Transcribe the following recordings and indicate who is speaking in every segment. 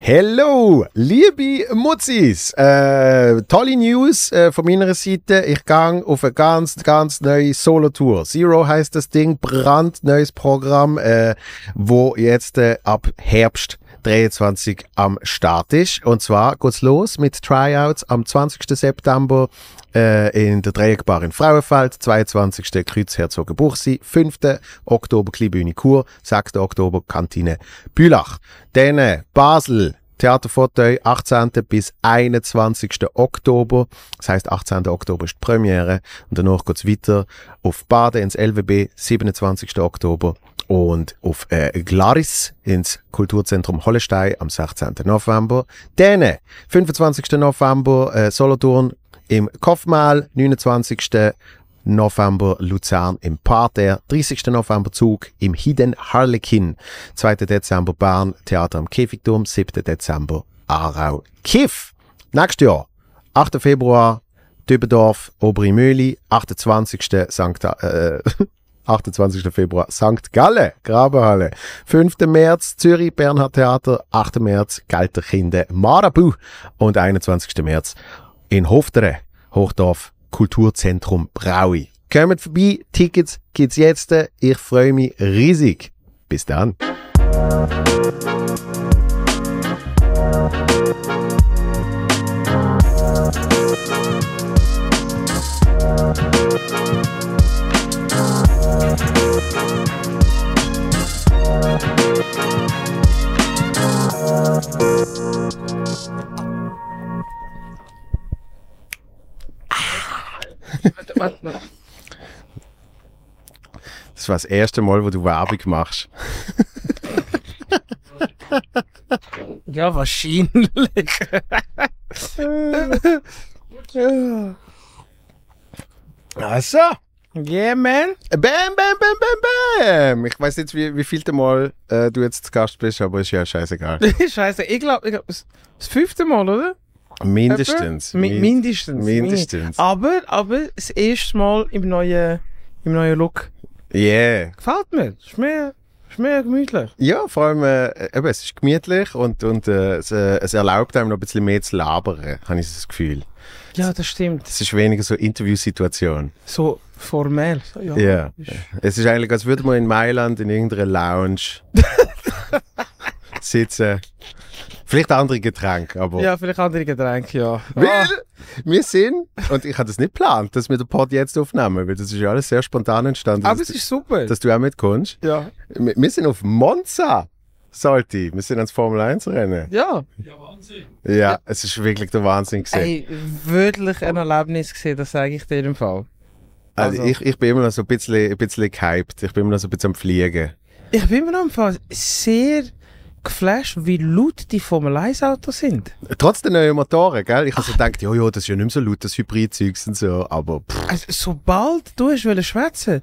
Speaker 1: Hello, liebe Mutzis! Tolle News von meiner Seite. Ich gehe auf eine ganz neue Solo-Tour. Zero heisst das Ding, brandneues Programm, wo jetzt ab Herbst 23 am Start ist. Und zwar geht's los mit Tryouts am 20. September in der Dreieckbar in Frauenfeld, 22. Kreuzherzogenbuchsee, 5. Oktober Kleinbühne Chur, 6. Oktober Kantine Bülach. Dann Basel, Theaterfauteuil, 18. bis 21. Oktober. Das heisst, 18. Oktober ist die Premiere. Und danach geht's weiter auf Baden ins LWB, 27. Oktober. Und auf Glaris ins Kulturzentrum Hollestein am 16. November. Dann, 25. November, Solothurn im Kopfmal, 29. November Luzern im Parterre, 30. November Zug im Hidden Harlekin, 2. Dezember Bern, Theater am Käfigturm, 7. Dezember Aarau Kiff. Nächstes Jahr, 8. Februar Dübendorf, Oberimöli, 28. 28. Februar St. Gallen, Grabenhalle, 5. März Zürich, Bernhard Theater, 8. März Gelterkinder, Marabu und 21. März in Hoftere, Hochdorf, Kulturzentrum Braui. Kommt vorbei, Tickets gibt's jetzt. Ich freue mich riesig. Bis dann.
Speaker 2: Warte.
Speaker 1: Das war das erste Mal, wo du Werbung machst.
Speaker 2: Ja, wahrscheinlich.
Speaker 1: Also.
Speaker 2: Yeah, man.
Speaker 1: Bam. Ich weiss nicht, wie vielte Mal du jetzt zu Gast bist, aber ist ja scheißegal.
Speaker 2: Scheiße, ich glaube, das 5. Mal, oder?
Speaker 1: Mindestens.
Speaker 2: Mindestens. Aber das erste Mal im neuen Look.
Speaker 1: Yeah.
Speaker 2: Gefällt mir. Ist mehr gemütlich.
Speaker 1: Ja, vor allem, es ist gemütlich und es erlaubt einem noch ein bisschen mehr zu labern, habe ich das Gefühl.
Speaker 2: Ja, das stimmt.
Speaker 1: Es ist weniger so Interviewsituation.
Speaker 2: So formell. So, ja.
Speaker 1: Ja. Es ist eigentlich, als würde man in Mailand in irgendeiner Lounge sitzen. Vielleicht andere Getränke, aber...
Speaker 2: Ja, vielleicht andere Getränke, ja.
Speaker 1: Weil wir sind, und ich habe das nicht geplant, dass wir den Pod jetzt aufnehmen, weil das ist ja alles sehr spontan entstanden.
Speaker 2: Aber es ist super.
Speaker 1: Dass du auch mitkommst.
Speaker 2: Ja.
Speaker 1: Wir sind auf Monza, Salti. Wir sind ans Formel 1 Rennen.
Speaker 2: Ja.
Speaker 3: Ja, Wahnsinn.
Speaker 1: Ja, es ist wirklich der Wahnsinn gewesen.
Speaker 2: Ey, wirklich ein Erlebnis gesehen, das sage ich dir im Fall.
Speaker 1: Also ich bin immer noch so ein bisschen gehypt. Ich bin immer noch so ein bisschen am Fliegen.
Speaker 2: Ich bin mir noch im Fall sehr geflasht, wie laut die Formel 1 Autos sind.
Speaker 1: Trotz der neuen Motoren, gell? Ich habe so gedacht, ja, das ist ja nicht mehr so laut, das Hybrid-Zeugs und so, aber
Speaker 2: Also, sobald du schwätzen,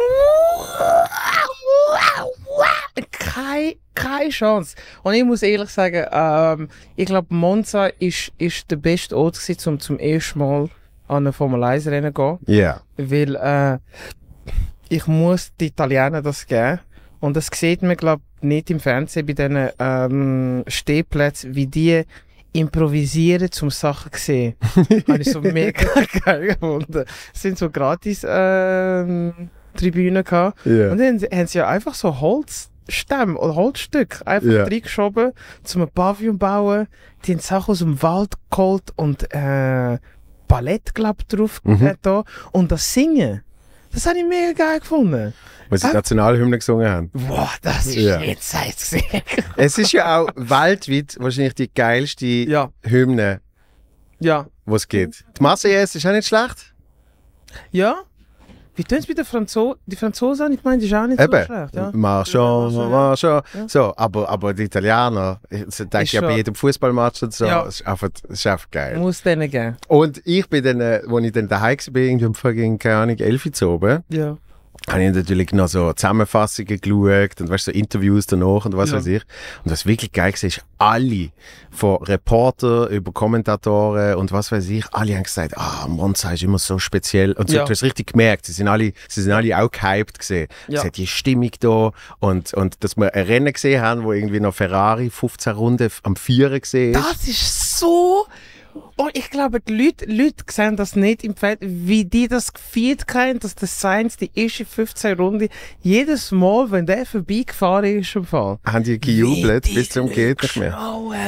Speaker 2: keine Chance. Und ich muss ehrlich sagen, ich glaube, Monza ist der beste Ort gewesen, zum ersten Mal an ein Formel 1 Rennen zu gehen.
Speaker 1: ja.
Speaker 2: Weil ich muss den Italienern das geben. Und das sieht man, glaube ich, nicht im Fernsehen bei diesen Stehplätzen, wie die improvisieren, um Sachen zu sehen. Habe ich so mega geil gefunden. Es sind so gratis Tribünen gehabt.
Speaker 1: Ja.
Speaker 2: Und dann haben sie ja einfach so Holzstämme oder Holzstücke einfach reingeschoben, zum ein Pavillon bauen. Die haben Sachen aus dem Wald geholt und Ballett, glaube ich, drauf da. Und das Singen, das habe ich mega geil gefunden.
Speaker 1: Weil sie die Nationalhymne gesungen haben.
Speaker 2: Boah, das ist jenseits gesehen.
Speaker 1: Es ist ja auch weltweit wahrscheinlich die geilste Hymne,
Speaker 2: Ja.
Speaker 1: die es gibt. Die Marseillaise ist auch nicht schlecht.
Speaker 2: Ja? Wie tun es bei den Franzosen? Die Franzosen, ich meine, die ist auch nicht so schlecht. Ja?
Speaker 1: Marchons.
Speaker 2: Ja.
Speaker 1: So, aber die Italiener, ich denke ja bei
Speaker 2: schon.
Speaker 1: jedem Fußballmatch und so,
Speaker 2: Ja.
Speaker 1: es ist einfach geil.
Speaker 2: Muss denen geben.
Speaker 1: Und ich bin dann, als ich dann daheim war, irgendwie um fucking, keine Ahnung, 11 Uhr zu oben,
Speaker 2: Ja.
Speaker 1: habe ich natürlich noch so Zusammenfassungen geschaut und weißt, so Interviews danach und was weiß ich. Und was wirklich geil war, ist, alle, von Reporter über Kommentatoren und was weiß ich, alle haben gesagt, Monza ist immer so speziell. Und so, du hast richtig gemerkt, sie sind alle auch gehypt gesehen. Es hat die Stimmung da und dass wir ein Rennen gesehen haben, wo irgendwie noch Ferrari 15 Runden am Vierer gesehen ist.
Speaker 2: Das ist so... Oh, ich glaube, die Leute sehen das nicht im Feld, wie die das gefeiert haben, dass der Sainz die erste 15 Runde jedes Mal, wenn der vorbeigefahren ist, im Fall.
Speaker 1: Haben die gejubelt bis zum geht nicht mehr.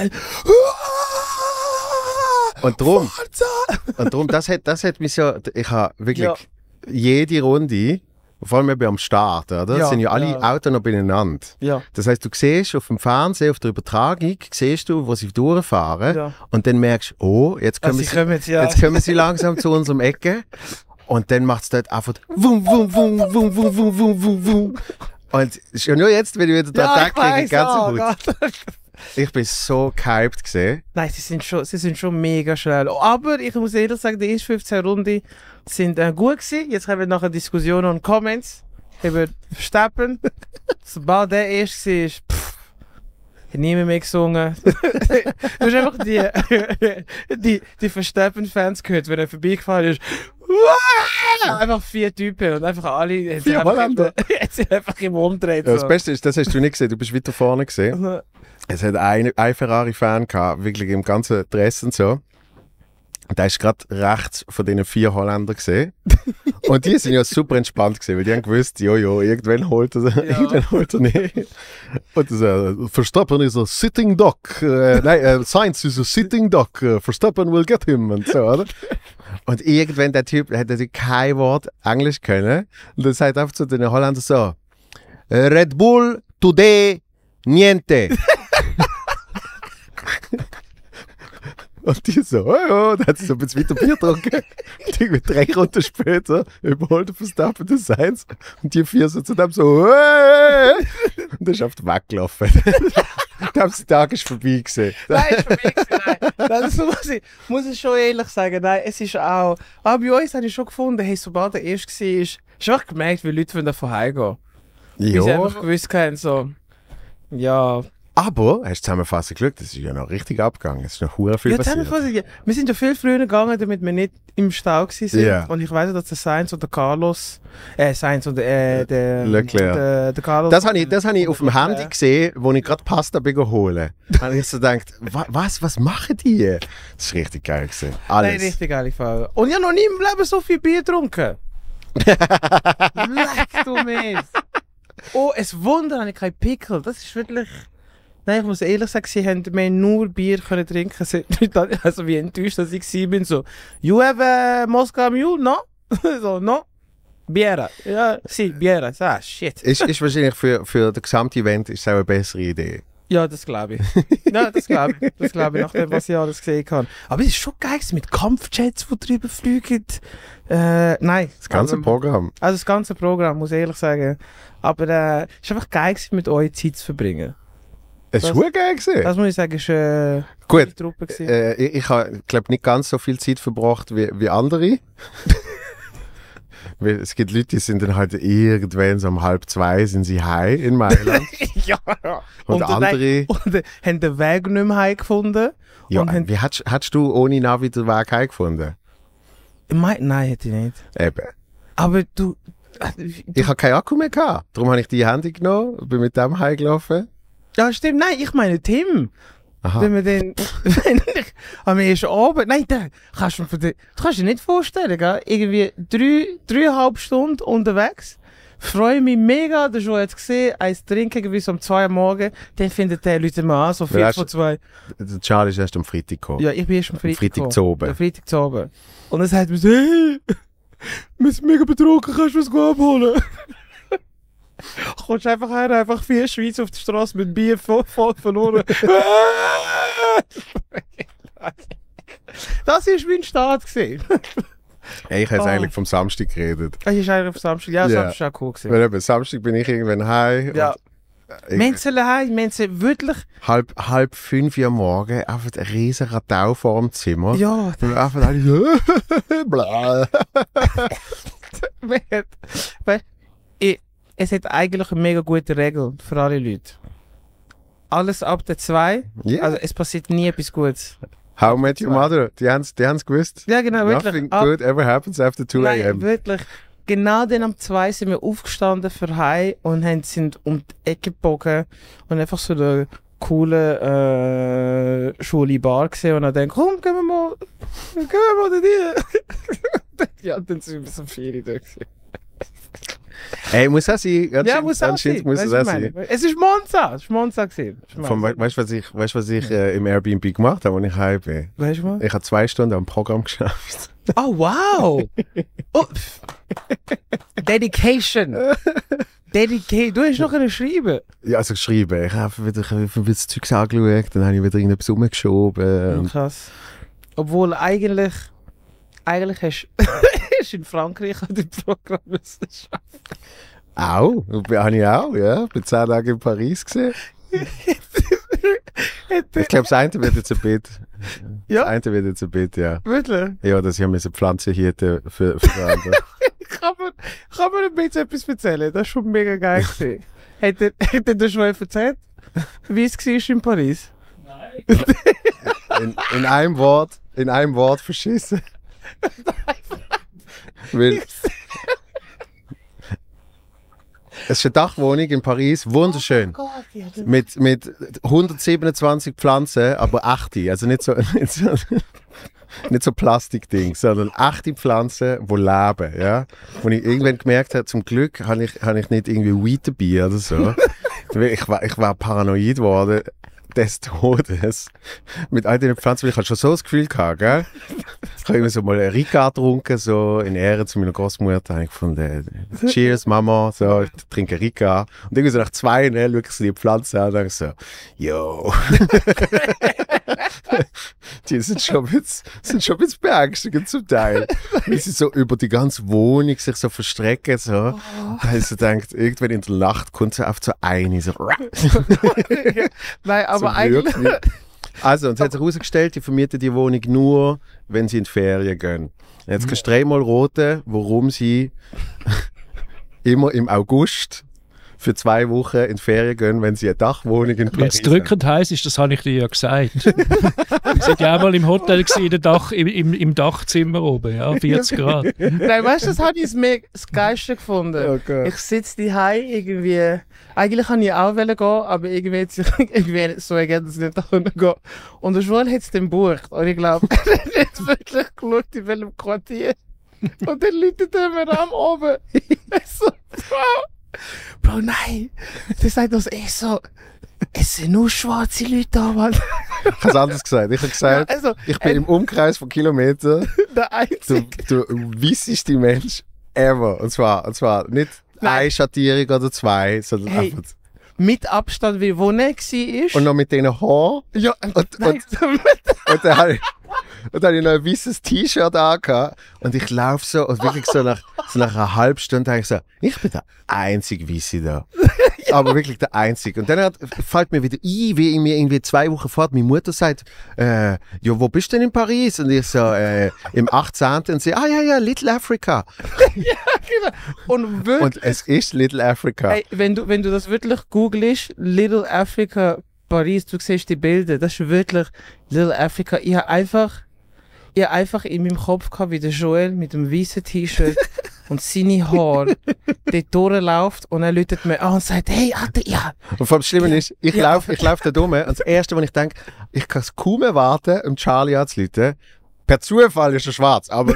Speaker 1: Und drum, das hat mich so, ich habe wirklich jede Runde, vor allem am Start, oder? Sind ja alle Autos noch beieinander.
Speaker 2: Ja.
Speaker 1: Das heisst, du siehst auf dem Fernsehen, auf der Übertragung, siehst du, wo sie durchfahren und dann merkst du, jetzt kommen sie langsam zu unserem Ecke und dann macht es dort einfach wum, wum, wum, wum, wum, wum, wum, wum, wum. Und schon nur jetzt, wenn ich wieder da kriege, ganz gut. Ich bin so gehypt gesehen.
Speaker 2: Nein, sie sind schon mega schnell. Aber ich muss ehrlich sagen, die ersten 15 Runden sind gut gewesen. Jetzt haben wir nachher Diskussionen und Comments über Verstappen. Sobald der erst war, hat niemand mehr gesungen. Du hast einfach die Verstappen-Fans gehört, wenn er vorbeigefahren ist. Einfach 4 Typen und einfach alle
Speaker 1: 4 Holländer.
Speaker 2: Jetzt einfach im Umdrehen.
Speaker 1: Ja, das Beste ist, das hast du nicht gesehen, du bist weiter vorne gesehen. Es hat ein Ferrari-Fan gehabt, wirklich im ganzen Dress und so. Und der ist gerade rechts von diesen 4 Holländern gesehen. Und die sind ja super entspannt gesehen, weil die haben gewusst, irgendwann holt er nicht. Und Verstappen ist a sitting duck. Sainz is a sitting duck. Verstappen will get him und so, oder? Und irgendwann der Typ hat natürlich kein Wort Englisch können. Und dann sagt einfach zu den Holländern so: Red Bull today niente. Und die so, dann hat sie so ein bisschen weiter Bier getrunken. Und irgendwie 3 Runden später überholt der Verstappen den Sainz. Und die 4 so zu dem so, und dann ist er auf den Weg gelaufen. Da haben sie den Tag vorbei gesehen.
Speaker 2: Nein, ist vorbei gewesen, nein. Das muss ich schon ehrlich sagen. Nein, es ist auch... Aber bei uns habe ich schon gefunden, hey, sobald der erst war, hast du einfach gemerkt, wie Leute davon heimgehen.
Speaker 1: Ja.
Speaker 2: Weil sie einfach gewusst haben, so... Ja...
Speaker 1: Aber, hast du Zusammenfassung geschaut? Das ist ja noch richtig abgegangen. Es ist noch verdammt viel passiert.
Speaker 2: Wir sind ja viel früher gegangen, damit wir nicht im Stau waren.
Speaker 1: Yeah.
Speaker 2: Und ich weiss, dass der Sainz und der Carlos... Sainz und der
Speaker 1: Leclerc.
Speaker 2: Der Carlos...
Speaker 1: Das habe ich auf dem Handy gesehen, wo ich gerade Pasta holen. Da habe ich so gedacht, was machen die? Das war richtig geil gewesen. Alles.
Speaker 2: Nein, richtig geile Fahrer. Und ich habe noch nie im Leben so viel Bier getrunken. Leck du Mist. Oh, es Wunder, habe ich keinen Pickel. Das ist wirklich... Nein, ich muss ehrlich sagen, sie haben mir nur Bier können trinken. Also wie enttäuscht, dass ich war. So, you have a Moscow Mule? No? So, no? Biera. Ja, si, Biera. Ah, shit.
Speaker 1: Ist wahrscheinlich für das gesamte Event ist es auch eine bessere Idee.
Speaker 2: Ja, das glaube ich. Ja, das glaube ich. Das glaube ich, nachdem, was ich alles gesehen habe. Aber es ist schon geil mit Kampfjets, die drüber fliegen. Nein.
Speaker 1: Das ganze Programm.
Speaker 2: Also das ganze Programm, muss ich ehrlich sagen. Aber es ist einfach geil, mit euch Zeit zu verbringen.
Speaker 1: Es war schon geil gewesen.
Speaker 2: Das muss ich sagen, ist eine
Speaker 1: Truppe gewesen. Ich habe, glaube nicht ganz so viel Zeit verbracht wie andere. Weil es gibt Leute, die sind dann halt irgendwann so um 1:30 sind sie heim in Mailand.
Speaker 2: Ja.
Speaker 1: Und andere...
Speaker 2: Und haben den Weg nicht mehr heim gefunden.
Speaker 1: Ja, wie hast du ohne Navi den Weg heim gefunden?
Speaker 2: Nein, hätte ich nicht.
Speaker 1: Eben.
Speaker 2: Aber du...
Speaker 1: Ich habe keinen Akku mehr gehabt. Darum habe ich die Handy genommen und bin mit dem heimgelaufen.
Speaker 2: Ja, stimmt. Nein, ich meine Tim.
Speaker 1: Aha.
Speaker 2: Wenn wir den... am ersten Abend... Nein, du kannst dir nicht vorstellen, gell? Irgendwie 3,5 Stunden unterwegs. Freue mich mega, du hast schon jetzt gesehen, eins trinken irgendwie so um 2 Uhr morgens. Dann findet der Leute mal an, so 4:45.
Speaker 1: Der Charlie ist erst am Freitag gekommen.
Speaker 2: Ja, ich bin erst am Freitag gekommen. Freitag zu oben. Und dann sagt man so, hey, wir sind mega betrunken, kannst du was abholen? Kommst einfach her, einfach 4 Schweizer auf der Straße mit Bier voll verloren. Das war mein Start.
Speaker 1: Hey, ich habe eigentlich vom Samstag geredet.
Speaker 2: Das ist eigentlich vom Samstag. Ja, Samstag war auch cool.
Speaker 1: Weil eben, Samstag bin ich irgendwann heim.
Speaker 2: Ja. Menschen wirklich...
Speaker 1: Halb 5 Uhr morgen, einfach ein riesen Radau vor dem Zimmer.
Speaker 2: Ja.
Speaker 1: Und einfach alle so... bla.
Speaker 2: Es hat eigentlich eine mega gute Regel für alle Leute. Alles ab der 2,
Speaker 1: Yeah.
Speaker 2: also es passiert nie etwas Gutes.
Speaker 1: How I Met Your Mother, die haben's gewusst.
Speaker 2: Ja, genau, wirklich.
Speaker 1: Nothing good ever happens after 2
Speaker 2: Nein,
Speaker 1: a.m.
Speaker 2: wirklich. Genau dann am 2 sind wir aufgestanden für heim und sind um die Ecke gebogen und einfach so eine coole Schule Bar gesehen und dann denke komm, gehen wir mal da rein. Ja, dann sind wir so viele da gewesen.
Speaker 1: Ey, muss das sein?
Speaker 2: Ja, muss auch sein.
Speaker 1: Muss
Speaker 2: Weißt
Speaker 1: das
Speaker 2: du,
Speaker 1: sein.
Speaker 2: es ist Monza. Es ist Monza gewesen.
Speaker 1: Weißt du, was ich im Airbnb gemacht habe, als ich heim bin?
Speaker 2: Weißt du mal?
Speaker 1: Ich habe 2 Stunden am Programm geschafft.
Speaker 2: Oh, wow! Oh. Dedication! Du hast noch schreiben.
Speaker 1: Ja, also geschrieben. Ich habe wieder das Zeug angeschaut, dann habe ich wieder irgendetwas rumgeschoben. Und
Speaker 2: Krass. Obwohl eigentlich hast du in Frankreich an dem Programm arbeiten.
Speaker 1: auch, habe ich auch, ja. Ich bin 10 Tage in Paris gesehen. Ich glaube, das eine wird jetzt ein Bit.
Speaker 2: Ja?
Speaker 1: Das eine wird jetzt ein Bit, ja.
Speaker 2: Wirklich?
Speaker 1: Ja, dass ich eine Pflanze hier für andere.
Speaker 2: Kann man ein bisschen etwas erzählen? Das war schon mega geil gewesen. Hat er das schon erzählt? Wie es war in Paris?
Speaker 1: In einem Wort verschissen. Weil es ist eine Dachwohnung in Paris, wunderschön.
Speaker 2: Oh Gott, ja,
Speaker 1: Mit 127 Pflanzen, aber echte. Also nicht so Plastikding, sondern echte Pflanzen, die leben. Ja? Wo ich irgendwann gemerkt habe, zum Glück habe ich nicht irgendwie Weed dabei oder so. Ich war paranoid geworden des Todes mit all diesen Pflanzen, weil ich schon so das Gefühl hatte, gell? Ich habe immer so mal Ricard getrunken, so in Ehre zu meiner Großmutter, habe ich gefunden, cheers Mama, so, ich trinke Ricard. Und irgendwie so nach 2 schaue ich so die Pflanze an und denke so, yo. Die sind schon ein bisschen beängstigend zum Teil. Weil sie so über die ganze Wohnung sich so verstrecken, so. Also denkt, irgendwann in der Nacht kommt sie auf so eine, so.
Speaker 2: Nein, aber
Speaker 1: Zum
Speaker 2: eigentlich...
Speaker 1: Glück nicht. Also, und es hat sich herausgestellt, die vermieten die Wohnung nur, wenn sie in die Ferien gehen. Jetzt kannst du 3-mal raten, warum sie immer im August für 2 Wochen in die Ferien gehen, wenn sie eine Dachwohnung in
Speaker 3: Wenn
Speaker 1: Paris
Speaker 3: es drückend heiß ist, das habe ich dir ja gesagt. Wir sind ja auch mal im Hotel gewesen, im Dachzimmer oben, ja, 40 Grad.
Speaker 2: Nein, weißt du, das habe ich das Geilste gefunden.
Speaker 1: Oh Gott.
Speaker 2: Ich sitze daheim irgendwie. Eigentlich wollte ich auch gehen, aber irgendwie hat sich irgendwie so ergeben, dass ich nicht gehen konnte. Und der Schwul hat es dann gebucht. Und ich glaube, er hat jetzt wirklich geschaut, in welchem Quartier. Und dann läutet er mir am oben. So, Bro, nein! Der sagt uns so, es sind nur schwarze Leute da, Mann.
Speaker 1: Ich habe es anders gesagt. Ich habe gesagt,
Speaker 2: Ja, also,
Speaker 1: ich bin im Umkreis von Kilometern
Speaker 2: der Einzige.
Speaker 1: der weisseste Mensch ever. Und zwar nicht
Speaker 2: Nein.
Speaker 1: eine Schattierung oder 2, sondern
Speaker 2: Hey.
Speaker 1: einfach.
Speaker 2: Mit Abstand, wie wo er war.
Speaker 1: Und noch mit diesen Haaren.
Speaker 2: Ja, nein,
Speaker 1: Und dann habe ich noch ein weißes T-Shirt angehabt und ich laufe so und wirklich so nach einer halben Stunde denke ich so, ich bin der einzige Weisse da. Aber wirklich der einzige. Und dann fällt mir wieder ein, wie ich mir irgendwie 2 Wochen vor meine Mutter sagt, ja, wo bist du denn in Paris? Und ich so, im 18. Und sie, ja, Little Africa.
Speaker 2: ja, genau. Und wirklich,
Speaker 1: Und es ist Little Africa.
Speaker 2: ey, wenn du das wirklich googelst, Little Africa Paris, du siehst die Bilder, das ist wirklich Little Africa. Ich habe einfach in meinem Kopf gehabt, wie der Joel mit dem weißen T-Shirt und seine Haare dort durchläuft und er läutet mir an und sagt, hey, Alter, ja.
Speaker 1: Und vor allem Schlimme ist, ich laufe da dumm und das Erste, was ich denke, ich kann es kaum erwarten, um Charlie anzuleiten. Per Zufall ist er schwarz, aber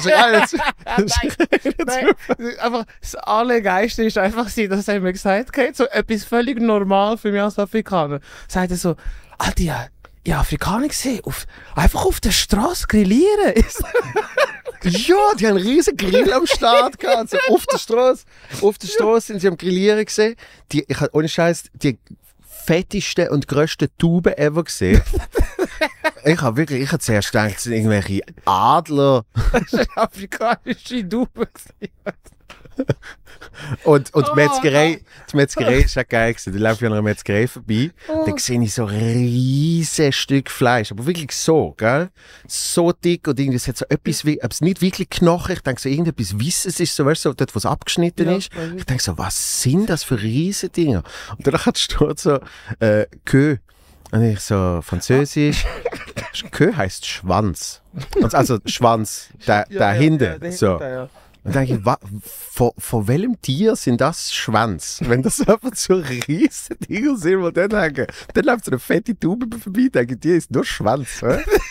Speaker 2: Nein, einfach das Allergeilste ist einfach, dass er mir gesagt hat, so etwas völlig normal für mich als Afrikaner. Sagt er so, Alter, ja, Afrikaner gesehen, einfach auf der Straße grillieren.
Speaker 1: ja, die haben einen riesen Grill am Start gehabt, so auf der Straße. Auf der Straße sind sie am Grillieren gesehen. Ich habe ohne Scheiß die fettesten und grössten Tauben ever gesehen. Ich habe zuerst gedacht, es sind irgendwelche Adler.
Speaker 2: Das war afrikanische Dube.
Speaker 1: Und die Metzgerei ist auch geil gewesen. Ich laufe an einer Metzgerei vorbei, dann sehe ich so ein riesiges Stück Fleisch, aber wirklich so, gell? So dick und irgendwie, es hat so etwas wie, aber es nicht wirklich Knochen, ich denke so, irgendetwas Weisses ist so, weißt du, so dort, wo es abgeschnitten ist. Ich denke so, was sind das für riesige Dinger? Und danach steht so, Queue. Und ich so, Französisch, Queue heisst Schwanz. Also Schwanz, dahinter, so.
Speaker 2: Ja.
Speaker 1: Und dann denke ich, von welchem Tier sind das Schwanz? Wenn das einfach so riesige Dinger sind, die dann hängen. Dann läuft so eine fette Taube vorbei, denke ich, die ist nur Schwanz.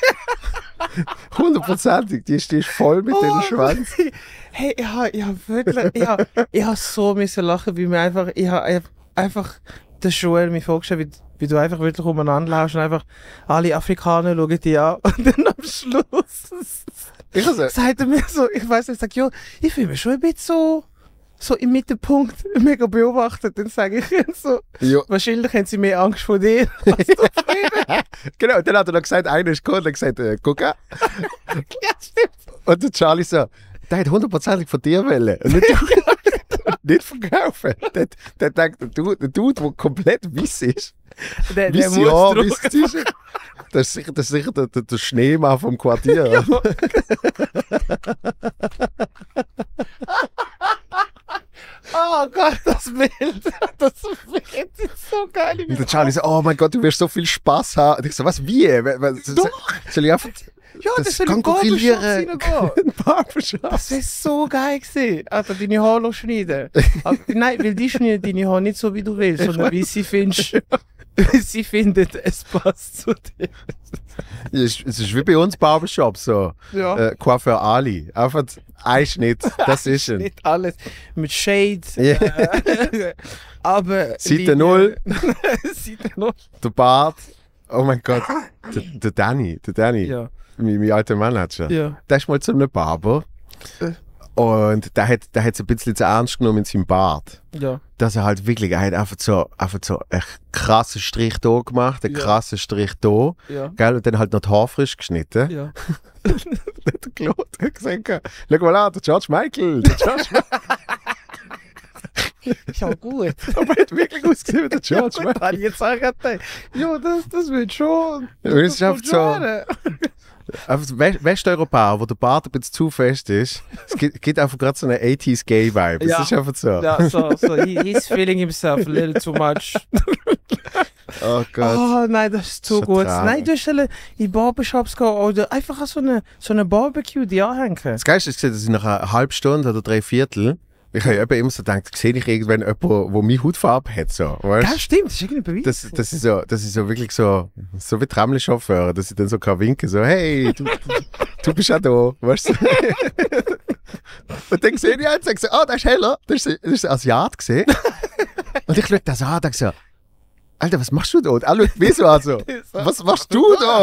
Speaker 1: 100%, die ist voll mit dem Schwanz.
Speaker 2: Hey, ich hab wirklich, ich hab so müssen lachen, wie mir einfach der Joel mir vorgestellt, wie du einfach wirklich umeinander laufst und einfach alle Afrikaner schauen dich an und dann am Schluss sagt er mir so, ich weiss nicht, ich sag, ja, ich fühle mich schon ein bisschen so im Mittelpunkt mega beobachtet. Dann sage ich ihm so, wahrscheinlich haben sie mehr Angst vor dir als du vor ihnen.
Speaker 1: Genau, und dann hat er noch gesagt, einer ist gekommen und hat gesagt, guck an.
Speaker 2: Ja, stimmt.
Speaker 1: Und der Charlie so, der hat 100% von dir wollen. Und nicht verkaufen. Der denkt, der Dude, der komplett weiss ist.
Speaker 2: Der muss
Speaker 1: das ist sicher der Schneemann vom Quartier.
Speaker 2: Ja. Oh Gott, das Bild ist so geil.
Speaker 1: Und der Charlie so, oh mein Gott, du wirst so viel Spaß haben. Und ich so, was, wie?
Speaker 2: Doch.
Speaker 1: Soll ich einfach...
Speaker 2: Ja, das soll ein Barbershop reingehen.
Speaker 1: Ein Barbershop.
Speaker 2: Das wäre so geil gewesen. Also deine Haare schneiden. Aber, nein, weil die schneiden deine Haare nicht so, wie du willst, sondern wie sie findest. Sie findet, es passt zu dir.
Speaker 1: Ja, es ist wie bei uns Barbershop so.
Speaker 2: Ja.
Speaker 1: Coiffeur Ali. Einfach ein Schnitt, das ist er.
Speaker 2: Nicht alles. Mit Shade.
Speaker 1: Yeah.
Speaker 2: Aber...
Speaker 1: Seite 0.
Speaker 2: Seite 0.
Speaker 1: Der Bart. Oh mein Gott. Der Danny.
Speaker 2: Ja.
Speaker 1: Mein alter Manager.
Speaker 2: Ja.
Speaker 1: Der ist mal zu einem Barber. Und der hat es ein bisschen zu ernst genommen in seinem Bart.
Speaker 2: Ja.
Speaker 1: Dass er halt wirklich, er hat einfach so einen krassen Strich da gemacht, einen krassen Strich da.
Speaker 2: Ja.
Speaker 1: Gell? Und dann halt noch die Haare frisch geschnitten.
Speaker 2: Ja.
Speaker 1: Der Claude hat gesagt, schau mal an, der George Michael.
Speaker 2: Ist auch gut.
Speaker 1: Aber er hat wirklich ausgesehen wie der George Michael.
Speaker 2: Habe ich jetzt auch gedacht. Ja, das wird schon.
Speaker 1: Und es ist einfach so... Westeuropäer, wo der Bart ein bisschen zu fest ist, es gibt einfach gerade so eine 80s Gay-Vibe.
Speaker 2: Ja.
Speaker 1: Es ist einfach so.
Speaker 2: Ja, so he's feeling himself a little too much.
Speaker 1: Oh Gott.
Speaker 2: Oh nein, das ist zu
Speaker 1: Schon
Speaker 2: gut.
Speaker 1: traurig.
Speaker 2: Nein, du sollst in Barbershops gehen oder einfach so eine Barbecue die anhängen.
Speaker 1: Das Geilste ist, dass ich nach einer halben Stunde oder 3/4, ich habe eben immer so gedacht, sehe ich irgendwann jemanden, der meine Hautfarbe hat. So, weißt?
Speaker 2: Ja, stimmt, das ist irgendwie Beweis.
Speaker 1: Das ist so wirklich so wie Tramli-Chauffeur, dass ich dann so kann winken, so, hey, du bist auch da, weißt du? Und dann sehe ich einen und sage so, oh, der ist heller, das ist ein Asiat gesehen. Und ich schaue das an und denke so, Alter, was machst du da? Und er schaut mich so an, so, was machst du da?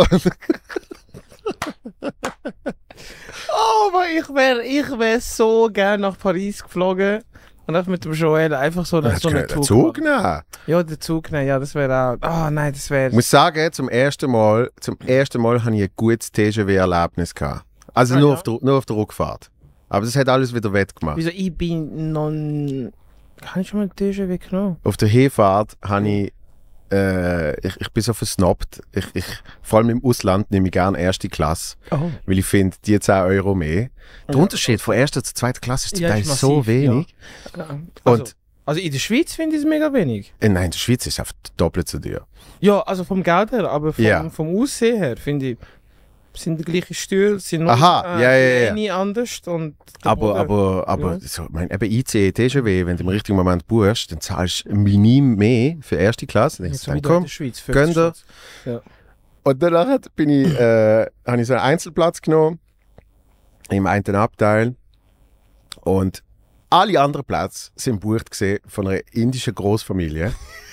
Speaker 2: Oh, aber ich wär so gerne nach Paris geflogen und auch mit dem Joel einfach so einen
Speaker 1: Zug nehmen.
Speaker 2: Ja, den Zug nehmen, ja, das wäre auch... Oh nein, das wäre...
Speaker 1: Ich muss sagen, zum ersten Mal habe ich ein gutes TGV-Erlebnis gehabt. Also nur auf der Rückfahrt. Aber das hat alles wieder wettgemacht.
Speaker 2: Wieso, ich bin noch... Kann ich schon mal den TGV genommen?
Speaker 1: Auf der Hinfahrt habe ich bin so versnobbt. Vor allem im Ausland nehme ich gerne erste Klasse.
Speaker 2: Oh.
Speaker 1: Weil ich finde, die 10 Euro mehr. Der Unterschied von erster zu zweiter Klasse ist zum Teil
Speaker 2: massiv,
Speaker 1: so wenig.
Speaker 2: Ja.
Speaker 1: Und
Speaker 2: Also in der Schweiz finde ich es mega wenig.
Speaker 1: nein, in der Schweiz ist es einfach doppelt so teuer.
Speaker 2: Ja, also vom Geld her, aber vom Aussehen her finde ich, sind die gleichen Stühle, sind noch nie anders. Und
Speaker 1: aber so, eben ICE, TGV, wenn du im richtigen Moment buchst, dann zahlst du minim mehr für erste Klasse. Dann
Speaker 2: so
Speaker 1: komm,
Speaker 2: in der Schweiz,
Speaker 1: gönn dir.
Speaker 2: Ja.
Speaker 1: Und danach habe ich so einen Einzelplatz genommen, im einen Abteil. Und alle anderen Plätze sind bucht gesehen von einer indischen Großfamilie.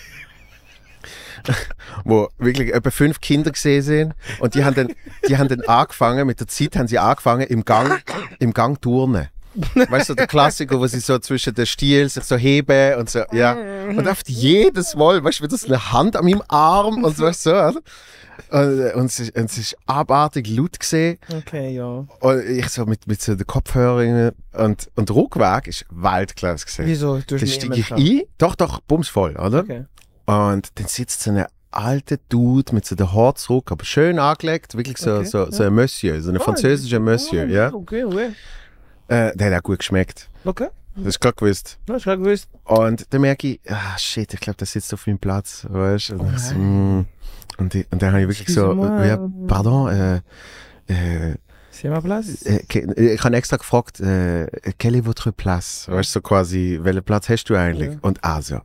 Speaker 1: Wo wirklich etwa 5 Kinder gesehen sind. Und die haben dann angefangen, mit der Zeit haben sie angefangen im Gang turnen. Weißt du, der Klassiker, wo sie so zwischen den Stielen sich so heben und so, ja. Und oft jedes Mal, weißt du, wieder so eine Hand an meinem Arm und so, oder? Und es ist abartig laut gesehen.
Speaker 2: Okay, ja.
Speaker 1: Und ich so mit so den Kopfhörern und der Rückweg ist Weltklasse gesehen.
Speaker 2: Wieso? Du
Speaker 1: Dann steige ich ein, doch, bumsvoll, oder?
Speaker 2: Okay.
Speaker 1: Und dann sitzt so ein alter Dude mit so der Haar zurück, aber schön angelegt, wirklich so,
Speaker 2: Okay,
Speaker 1: so ein Monsieur, so ein französischer Monsieur, ja.
Speaker 2: Okay, okay.
Speaker 1: Der hat auch gut geschmeckt.
Speaker 2: Okay.
Speaker 1: Das ist klar gewusst.
Speaker 2: Das ist klar gewusst.
Speaker 1: Und dann merke ich, shit, ich glaube, der sitzt auf meinem Platz, weißt du? Und, so, und dann habe ich wirklich
Speaker 2: Excuse-moi.
Speaker 1: ja, pardon,
Speaker 2: C'est ma place?
Speaker 1: ich habe extra gefragt, quelle est votre place? Weißt du, so quasi, welchen Platz hast du eigentlich?
Speaker 2: Ja.
Speaker 1: Und also,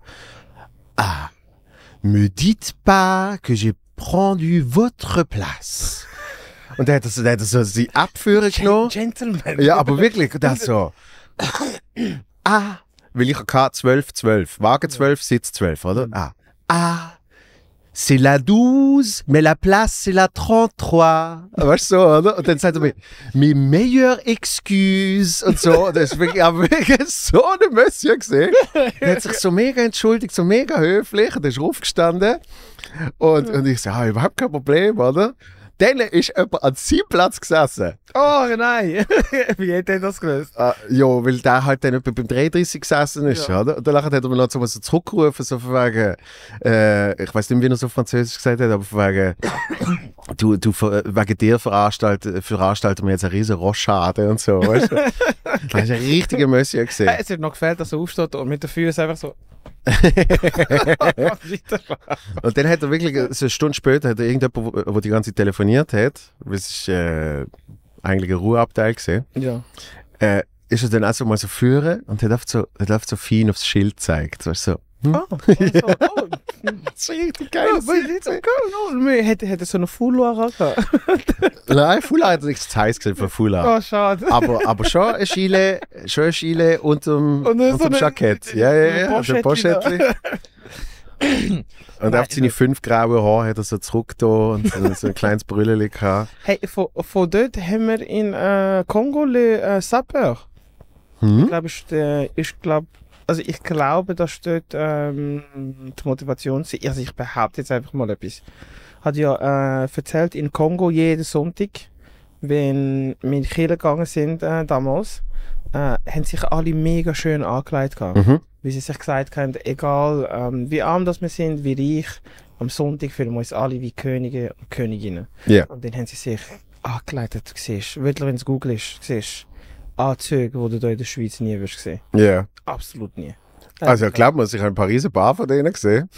Speaker 1: me dites pas que j'ai prendu votre place. Und dann hat er so die Abführung genommen.
Speaker 2: Gentleman.
Speaker 1: Ja, aber wirklich, das so. Weil ich hatte 12, Wagen 12, Sitz 12, oder? C'est la 12, mais la place c'est la 33. Weißt du so, oder? Und dann sagt er mir, mes meilleures excuses und so. Und das ist wirklich, aber wirklich so ein Monsieur gesehen. Der hat sich so mega entschuldigt, so mega höflich. Und er ist aufgestanden. Und ich so, überhaupt kein Problem, oder? Dann ist jemand an seinem Platz gesessen.
Speaker 2: Oh nein! Wie hat er das gelöst?
Speaker 1: Ja, weil der halt dann etwa beim 33 gesessen ist,
Speaker 2: Ja.
Speaker 1: oder? Und dann hat er mir noch so zurückgerufen, so von wegen, ich weiß nicht, wie er so Französisch gesagt hat, aber von wegen, wegen dir veranstalten wir jetzt einen riesen Rochade und so, weißt du? Das ist ein richtiger Monsieur gesehen.
Speaker 2: Es hat noch gefällt, dass er aufsteht und mit den Füßen einfach so.
Speaker 1: Und dann hat er wirklich, so eine Stunde später, hat er irgendjemand, der die ganze Zeit telefoniert hat, das ist eigentlich ein Ruheabteil gesehen,
Speaker 2: Ja.
Speaker 1: ist er dann auch so mal so führen und hat einfach so fein aufs Schild gezeigt. Weißt du, so. Das ist richtig geil.
Speaker 2: Hätte er so eine Foulard gehabt?
Speaker 1: Nein, Foulard hat nichts zu heiß gesehen für Foulard.
Speaker 2: Oh, schade.
Speaker 1: Aber schon ein Chile unterm
Speaker 2: so eine-
Speaker 1: Jackett. Ja. Also ein
Speaker 2: Poschettchen
Speaker 1: Poschettchen. Und auf seine 5 graue Haare hat er so zurück da und so ein kleines Brüllchen gehabt.
Speaker 2: Hey, von dort haben wir in Kongo le Sapeur. Ich glaube, da steht die Motivation. Also ich behaupte jetzt einfach mal etwas. Hat ja erzählt, in Kongo jeden Sonntag, wenn wir in die Kirche gegangen sind damals, haben sich alle mega schön angekleidet gehabt. Wie sie sich gesagt haben, egal wie arm das wir sind, wie reich, am Sonntag fühlen wir uns alle wie Könige und Königinnen.
Speaker 1: Ja.
Speaker 2: Und dann haben sie sich angekleidet. Du siehst, wirklich, wenn es Google ist, siehst Anzüge, die du hier in der Schweiz nie wirst sehen.
Speaker 1: Ja.
Speaker 2: Absolut nie.
Speaker 1: Also glaubt man, ich habe in Paris ein paar von denen gesehen.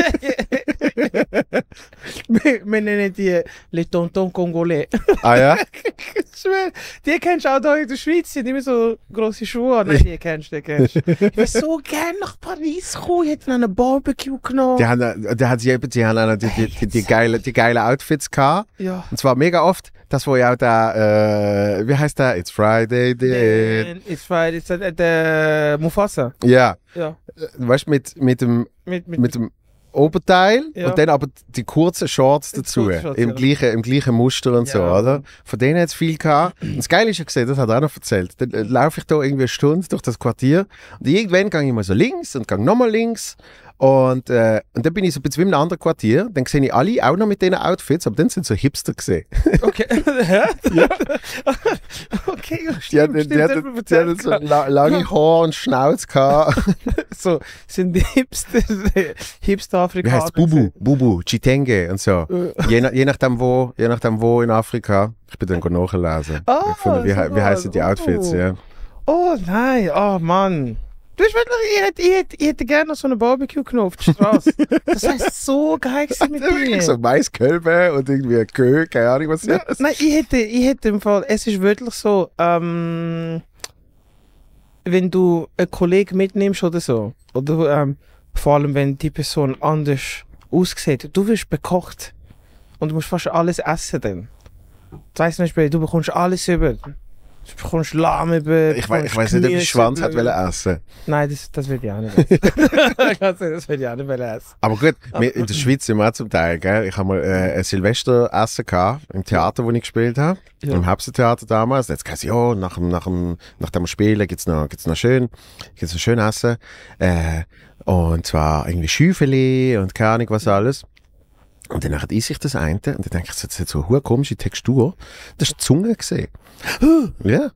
Speaker 2: wir nennen die les Tontons Congolais.
Speaker 1: Ah ja?
Speaker 2: Ich schwör, die kennst du auch hier in der Schweiz, die haben immer so grosse Schuhe. Nein, die kennst du. Ich will so gerne nach Paris kommen, ich hätte einen Barbecue genommen.
Speaker 1: Die haben auch noch die geile Outfits gehabt.
Speaker 2: Ja.
Speaker 1: Und zwar mega oft, das wo ja auch da, wie heißt der? It's Friday,
Speaker 2: It's Friday, it's der Mufasa.
Speaker 1: Ja.
Speaker 2: Ja.
Speaker 1: Weißt du, mit dem
Speaker 2: Mit
Speaker 1: Oberteil
Speaker 2: Ja.
Speaker 1: und dann aber die kurzen Shorts
Speaker 2: Die
Speaker 1: dazu.
Speaker 2: kurzen Shorts,
Speaker 1: Im
Speaker 2: ja.
Speaker 1: gleichen Muster und so,
Speaker 2: Ja.
Speaker 1: oder? Von denen hat es viel gehabt. Und das Geile ist ja gesehen, das hat er auch noch erzählt. Dann laufe ich da irgendwie eine Stunde durch das Quartier und irgendwann gehe ich mal so links und gehe nochmal links. Und dann bin ich so ein bisschen in einem anderen Quartier. Dann sehe ich alle auch noch mit diesen Outfits, aber dann sind so Hipster gesehen.
Speaker 2: Okay. Hä?
Speaker 1: Ja.
Speaker 2: Okay, ja,
Speaker 1: Die
Speaker 2: stimmt.
Speaker 1: hatten so lange Haare und Schnauze gehabt.
Speaker 2: So, sind die Hipster
Speaker 1: Wie
Speaker 2: Afrikaner.
Speaker 1: heißt Bubu, Chitenge und so. Je nachdem wo in Afrika. Ich bin dann nachlesen. Wie heißen die Outfits, ja.
Speaker 2: Oh nein, oh Mann. Du hast wirklich, ich hätte gerne noch so eine Barbecue genommen auf der Straße. Das wäre so geil gewesen mit dir.
Speaker 1: So Maiskölbe und irgendwie ein Kö, keine Ahnung was
Speaker 2: Ja, nein, ich hätte im Fall, es ist wirklich so, wenn du einen Kollegen mitnimmst oder so, oder vor allem wenn die Person anders aussieht, du wirst bekocht und du musst fast alles essen dann. Das heisst zum Beispiel, du bekommst alles über. Du bekommst Lamm über...
Speaker 1: Ich weiss nicht, ob ich Schwanz hat essen.
Speaker 2: Nein, das will ich auch nicht essen. Das will ich auch nicht essen.
Speaker 1: Aber gut, in der Schweiz sind wir auch zum Teil, gell? Ich habe mal ein Silvesteressen gehabt, im Theater, wo ich gespielt habe. Ja. Im Herbsttheater damals. Jetzt heisst es, ja, nach dem Spielen gibt's noch schön Essen. Und zwar irgendwie Schüffeli und keine Ahnung was alles. Und dann esse ich das eine und dann denke ich, das hat so eine komische Textur. Das war die Zunge gesehen. Ja.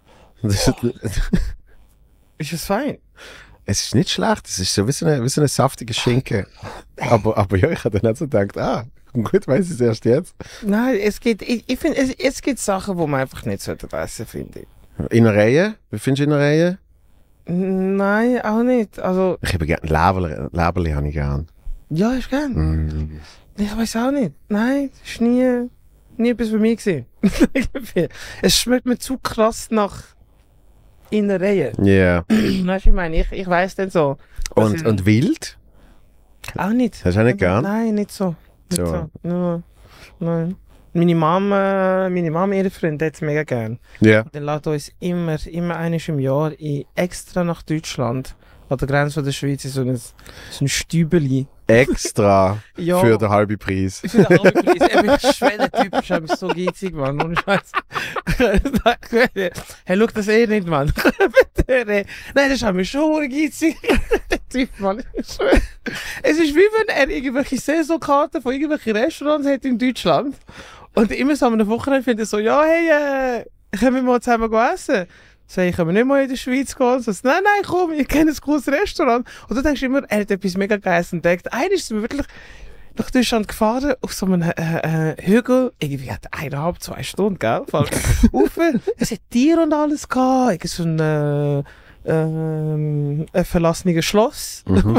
Speaker 2: Ist es fein?
Speaker 1: Es ist nicht schlecht, es ist so wie so eine saftige Schinken. Aber ja, ich habe dann auch so gedacht, gut, weiss ich es erst jetzt.
Speaker 2: Nein, ich finde, es gibt Sachen, die man einfach nicht essen sollte, finde ich.
Speaker 1: Innereien? Wie findest du Innereien?
Speaker 2: Nein, auch nicht. Also,
Speaker 1: ich habe gerne Leberli habe ich gern.
Speaker 2: Ja, ist gern. Ich weiß auch nicht. Nein, das war nie etwas für mich gewesen. Es schmeckt mir zu krass nach Innereien.
Speaker 1: Ja. Yeah.
Speaker 2: Weißt du, ich meine, ich weiss dann so.
Speaker 1: Und wild?
Speaker 2: Auch nicht.
Speaker 1: Hast du auch nicht gern?
Speaker 2: Nein, nicht so. Nicht so. No. Nein. Meine Mama, ihre Freunde, hat es mega gern.
Speaker 1: Ja. Yeah.
Speaker 2: Dann lädt uns immer einmal im Jahr extra nach Deutschland, an der Grenze der Schweiz, so ein Stübeli.
Speaker 1: Extra
Speaker 2: ja,
Speaker 1: für den halben Preis.
Speaker 2: Für den halben Preis. Ich schwede Typ, ich bin so geizig, Mann. Ohne Scheiß. Hey, schau das nicht, Mann. Nein, das ist mir schon geizig. Typ, Mann. Es ist wie wenn er irgendwelche Saisonkarten von irgendwelchen Restaurants hat in Deutschland. Und immer so am Wochenende findet er so, ja, hey, können wir mal zusammen essen? Sag ich, können wir nicht mal in der Schweiz gehen? So, nein, komm, ich kenne ein cooles Restaurant. Und du denkst immer, er hat etwas mega Geiles entdeckt. Einer ist mir wirklich nach Deutschland gefahren, auf so einem Hügel. Irgendwie hat 1,5-2 Stunden, gell? Rauf. Es hat Tiere und alles gehabt. Irgendwie so ein verlassenes Schloss.
Speaker 1: Mhm.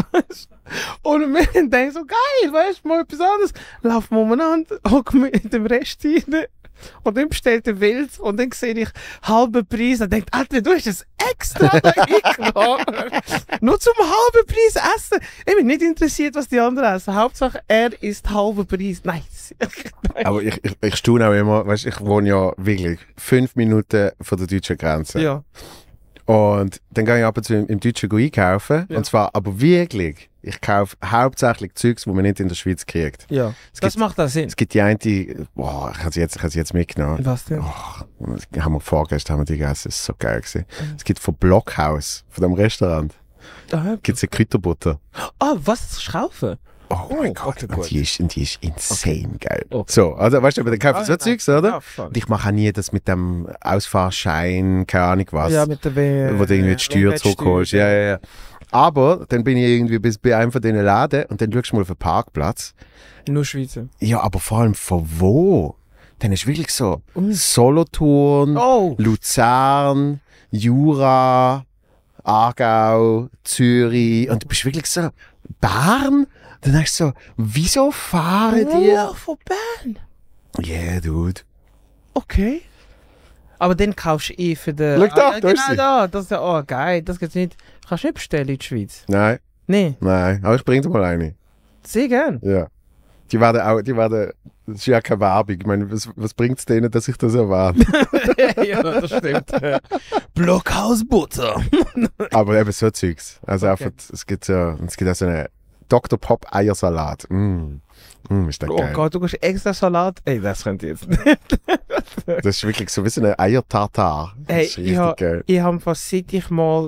Speaker 2: Und wir denken so, geil, weißt du, mal etwas anderes. Laufen wir umeinander, hocken wir in dem Rest rein. Und dann bestellt er Wild und dann sehe ich halben Preis und denkt, Alter, du hast das extra da eingenommen. Nur zum halben Preis essen. Ich bin nicht interessiert, was die anderen essen. Hauptsache, er isst halben Preis. Nice.
Speaker 1: Aber ich staune auch immer, weißt, ich wohne ja wirklich 5 Minuten von der deutschen Grenze.
Speaker 2: Ja.
Speaker 1: Und dann gehe ich ab und zu im Deutschen einkaufen. Ja. Und zwar aber wirklich, ich kaufe hauptsächlich Zeugs, die man nicht in der Schweiz kriegt.
Speaker 2: Ja, das macht auch Sinn.
Speaker 1: Es gibt die eine, ich habe sie jetzt mitgenommen.
Speaker 2: Was denn?
Speaker 1: Vorgestern haben wir die gegessen, das ist so geil gewesen. Es gibt von Blockhaus, von dem Restaurant, gibt es eine Kräuterbutter.
Speaker 2: Was? Das ist kaufen?
Speaker 1: Oh mein Gott,
Speaker 2: okay,
Speaker 1: und die ist insane geil.
Speaker 2: Okay.
Speaker 1: So, also weißt du, dann kaufst du so Zeugs, oder?
Speaker 2: Ja,
Speaker 1: und ich mache auch nie das mit dem Ausfahrschein, keine Ahnung was.
Speaker 2: Ja, mit der
Speaker 1: wo du irgendwie die Steuer zurückholst. Ja. Aber dann bin ich irgendwie bei einem von diesen Läden und dann schaust du mal auf den Parkplatz.
Speaker 2: Nur Schweizer.
Speaker 1: Ja, aber vor allem von wo? Dann ist wirklich so Solothurn, Luzern, Jura, Aargau, Zürich und du bist wirklich so Bern. Dann denkst du so, wieso fahren die?
Speaker 2: Von Bern?
Speaker 1: Yeah, dude.
Speaker 2: Okay. Aber dann kaufst du für den...
Speaker 1: Schau da, da ist sie.
Speaker 2: Da. Das ist ja, geil, das gibt's nicht. Kannst du nicht bestellen in der Schweiz?
Speaker 1: Nein.
Speaker 2: Nee.
Speaker 1: Nein, aber ich bring dir mal eine.
Speaker 2: Sehr gern.
Speaker 1: Ja. Die werden, das ist ja keine Werbung. Ich meine, was bringt es denen, dass ich das erwarte?
Speaker 2: Ja, das stimmt. Blockhausbutter.
Speaker 1: Aber eben so Zeugs. Also
Speaker 2: okay.
Speaker 1: einfach, es gibt auch so eine Dr. Pop Eiersalat. Ist das geil.
Speaker 2: Oh Gott, du hast extra Salat. Ey, das könnt ihr jetzt nicht.
Speaker 1: Das ist wirklich so wie so eine Eier-Tartar. Das ist richtig geil.
Speaker 2: Ich habe fast seit ich mal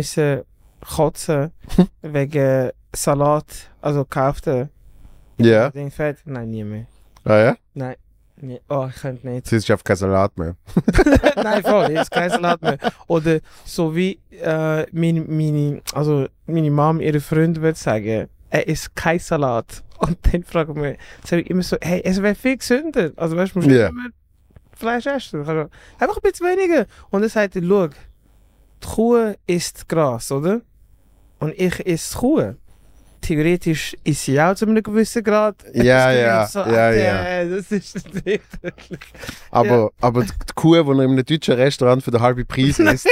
Speaker 2: kotzen wegen Salat, also gekauften.
Speaker 1: Ja.
Speaker 2: Den Fett? Nein, nie mehr.
Speaker 1: Ah ja?
Speaker 2: Nein. Nee. Oh, ich könnte nicht.
Speaker 1: Jetzt ist auf kein Salat mehr.
Speaker 2: Nein, voll, jetzt kein Salat mehr. Oder so wie meine Mom, ihre Freunde würde sagen, er isst kein Salat. Und dann frage ich mich, sage ich immer so, hey, es wäre viel gesünder. Also weißt du, musst nicht immer Fleisch essen. Also, einfach ein bisschen weniger. Und dann sagt er, schau, die Kuh isst Gras, oder? Und ich esse Kuh. Theoretisch ist sie auch zu einem gewissen Grad.
Speaker 1: Ja.
Speaker 2: Das ist wirklich.
Speaker 1: Aber die Kuh, die in einem deutschen Restaurant für den halben Preis ist,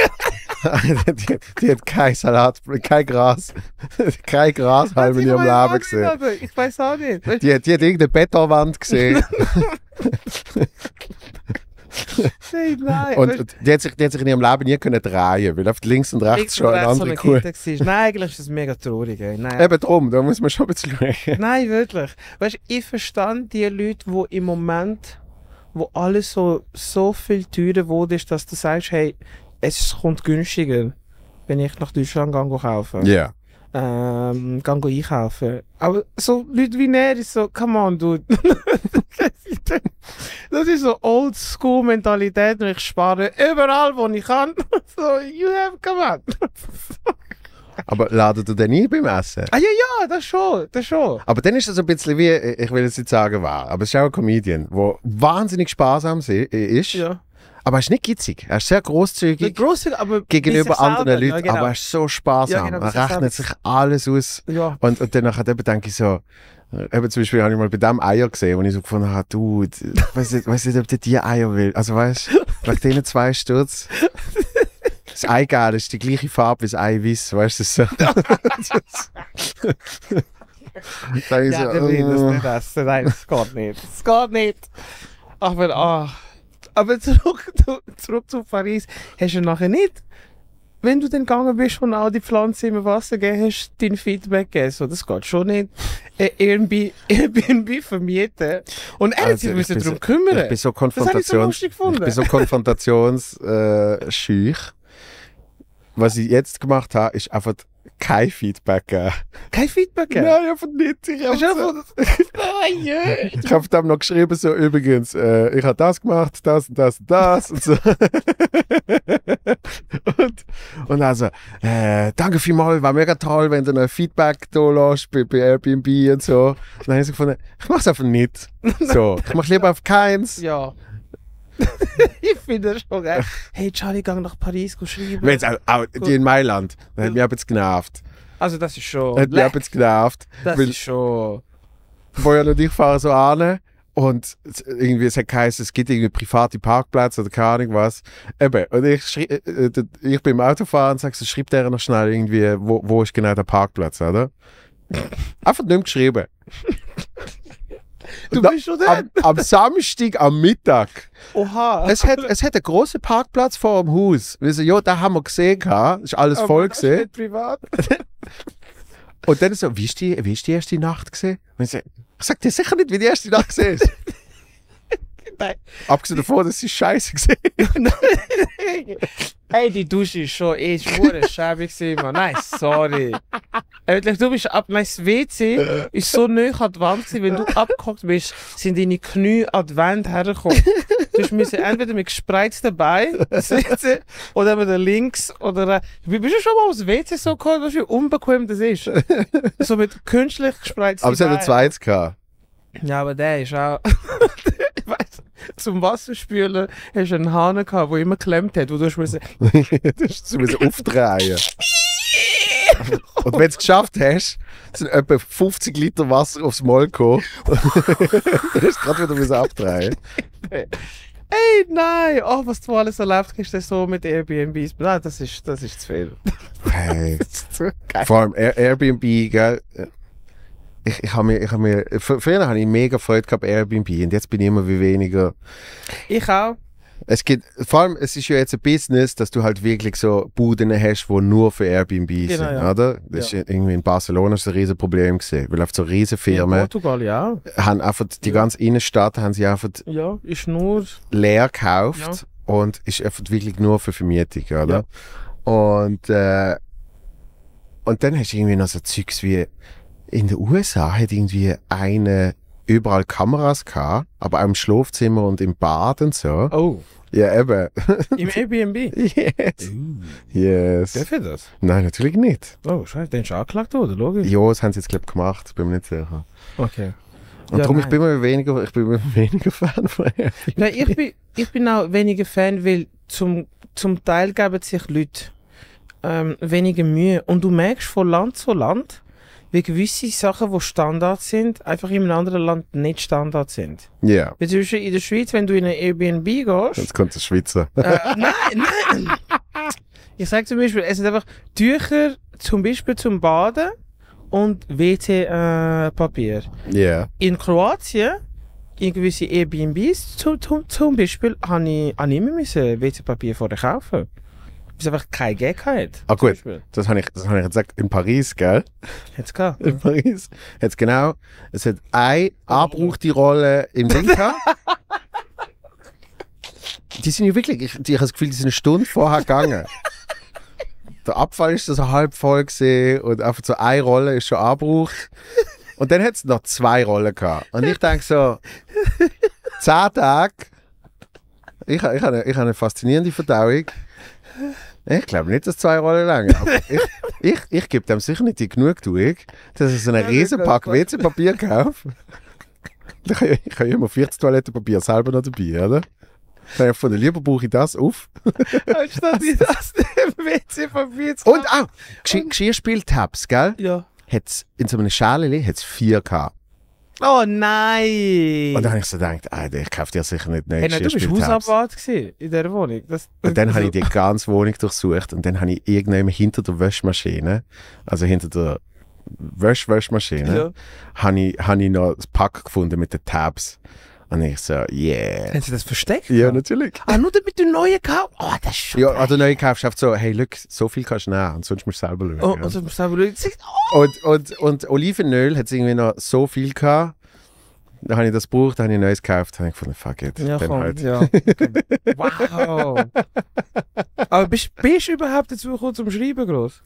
Speaker 1: die hat kein Salat, kein Gras halb in ihrem Leben gesehen.
Speaker 2: Ich weiß auch nicht.
Speaker 1: Die hat irgendeine Betonwand gesehen.
Speaker 2: Hey, nein.
Speaker 1: Und die hat sich in ihrem Leben nie können drehen, weil auf links und rechts schon eine andere Kuh.
Speaker 2: Nein, eigentlich ist das mega traurig. Ey. Nein.
Speaker 1: Eben drum, da muss man schon ein bisschen schauen.
Speaker 2: Nein, wirklich. Weißt du, ich verstand die Leute, die im Moment, wo alles so viel teurer wurde, dass du sagst, hey, es kommt günstiger, wenn ich nach Deutschland gehe kaufen.
Speaker 1: Ja.
Speaker 2: Gehen einkaufen. Aber so Leute wie er ist so, come on, dude. Das ist so Oldschool-Mentalität und ich spare überall, wo ich kann. So, you have, come on.
Speaker 1: Aber ladet du den ein beim Essen?
Speaker 2: Ah ja, das schon.
Speaker 1: Aber dann ist das ein bisschen wie, ich will jetzt nicht sagen wer, aber es ist auch ein Comedian, der wahnsinnig sparsam ist.
Speaker 2: Ja.
Speaker 1: Aber er ist nicht gitzig. Er ist sehr großzügig
Speaker 2: Aber
Speaker 1: gegenüber anderen Leuten,
Speaker 2: ja, genau.
Speaker 1: aber er ist so sparsam.
Speaker 2: Ja, genau,
Speaker 1: er rechnet sich alles aus.
Speaker 2: Ja.
Speaker 1: Und danach denke ich so, eben zum Beispiel habe ich mal bei dem Eier gesehen, wo ich so gefunden habe, du, ich weiß nicht, ob der die Eier will. Also weißt du, nach denen 2 Stutz. Das Eigelb ist die gleiche Farbe wie das Eiweiß, weißt du so. Dann ich
Speaker 2: Ja,
Speaker 1: so,
Speaker 2: will das nicht essen. Nein, das geht nicht. Das geht nicht. Aber zurück zu Paris. Hast du nachher nicht, wenn du dann gegangen bist und all die Pflanzen im Wasser gegeben hast, dein Feedback gegeben? So, das geht schon nicht. Airbnb vermieten. Und er hat sich müssen darum kümmern.
Speaker 1: Ich bin so
Speaker 2: Das habe ich so lustig gefunden.
Speaker 1: konfrontationsschüch. Was ich jetzt gemacht habe, ist einfach kein Feedback geben.
Speaker 2: Kein Feedback geben?
Speaker 1: Nein, einfach nicht. Ich habe dann noch geschrieben, so übrigens, ich habe das gemacht, das und das und das und so. und also, danke vielmals, war mega toll, wenn du noch Feedback da lässt bei Airbnb und so. Und dann habe ich so gefunden, ich mache es einfach nicht. So, ich mache lieber auf keins.
Speaker 2: Ja. Ich finde das schon geil. Hey Charlie, gang nach Paris schreiben.
Speaker 1: Wenn jetzt auch die in Mailand, das hat mich jetzt genervt.
Speaker 2: Also das ist schon...
Speaker 1: Hat mich jetzt genervt.
Speaker 2: Das ist schon...
Speaker 1: Bojan und ich fahren so an und irgendwie, es hat geheißen, es gibt irgendwie private Parkplätze oder keine Ahnung was. Eben, und ich bin im Autofahren und sage so, schreib der noch schnell irgendwie, wo ist genau der Parkplatz, oder? Einfach nicht mehr geschrieben.
Speaker 2: Du bist schon da?
Speaker 1: Am Samstag, am Mittag.
Speaker 2: Oha.
Speaker 1: Es hat einen grossen Parkplatz vor dem Haus. Wir so, ja, den haben wir gesehen, ist alles voll
Speaker 2: Das
Speaker 1: gesehen.
Speaker 2: ist nicht privat.
Speaker 1: Und dann so, wie ist die erste Nacht gesehen? Ich sag dir sicher nicht, wie die erste Nacht gesehen ist.
Speaker 2: Nein.
Speaker 1: Abgesehen davon, dass sie scheiße gesehen.
Speaker 2: Hey, die Dusche ist schon schwere schäbig gewesen, Mann. Nein, sorry. Wirklich, du bist das WC ist so nah an die Wand gewesen, wenn du abgehockt bist, sind deine Knie an die Wand hergekommen. Du musst entweder mit gespreizten Beinen sitzen oder mit links oder bist du schon mal aufs WC so gekommen, weißt du, wie unbequem das ist? So mit künstlich gespreizten
Speaker 1: Aber es hat
Speaker 2: Beinen.
Speaker 1: ein zweites gehabt.
Speaker 2: Ja, aber der ist auch... Ich weiss, zum Wasserspülen hast du einen Hahn gehabt, der immer geklemmt hat, wo du musst...
Speaker 1: Du musst aufdrehen. Und wenn du es geschafft hast, sind etwa 50 Liter Wasser aufs Maul gekommen. Du hast gerade wieder abdrehen.
Speaker 2: Hey, nein! Oh, was du alles erlebt hast, das so mit Airbnbs. Nein, das ist zu viel.
Speaker 1: Hey.
Speaker 2: Das ist zu geil.
Speaker 1: Vor allem Airbnb, gell? Früher habe ich mega Freude gehabt Airbnb und jetzt bin ich immer wie weniger.
Speaker 2: Ich auch.
Speaker 1: Vor allem, es ist ja jetzt ein Business, dass du halt wirklich so Buden hast, die nur für Airbnb sind,
Speaker 2: ja.
Speaker 1: oder? Das ist irgendwie in Barcelona ist ein riesen Problem gesehen, weil auf so riesen Firmen
Speaker 2: In Portugal, ja.
Speaker 1: haben einfach die ganze Innenstadt haben sie einfach
Speaker 2: Ja, ist nur...
Speaker 1: leer gekauft und ist einfach wirklich nur für Vermietung, oder? Und dann hast du irgendwie noch so Zeugs wie in den USA hat irgendwie eine überall Kameras gehabt, aber auch im Schlafzimmer und im Bad und so.
Speaker 2: Oh.
Speaker 1: Ja, eben.
Speaker 2: Im Airbnb?
Speaker 1: Yes. Yes.
Speaker 2: Darf ich das?
Speaker 1: Nein, natürlich nicht.
Speaker 2: Oh, scheiße, den ist angeklagt worden, logisch.
Speaker 1: Ja, das haben sie jetzt, glaube ich, gemacht. Bin mir nicht sicher.
Speaker 2: Okay.
Speaker 1: Und
Speaker 2: Ja,
Speaker 1: darum,
Speaker 2: nein.
Speaker 1: ich bin immer weniger Fan von Airbnb.
Speaker 2: Nein, ich bin auch weniger Fan, weil zum Teil geben sich Leute weniger Mühe. Und du merkst von Land zu Land, wie gewisse Sachen, die Standard sind, einfach in einem anderen Land nicht Standard sind.
Speaker 1: Ja,
Speaker 2: Wie zum Beispiel in der Schweiz, wenn du in ein Airbnb gehst...
Speaker 1: jetzt kommt der Schweizer.
Speaker 2: Nein! Ich sage zum Beispiel, es sind einfach Tücher, zum Beispiel zum Baden und WC-Papier.
Speaker 1: Ja.
Speaker 2: In Kroatien in gewisse Airbnbs zum Beispiel habe ich immer WC-Papier vorher kaufen. Weil es einfach kein Gag hat.
Speaker 1: Ah gut, das habe ich jetzt gesagt, in Paris, gell?
Speaker 2: Hat's gehabt.
Speaker 1: In Paris. Jetzt genau, es hat eine angebrauchte Rolle im Ding gehabt. Die sind ja wirklich, ich habe das Gefühl, die sind eine Stunde vorher gegangen. Der Abfall ist so halb voll gesehen und einfach so eine Rolle ist schon angebraucht. Und dann hat es noch 2 Rollen gehabt. Und ich denke so, 10 Tage, ich habe eine faszinierende Verdauung. Ich glaube nicht, dass 2 Rollen lang. Aber ich gebe dem sicher nicht die Genugtuung, dass ich so einen riesen Pack WC-Papier kaufe. Ich habe immer 40 Toilettenpapier selber noch dabei, oder? Dann von der Liebe brauche ich das auf.
Speaker 2: Anstatt ich das WC-Papier zu
Speaker 1: Und auch Geschirrspültabs, gell?
Speaker 2: Ja.
Speaker 1: Hat's in so einem Schälchen hat's 4 gehabt.
Speaker 2: Oh nein!
Speaker 1: Und dann habe ich so gedacht, Alter, ich kaufe dir sicher nicht neue
Speaker 2: Hey, nein, du bist
Speaker 1: Geschirrspültabs.
Speaker 2: Hausabwart in dieser Wohnung.
Speaker 1: Und dann habe ich die ganze Wohnung durchsucht und dann habe ich irgendjemand hinter der Wäschmaschine, also hinter der Waschmaschine, habe ich noch das Pack gefunden mit den Tabs. Und ich so, yeah.
Speaker 2: Haben sie das versteckt?
Speaker 1: Ja, natürlich.
Speaker 2: Ah, nur damit du neue kaufst? Oh, das ist schon
Speaker 1: Ja, also neue kaufst du einfach so, hey, look, so viel kannst du nehmen und sonst musst du selber schauen.
Speaker 2: Oh,
Speaker 1: ja.
Speaker 2: also musst du selber schauen.
Speaker 1: Und Olivenöl hat es irgendwie noch so viel gehabt. Dann habe ich das gebraucht, dann habe ich Neues gekauft. Dann habe ich gefunden, fuck it.
Speaker 2: Ja,
Speaker 1: dann
Speaker 2: komm,
Speaker 1: halt.
Speaker 2: ja. Okay. Wow. Aber bist du überhaupt dazu gekommen zum Schreiben, groß?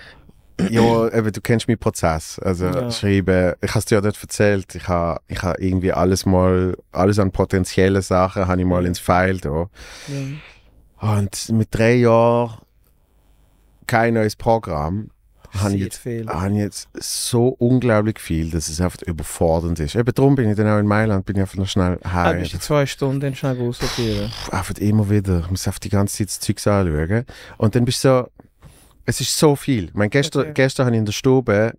Speaker 1: Ja, eben, du kennst meinen Prozess. Also
Speaker 2: Ja.
Speaker 1: schreiben, ich habe es dir ja dort erzählt, ich habe irgendwie alles an potenziellen Sachen habe ich mal ins File da.
Speaker 2: Ja.
Speaker 1: Und mit 3 Jahren kein neues Programm, habe ich jetzt so unglaublich viel, dass es einfach überfordernd ist. Eben darum bin ich dann auch in Mailand, bin ich einfach noch schnell heim.
Speaker 2: Bist du 2 Stunden dann schnell aussortieren?
Speaker 1: Einfach immer wieder, ich muss einfach die ganze Zeit das Zeugs anschauen. Und dann bist du so, es ist so viel. Ich meine, gestern habe ich in der Stube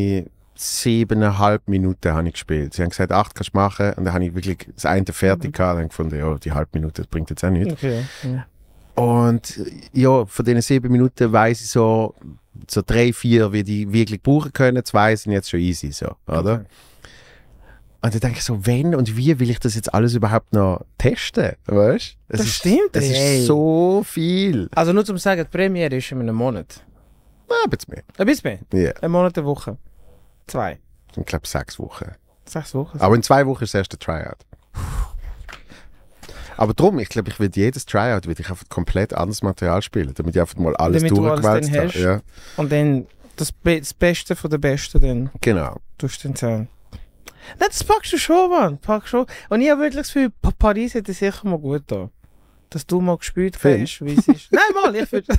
Speaker 1: 7,5 Minuten habe ich gespielt. Sie haben gesagt, 8 kannst du machen. Und dann habe ich wirklich das eine fertig gehabt. Dann habe ich gefunden, ja, die halbe Minute, das bringt jetzt auch nichts.
Speaker 2: Okay. Ja.
Speaker 1: Und ja, von diesen 7 Minuten weiss ich so 3, 4, wie die wirklich brauchen können. 2 sind jetzt schon easy, so, oder?
Speaker 2: Okay.
Speaker 1: Und dann denke ich so, wenn und wie will ich das jetzt alles überhaupt noch testen? Weißt du?
Speaker 2: Das stimmt,
Speaker 1: Es
Speaker 2: ey.
Speaker 1: ist so viel.
Speaker 2: Also nur zum sagen, die Premiere ist in einem Monat.
Speaker 1: Ein bisschen mehr.
Speaker 2: Ein bisschen mehr?
Speaker 1: Ja,
Speaker 2: Ein Monat, eine Woche. 2.
Speaker 1: ich glaube 6 Wochen.
Speaker 2: 6 Wochen.
Speaker 1: Aber in 2 Wochen ist das erste Tryout. Aber darum, ich glaube, ich will jedes Tryout will ich einfach komplett anderes Material spielen, damit ich einfach mal alles
Speaker 2: Damit du alles
Speaker 1: durchgewälzt
Speaker 2: dann
Speaker 1: habe.
Speaker 2: hast.
Speaker 1: Ja,
Speaker 2: Und dann das Beste von der Besten dann
Speaker 1: genau.
Speaker 2: tust du dann sagen. Nein, das packst du schon, Mann. Packst schon. Und ich habe wirklich das Gefühl, Paris hätte sicher mal gut da. Dass du mal gespielt
Speaker 1: Findest
Speaker 2: hast, wie es ist. Nein, mal, ich finde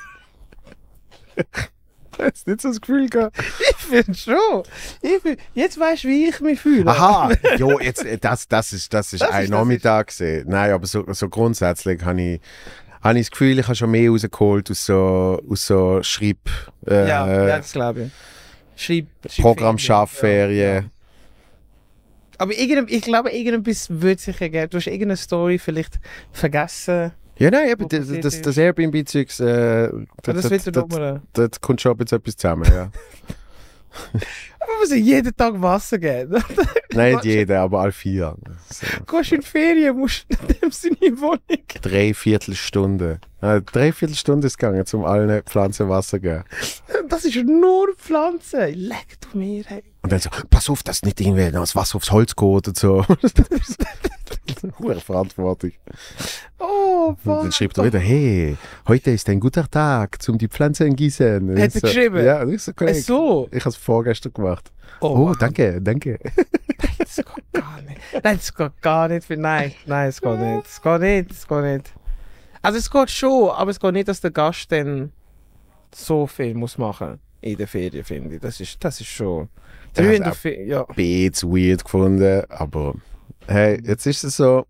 Speaker 1: Hast du nicht so das Gefühl gehabt?
Speaker 2: schon. Jetzt weißt du, wie ich mich fühle.
Speaker 1: Aha, jo, jetzt, das ist ein
Speaker 2: ist-
Speaker 1: Nachmittag gewesen. Nein, aber so grundsätzlich habe ich das Gefühl, ich habe schon mehr rausgeholt aus so Schreib...
Speaker 2: Ja, das glaube ich. Schreib
Speaker 1: Programmschaffferien.
Speaker 2: Ja. Aber ich glaube, irgendetwas wird sich ergeben. Du hast irgendeine Story vielleicht vergessen.
Speaker 1: Ja, nein, eben,
Speaker 2: Wo passiert
Speaker 1: das Airbnb-Zeugs,
Speaker 2: Das wird der
Speaker 1: dort kommt schon etwas zusammen, ja.
Speaker 2: Aber muss jeden Tag Wasser geben.
Speaker 1: Nein, nicht jeder, aber alle 4. So.
Speaker 2: Gehst in die Ferien, musst in dem Sinne in die Wohnung.
Speaker 1: 3/4 Stunde. 3/4 Stunde ist gegangen, um allen Pflanzen Wasser zu geben.
Speaker 2: Das ist nur Pflanzen. Leck du mir, hey.
Speaker 1: Und dann so, pass auf, dass nicht irgendwie das Wasser aufs Holz geht und so. Hohe Verantwortung.
Speaker 2: Oh,
Speaker 1: Und dann schreibt er wieder, hey, heute ist ein guter Tag, zum die Pflanzen gießen. Und
Speaker 2: Hat
Speaker 1: ich
Speaker 2: er
Speaker 1: so,
Speaker 2: geschrieben?
Speaker 1: Ja, und ich so, Kollege,
Speaker 2: So.
Speaker 1: ich habe es vorgestern gemacht.
Speaker 2: Oh,
Speaker 1: Oh,
Speaker 2: wow.
Speaker 1: danke.
Speaker 2: Das geht gar nicht. Nein, das geht gar nicht. Nein, es geht nicht. Es geht nicht. Also es geht schon, aber es geht nicht, dass der Gast dann so viel muss machen in der Ferien, finde ich. Das ist schon...
Speaker 1: Ja,
Speaker 2: Früher in
Speaker 1: also
Speaker 2: der Ferien, ja.
Speaker 1: Beats weird gefunden, aber hey, jetzt ist es so.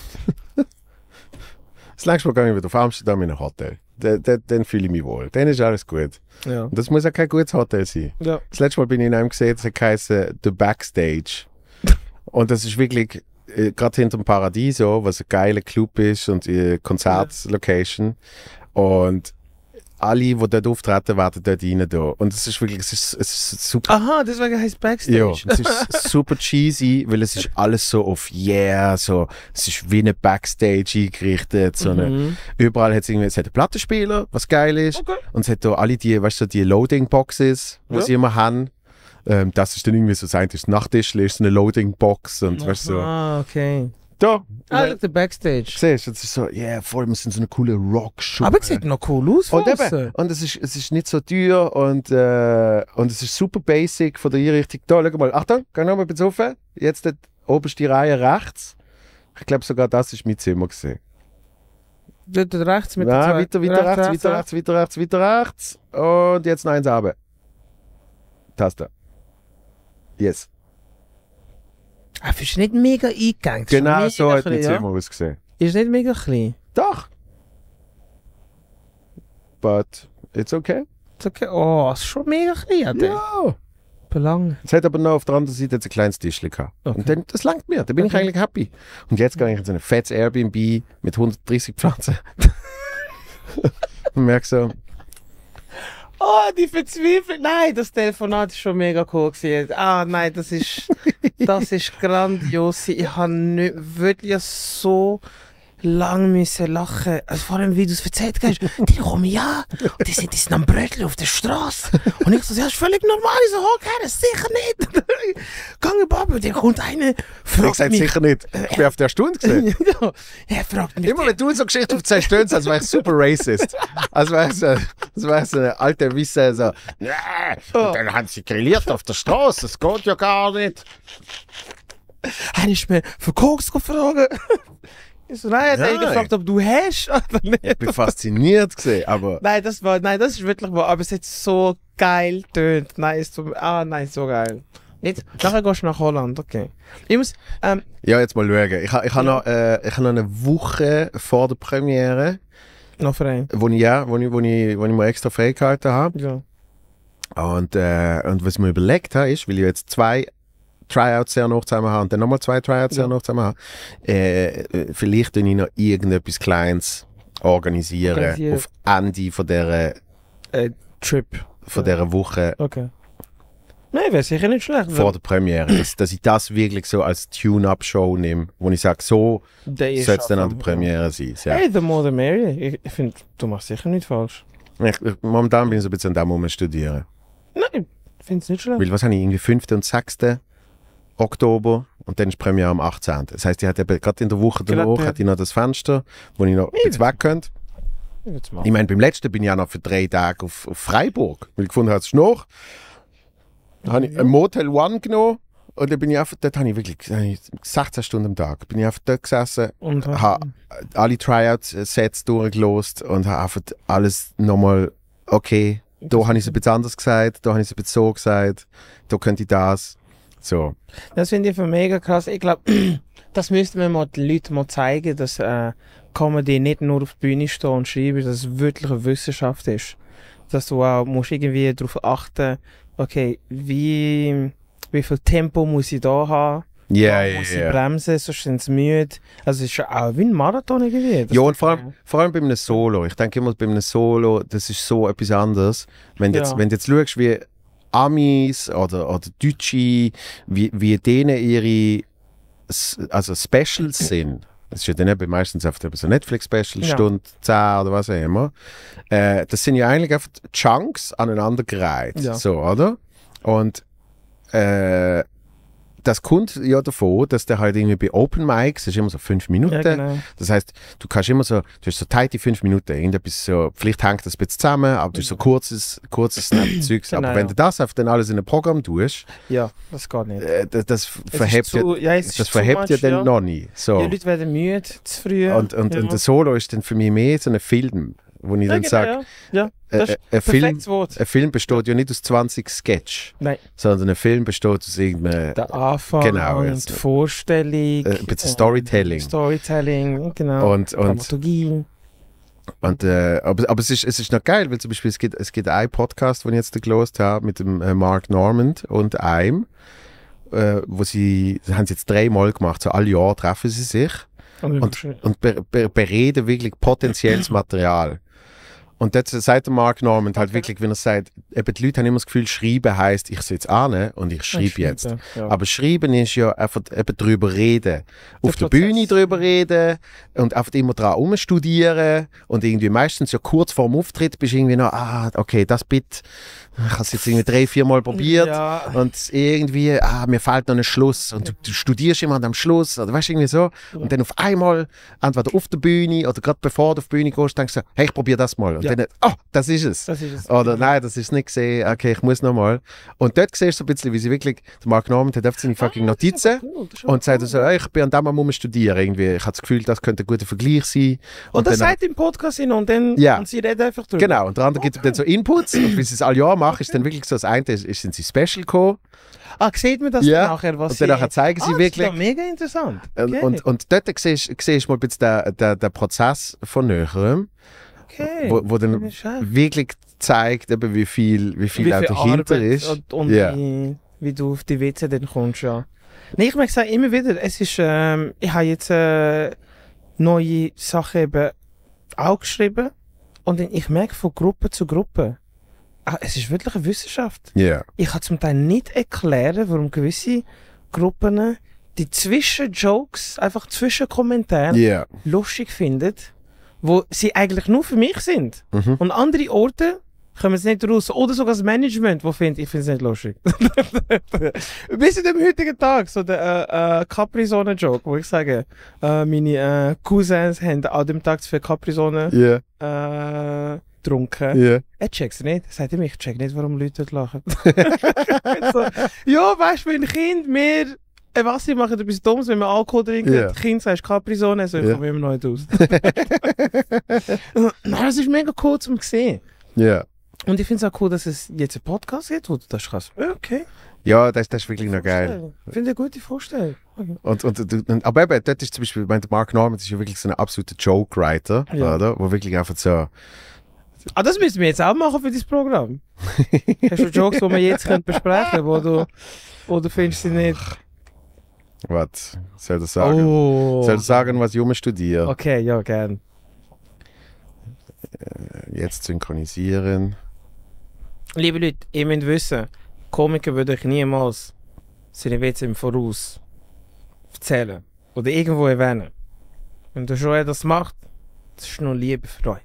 Speaker 1: Das nächste Mal gehe ich wieder auf Amsterdam in ein Hotel. Dann fühle ich mich wohl. Dann ist alles gut.
Speaker 2: Ja.
Speaker 1: Und das muss auch kein gutes Hotel sein.
Speaker 2: Ja.
Speaker 1: Das letzte Mal bin ich in einem gesehen, das heisst The Backstage. Und das ist wirklich gerade hinter dem Paradiso, was ein geiler Club ist und Konzertlocation. Und alle, die dort auftreten, werden dort rein da. Und es ist wirklich, es ist super.
Speaker 2: Aha, deswegen heisst Backstage.
Speaker 1: Ja, es ist super cheesy, weil es ist alles so auf so, es ist wie eine Backstage eingerichtet, so eine, überall hat es irgendwie, es hat einen Plattenspieler, was geil ist,
Speaker 2: Okay.
Speaker 1: und es hat da alle die, weißt du, die Loading-Boxes, die sie immer haben. Das ist dann irgendwie so sein, das Nachttisch ist so eine Loading-Box und weißt du, so,
Speaker 2: Ah, okay.
Speaker 1: da.
Speaker 2: Look, the Backstage.
Speaker 1: Siehst du, es ist so, vor allem wir sind so eine coole Rock-Show.
Speaker 2: Aber es sieht noch cool aus von
Speaker 1: Und eben,
Speaker 2: aussen.
Speaker 1: und es ist nicht so teuer und es ist super basic von der Einrichtung. Da, schau mal, Achtung, geh nochmal ein bisschen rauf. Jetzt die oberste Reihe rechts. Ich glaube sogar das ist mein Zimmer gesehen.
Speaker 2: Dort rechts mit
Speaker 1: Nein,
Speaker 2: der
Speaker 1: weiter rechts. Und jetzt noch eins runter. Taste. Yes.
Speaker 2: Ah, ist nicht mega eingegangen. Das ist
Speaker 1: Genau
Speaker 2: mega
Speaker 1: so hat mein
Speaker 2: klein, ja?
Speaker 1: Zimmer ausgesehen.
Speaker 2: Ist nicht mega klein.
Speaker 1: Doch. But it's okay.
Speaker 2: Ist okay. Oh, es ist schon mega klein. Ja.
Speaker 1: Ja.
Speaker 2: Belang.
Speaker 1: Es hat aber noch auf der anderen Seite jetzt ein kleines Tischchen gehabt.
Speaker 2: Okay.
Speaker 1: Und dann, das langt mir, da bin ich eigentlich happy. Und jetzt gehe ich in so ein fettes Airbnb mit 130 Pflanzen. Und merke so,
Speaker 2: Oh, die Verzweiflung. Nein, das Telefonat ist schon mega cool gewesen. Ah, nein, das ist grandios. Ich habe nicht wirklich so lang müssen lachen. Also vor allem, wie du es erzählt hast. Die kommen ja und die sind am Brötchen auf der Straße. Und ich so, ja, ist völlig normal. Ich so, okay, sicher nicht. Gang Baba, der kommt eine,
Speaker 1: ich
Speaker 2: fragt
Speaker 1: sage
Speaker 2: mich.
Speaker 1: sicher nicht, ich bin auf der Stunde gesehen.
Speaker 2: Ja, er fragt mich.
Speaker 1: Immer wenn du so Geschichten erzählst, stöhnst, als wäre ich super racist. Als wäre so eine alte Wisse, so, nee, und dann haben sie grilliert auf der Straße, das geht ja gar nicht.
Speaker 2: Einer ist mir für Koks gefragt. Ich so, nein, er hat
Speaker 1: Ja,
Speaker 2: gefragt, ob du hast oder nicht.
Speaker 1: Ich bin fasziniert gesehen, aber
Speaker 2: Nein, das ist wirklich wahr, aber es hat so geil tönt. Nein, so geil. Nicht, nachher gehst du nach Holland, okay. Ich muss,
Speaker 1: ja, jetzt mal schauen. Ich habe noch eine Woche vor der Premiere,
Speaker 2: noch frei.
Speaker 1: wo ich mir extra frei gehalten habe.
Speaker 2: Ja.
Speaker 1: Und was ich mir überlegt habe, ist, weil ich jetzt 2 Tryouts sehr noch zusammen habe und dann nochmal 2 Tryouts sehr noch zusammen habe, vielleicht ich noch irgendetwas Kleines organisieren auf Ende von dieser
Speaker 2: Trip.
Speaker 1: Woche
Speaker 2: Okay. Nein, wäre sicher nicht schlecht.
Speaker 1: vor der Premiere. Dass ich das wirklich so als Tune-Up-Show nehme, wo ich sage, so soll es dann an der Premiere sein. Ja.
Speaker 2: Hey, the more the merrier. Ich finde, du machst sicher nicht falsch.
Speaker 1: Momentan bin ich so ein bisschen an dem Studieren.
Speaker 2: Nein, ich finde es nicht schlecht.
Speaker 1: Weil, was habe ich, irgendwie 5. und 6. Oktober und dann ist die Premiere am 18. Das heisst, ich hatte gerade in der Woche danach hatte ich noch das Fenster, wo ich noch ein bisschen weg könnte. Ich meine, beim letzten bin ich ja noch für 3 Tage auf Freiburg, weil ich gefunden habe, es ist noch. Dann habe ich ein Motel One genommen und dann bin ich einfach, dort habe ich wirklich 16 Stunden am Tag, bin ich einfach dort gesessen,
Speaker 2: Und
Speaker 1: habe alle Tryout-Sets durchgelost und habe einfach alles nochmal, okay, da habe ich es ein bisschen anders gesagt, da habe ich es ein bisschen so gesagt, da könnte ich das. So.
Speaker 2: das finde ich mega krass. Ich glaube, das müssten wir mal den Leuten mal zeigen, dass Comedy nicht nur auf der Bühne stehen und schreiben, dass es wirklich eine Wissenschaft ist. Dass du auch musst irgendwie darauf achten, okay, wie viel Tempo muss ich da haben?
Speaker 1: Ja,
Speaker 2: Muss ich bremsen, sonst sind sie müde. Also es ist schon auch wie ein Marathon irgendwie. Das
Speaker 1: ja, und vor allem bei einem Solo. Ich denke immer, bei einem Solo, das ist so etwas anderes. Wenn du jetzt schaust, wie Amis oder Deutsche, wie denen ihre Specials sind. Das ist ja dann eben meistens einfach so Netflix-Special, Stunde 10 oder was auch immer. Das sind ja eigentlich einfach Chunks aneinandergereiht.
Speaker 2: Ja.
Speaker 1: So, oder? Und das kommt ja davon, dass der halt irgendwie bei Open Mics, das ist immer so 5 Minuten.
Speaker 2: Ja, genau.
Speaker 1: Das heisst, du kannst immer so, du hast so tighte 5 Minuten, irgendetwas so, vielleicht hängt das ein bisschen zusammen, aber du hast so kurzes Snap-Zeugs.
Speaker 2: Genau,
Speaker 1: Aber wenn du das auf dann alles in ein Programm tust,
Speaker 2: Ja, das geht nicht.
Speaker 1: das verhebt ja dann
Speaker 2: ja.
Speaker 1: noch nicht. So.
Speaker 2: Die Leute werden müde, zu früh.
Speaker 1: Und der Solo ist dann für mich mehr so ein Film, wo ich dann sage,
Speaker 2: ja, das ist
Speaker 1: ein
Speaker 2: perfektes Wort.
Speaker 1: Film besteht ja nicht aus 20 Sketch,
Speaker 2: Nein,
Speaker 1: sondern ein Film besteht aus irgendeinem
Speaker 2: der Anfang
Speaker 1: genau,
Speaker 2: und
Speaker 1: jetzt.
Speaker 2: die Vorstellung.
Speaker 1: Ein bisschen Storytelling.
Speaker 2: Storytelling, genau.
Speaker 1: Und
Speaker 2: Dramaturgie.
Speaker 1: aber es ist noch geil, weil zum Beispiel es gibt einen Podcast, den ich jetzt gelost habe, mit dem Mark Normand und einem, wo sie haben es jetzt 3-mal gemacht, so alle Jahre treffen sie sich und bereden wirklich potenzielles Material. Und dort sagt der Mark Normand halt wirklich, wenn er sagt, eben die Leute haben immer das Gefühl, schreiben heisst, ich sitze an und ich schreibe jetzt.
Speaker 2: Ja.
Speaker 1: Aber schreiben ist ja einfach eben drüber reden. Auf der
Speaker 2: Prozess.
Speaker 1: Bühne drüber reden und einfach immer dran rumstudieren und irgendwie meistens ja kurz vor dem Auftritt bist du irgendwie noch, okay, das Bit, ich habe es jetzt irgendwie 3-4 Mal probiert
Speaker 2: Ja.
Speaker 1: und irgendwie, mir fehlt noch ein Schluss und du studierst immer am Schluss oder weißt du, irgendwie so und dann auf einmal, entweder auf der Bühne oder gerade bevor du auf die Bühne gehst, denkst du, hey, ich probiere das mal und dann, das ist es.
Speaker 2: Das ist es.
Speaker 1: Oder nein, das ist es nicht gesehen, okay, ich muss noch mal. Und dort siehst du so ein bisschen, wie sie wirklich, der Mark Normand hat einfach seine fucking Notizen und sagt so, hey, ich bin an dem am studieren irgendwie. Ich habe das Gefühl, das könnte ein guter Vergleich sein.
Speaker 2: Und das
Speaker 1: dann,
Speaker 2: sagt im Podcast hin und dann und sie reden einfach drüber.
Speaker 1: Genau, und der andere gibt dann so Inputs und wie sie es alle Jahr machen, ist dann wirklich so, das eine sind sie Special gekommen.
Speaker 2: Sieht man das dann nachher, was
Speaker 1: und dann zeigen sie wirklich.
Speaker 2: Das ist doch mega interessant. Okay.
Speaker 1: Und dort siehst du mal ein bisschen den Prozess von näherem,
Speaker 2: Okay.
Speaker 1: wo dann wirklich zeigt, eben, wie viel auch dahinter ist.
Speaker 2: Und wie du auf die WC dann kommst, ja. Nee, ich merke es immer wieder, es ist, ich habe jetzt neue Sachen eben auch geschrieben und ich merke von Gruppe zu Gruppe, es ist wirklich eine Wissenschaft.
Speaker 1: Yeah.
Speaker 2: Ich kann zum Teil nicht erklären, warum gewisse Gruppen die Zwischenjokes, einfach Zwischenkommentare lustig finden, wo sie eigentlich nur für mich sind.
Speaker 1: Mhm.
Speaker 2: Und andere Orte kommen es nicht raus. Oder sogar das Management, wo findet, ich finde es nicht lustig. Bis in dem heutigen Tag, so der Capri-Sonne-Joke, wo ich sage, meine Cousins haben an dem Tag zu viel Capri-Sonne getrunken. Er checkt es nicht. Er sagt ihm, ich check nicht, warum Leute dort lachen. So, ja, weißt du, wenn ein Kind mehr Wasser macht etwas Dummes, wenn man Alkohol trinkt, das Kind sagt Capri-Sonne, so ich komme immer noch nicht aus. Das ist mega cool zum sehen.
Speaker 1: Ja.
Speaker 2: Und ich finde es auch cool, dass es jetzt einen Podcast gibt, wo du das kannst. Okay.
Speaker 1: Ja, das ist wirklich noch geil.
Speaker 2: Ich finde eine gute Vorstellung. Okay.
Speaker 1: Aber eben, dort ist zum Beispiel, der Mark Normand ist ja wirklich so ein absoluter Joke-Writer, oder? Wo wirklich einfach so...
Speaker 2: das müssen wir jetzt auch machen für dieses Programm. Hast du Jokes, die wir jetzt besprechen können, wo du findest sie nicht...
Speaker 1: Was? Soll ich sagen? Soll ich sagen, was ich studiere?
Speaker 2: Okay, ja, gern.
Speaker 1: Jetzt synchronisieren.
Speaker 2: Liebe Leute, ihr müsst wissen, Komiker würde ich niemals seine Witze im Voraus erzählen oder irgendwo erwähnen. Wenn der Joel das macht, das ist nur Liebe für euch.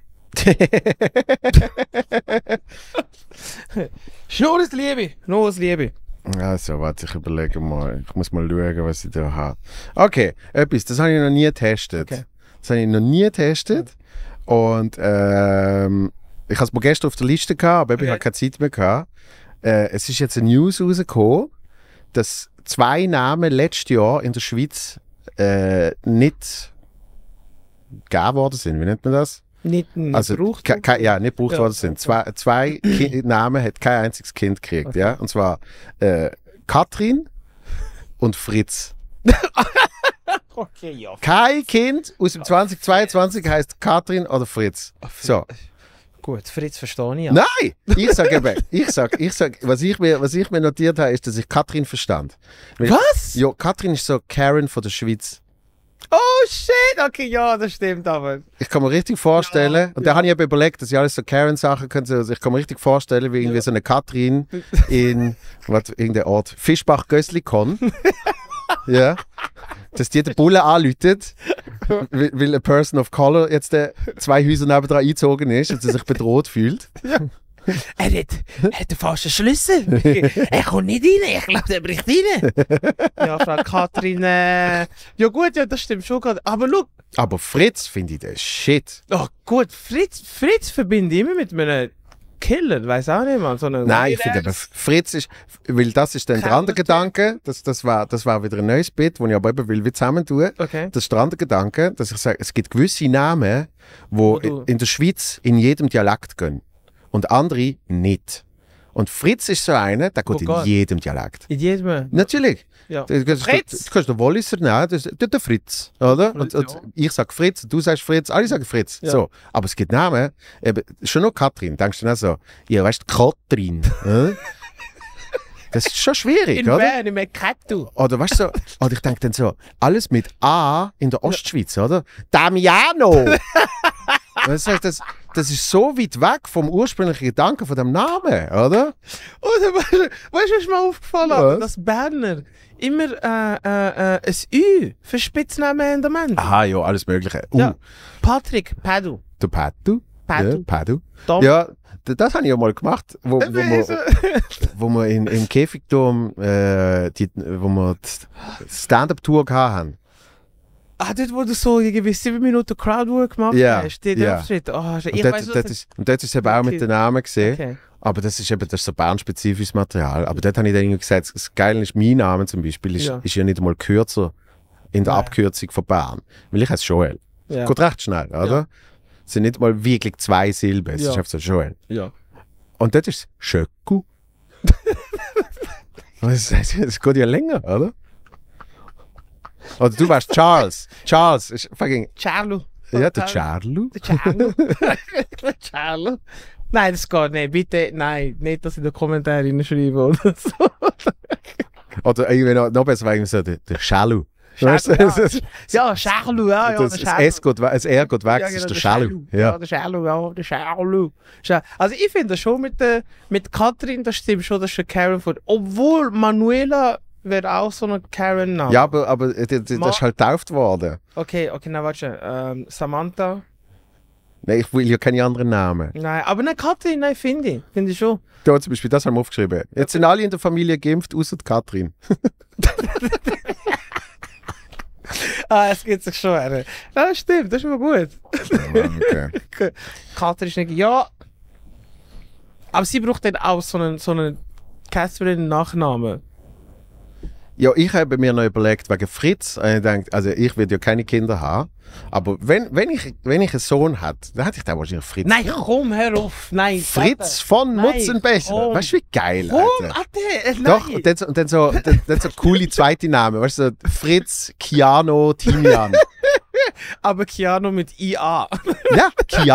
Speaker 2: Nur das Liebe, nur das Liebe.
Speaker 1: Also, warte, ich überlege mal. Ich muss mal schauen, was ich da habe. Okay, das habe ich noch nie getestet.
Speaker 2: Okay.
Speaker 1: Das habe ich noch nie getestet. Und ich habe es mal gestern auf der Liste gehabt, aber ich habe keine Zeit mehr gehabt. Es ist jetzt eine News rausgekommen, dass 2 Namen letztes Jahr in der Schweiz nicht gegeben worden sind. Wie nennt man das?
Speaker 2: Nicht
Speaker 1: gebraucht? Nicht gebraucht worden sind. Zwei Namen hat kein einziges Kind gekriegt.
Speaker 2: Okay.
Speaker 1: Ja? Und zwar Katrin und Fritz.
Speaker 2: Okay, ja.
Speaker 1: Kein Kind aus dem 2022 heißt Katrin oder Fritz. So.
Speaker 2: Gut, Fritz verstehe ich. Ja.
Speaker 1: Nein! Ich sage, was ich mir notiert habe, ist, dass ich Katrin verstand.
Speaker 2: Was?
Speaker 1: Ja, Katrin ist so Karen von der Schweiz.
Speaker 2: Oh shit! Okay, ja, das stimmt aber.
Speaker 1: Ich kann mir richtig vorstellen, und da habe ich eben überlegt, dass ich alles so Karen-Sachen könnte. Also ich kann mir richtig vorstellen, wie irgendwie so eine Katrin in irgendeinem Ort Fischbach-Gösslikon. Ja. Dass die den Bullen anläutet, weil eine Person of Color jetzt 2 Häuser nebendran eingezogen ist und sie sich bedroht fühlt.
Speaker 2: Ja. Er hat den falschen Schlüssel. Er kommt nicht rein, ich glaube, er bricht rein. Ja, Frau Katrin, ja gut, ja, das stimmt schon gerade. Aber schau.
Speaker 1: Aber Fritz finde ich der Shit.
Speaker 2: Oh gut, Fritz verbinde ich immer mit einem Killer, weiß auch nicht, man. So
Speaker 1: nein, ich finde aber Fritz ist, weil das ist dann der andere Gedanke, das war wieder ein neues Bit, das ich aber eben will wie zusammen tun.
Speaker 2: Okay.
Speaker 1: Das ist der andere Gedanke, dass ich sage, es gibt gewisse Namen, die in der Schweiz in jedem Dialekt gehen und andere nicht. Und Fritz ist so einer, der geht in jedem Dialekt.
Speaker 2: In jedem?
Speaker 1: Natürlich.
Speaker 2: Ja.
Speaker 1: Fritz? Du kannst den Walliser nehmen, das ist der Fritz, oder? Und ich sage Fritz, du sagst Fritz, alle sagen Fritz. Ja. So. Aber es gibt Namen, eben, schon noch Katrin, denkst du dann so, ja, weißt du, Katrin. Das ist schon schwierig,
Speaker 2: in
Speaker 1: oder?
Speaker 2: Bern, in Mercato.
Speaker 1: Oder weißt du, so, oder ich denke dann so, alles mit A in der Ostschweiz, oder? Damiano! Das das ist so weit weg vom ursprünglichen Gedanken von dem Namen, oder?
Speaker 2: Oder weißt du, was ist mir aufgefallen?
Speaker 1: Was?
Speaker 2: Dass Berner immer ein Ü für Spitznamen in der Ende.
Speaker 1: Aha, ja, alles Mögliche.
Speaker 2: Ja. Patrick, Padu.
Speaker 1: Der Padu.
Speaker 2: Padu.
Speaker 1: Ja, Padu.
Speaker 2: Tom.
Speaker 1: Ja, das habe ich ja mal gemacht, wo wir im Käfigturm wo wir die Stand-Up-Tour hatten.
Speaker 2: Ah, dort, wo du so irgendwie 7 Minuten Crowdwork gemacht
Speaker 1: Ja,
Speaker 2: hast. Der
Speaker 1: ja.
Speaker 2: Auftritt. Oh,
Speaker 1: Und
Speaker 2: ich
Speaker 1: dort,
Speaker 2: weiss,
Speaker 1: dort ist es eben auch mit den Namen gesehen.
Speaker 2: Okay.
Speaker 1: Aber das ist so bernspezifisches Material. Aber dort habe ich dann irgendwie gesagt, das Geile ist, mein Name zum Beispiel ist ja nicht einmal kürzer in der
Speaker 2: Nein.
Speaker 1: Abkürzung von Bern. Weil ich heiße Joel.
Speaker 2: Ja.
Speaker 1: Geht recht schnell, oder?
Speaker 2: Ja.
Speaker 1: Es sind nicht mal wirklich 2 Silben, es
Speaker 2: Ja.
Speaker 1: ist einfach so Joel.
Speaker 2: Ja.
Speaker 1: Und dort ist es Schöcku. das geht ja länger, oder? Oder du warst Charles. Charles ist fucking...
Speaker 2: Charlo.
Speaker 1: Ja, der Charlu.
Speaker 2: Der Charlo. Der Charlo. Nein, das geht nicht. Bitte, nein. Nicht, dass in den Kommentaren schreiben oder so.
Speaker 1: Oder irgendwie noch besser war irgendwie so der Chalu. Weißt du?
Speaker 2: Ja, Charlo, ja, ja.
Speaker 1: Das S geht, das R geht weg, das ist der Chalu.
Speaker 2: Ja, der Charlo, ja, der Charlo. Also ich finde das schon mit Katrin, das stimmt schon, dass eine Karen von. Obwohl Manuela wäre auch so eine Karen-Name.
Speaker 1: Ja, aber das ist halt getauft worden.
Speaker 2: Okay, na warte. Samantha.
Speaker 1: Nein, ich will ja keine anderen Namen.
Speaker 2: Nein, aber eine Katrin, nein, finde ich schon.
Speaker 1: Da zum Beispiel, das haben wir aufgeschrieben. Jetzt sind alle in der Familie geimpft, außer Katrin.
Speaker 2: Es geht sich schon. Ja, stimmt, das ist immer gut.
Speaker 1: Okay.
Speaker 2: Katrin ist nicht. Ja. Aber sie braucht dann auch so einen Catherine-Nachnamen.
Speaker 1: Ja, ich habe mir noch überlegt, wegen Fritz, ich denke, also ich werde ja keine Kinder haben, aber wenn ich einen Sohn hätte, dann hätte ich da wahrscheinlich Fritz.
Speaker 2: Nein, komm, hör auf. Nein,
Speaker 1: Fritz von
Speaker 2: Nein,
Speaker 1: Mutzenbecher.
Speaker 2: komm.
Speaker 1: Weißt du, wie geil,
Speaker 2: Komm,
Speaker 1: Alter?
Speaker 2: nein.
Speaker 1: Doch, und dann so coole zweite Namen. Weißt du, so Fritz, Kiano, Timian.
Speaker 2: Aber Keanu mit IA.
Speaker 1: Ja,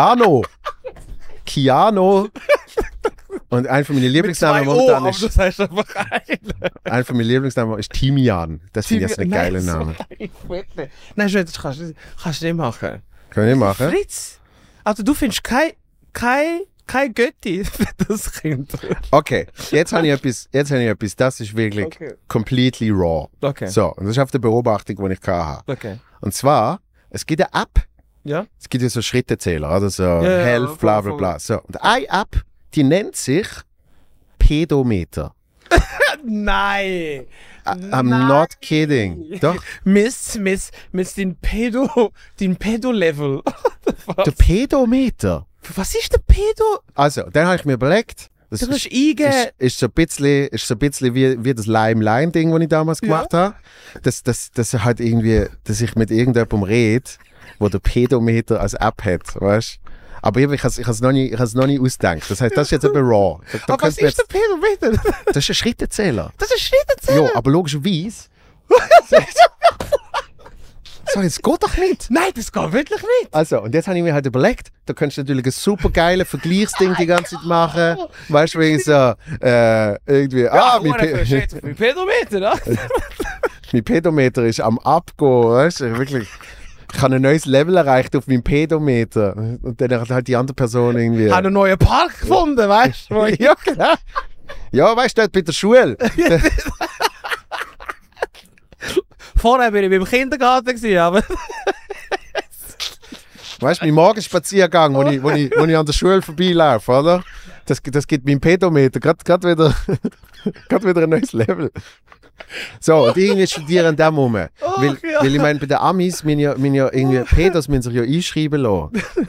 Speaker 1: Kiano. Und ein von meinen Lieblingsnamen momentan ist.
Speaker 2: Das heißt einfach
Speaker 1: Ein von meinen Lieblingsnamen ist Timian. Das finde ich jetzt ein geiler Name.
Speaker 2: Nein, Schwede, das kannst du nicht machen.
Speaker 1: Können wir machen?
Speaker 2: Fritz? Also du findest kein Götti für das Kind.
Speaker 1: Okay, jetzt habe ich etwas, das ist wirklich
Speaker 2: Okay.
Speaker 1: completely raw.
Speaker 2: Okay.
Speaker 1: So, und das ist auf der Beobachtung, die ich hatte.
Speaker 2: Okay.
Speaker 1: Und zwar, es gibt eine App,
Speaker 2: Ja?
Speaker 1: es gibt ja so Schrittezähler, oder so
Speaker 2: ja,
Speaker 1: Health, bla bla bla. So, und eine App, die nennt sich Pedometer.
Speaker 2: Nein!
Speaker 1: I'm not kidding. Doch,
Speaker 2: Miss den Pedo-Level.
Speaker 1: der Pedometer.
Speaker 2: Was ist der Pedo?
Speaker 1: Also, dann habe ich mir überlegt, das
Speaker 2: Du kannst
Speaker 1: ist,
Speaker 2: eingeben.
Speaker 1: ist so ein bisschen wie das Lime-Line-Ding, das ich damals gemacht habe. Das halt irgendwie, dass ich mit irgendjemandem rede, wo der Pedometer als App hat, weißt du? Aber ich habe es noch nie ausgedacht. Das heißt, das ist jetzt eben raw. Da
Speaker 2: Aber was ist der Pedometer?
Speaker 1: Das ist ein Schrittezähler.
Speaker 2: Das ist Schrittezähler.
Speaker 1: Ja, aber logischerweise. So, jetzt geht doch nicht.
Speaker 2: Nein, das geht wirklich nicht.
Speaker 1: Also, und jetzt habe ich mir halt überlegt, da könntest du natürlich ein super geiles Vergleichsding die ganze Zeit machen. Weißt du, wie so, irgendwie,
Speaker 2: Mein Pedometer, ne?
Speaker 1: mein Pedometer ist am Abgehen, weißt du, wirklich. Ich habe ein neues Level erreicht auf meinem Pedometer. Und dann hat halt die andere Person irgendwie.
Speaker 2: Habe einen neuen Park gefunden, weißt du?
Speaker 1: Ja, genau. Ja, weißt du, dort bei der Schule.
Speaker 2: Vorher bin ich beim Kindergarten gewesen, aber.
Speaker 1: Weißt du, mein Morgenspaziergang, wo ich an der Schule vorbeilaufe, oder? Das gibt meinem Pedometer gerade wieder ein neues Level. So, und irgendwie studieren da rum. Weil ich meine, bei den Amis, müssen ja irgendwie Pedos müssen sich ja einschreiben lassen.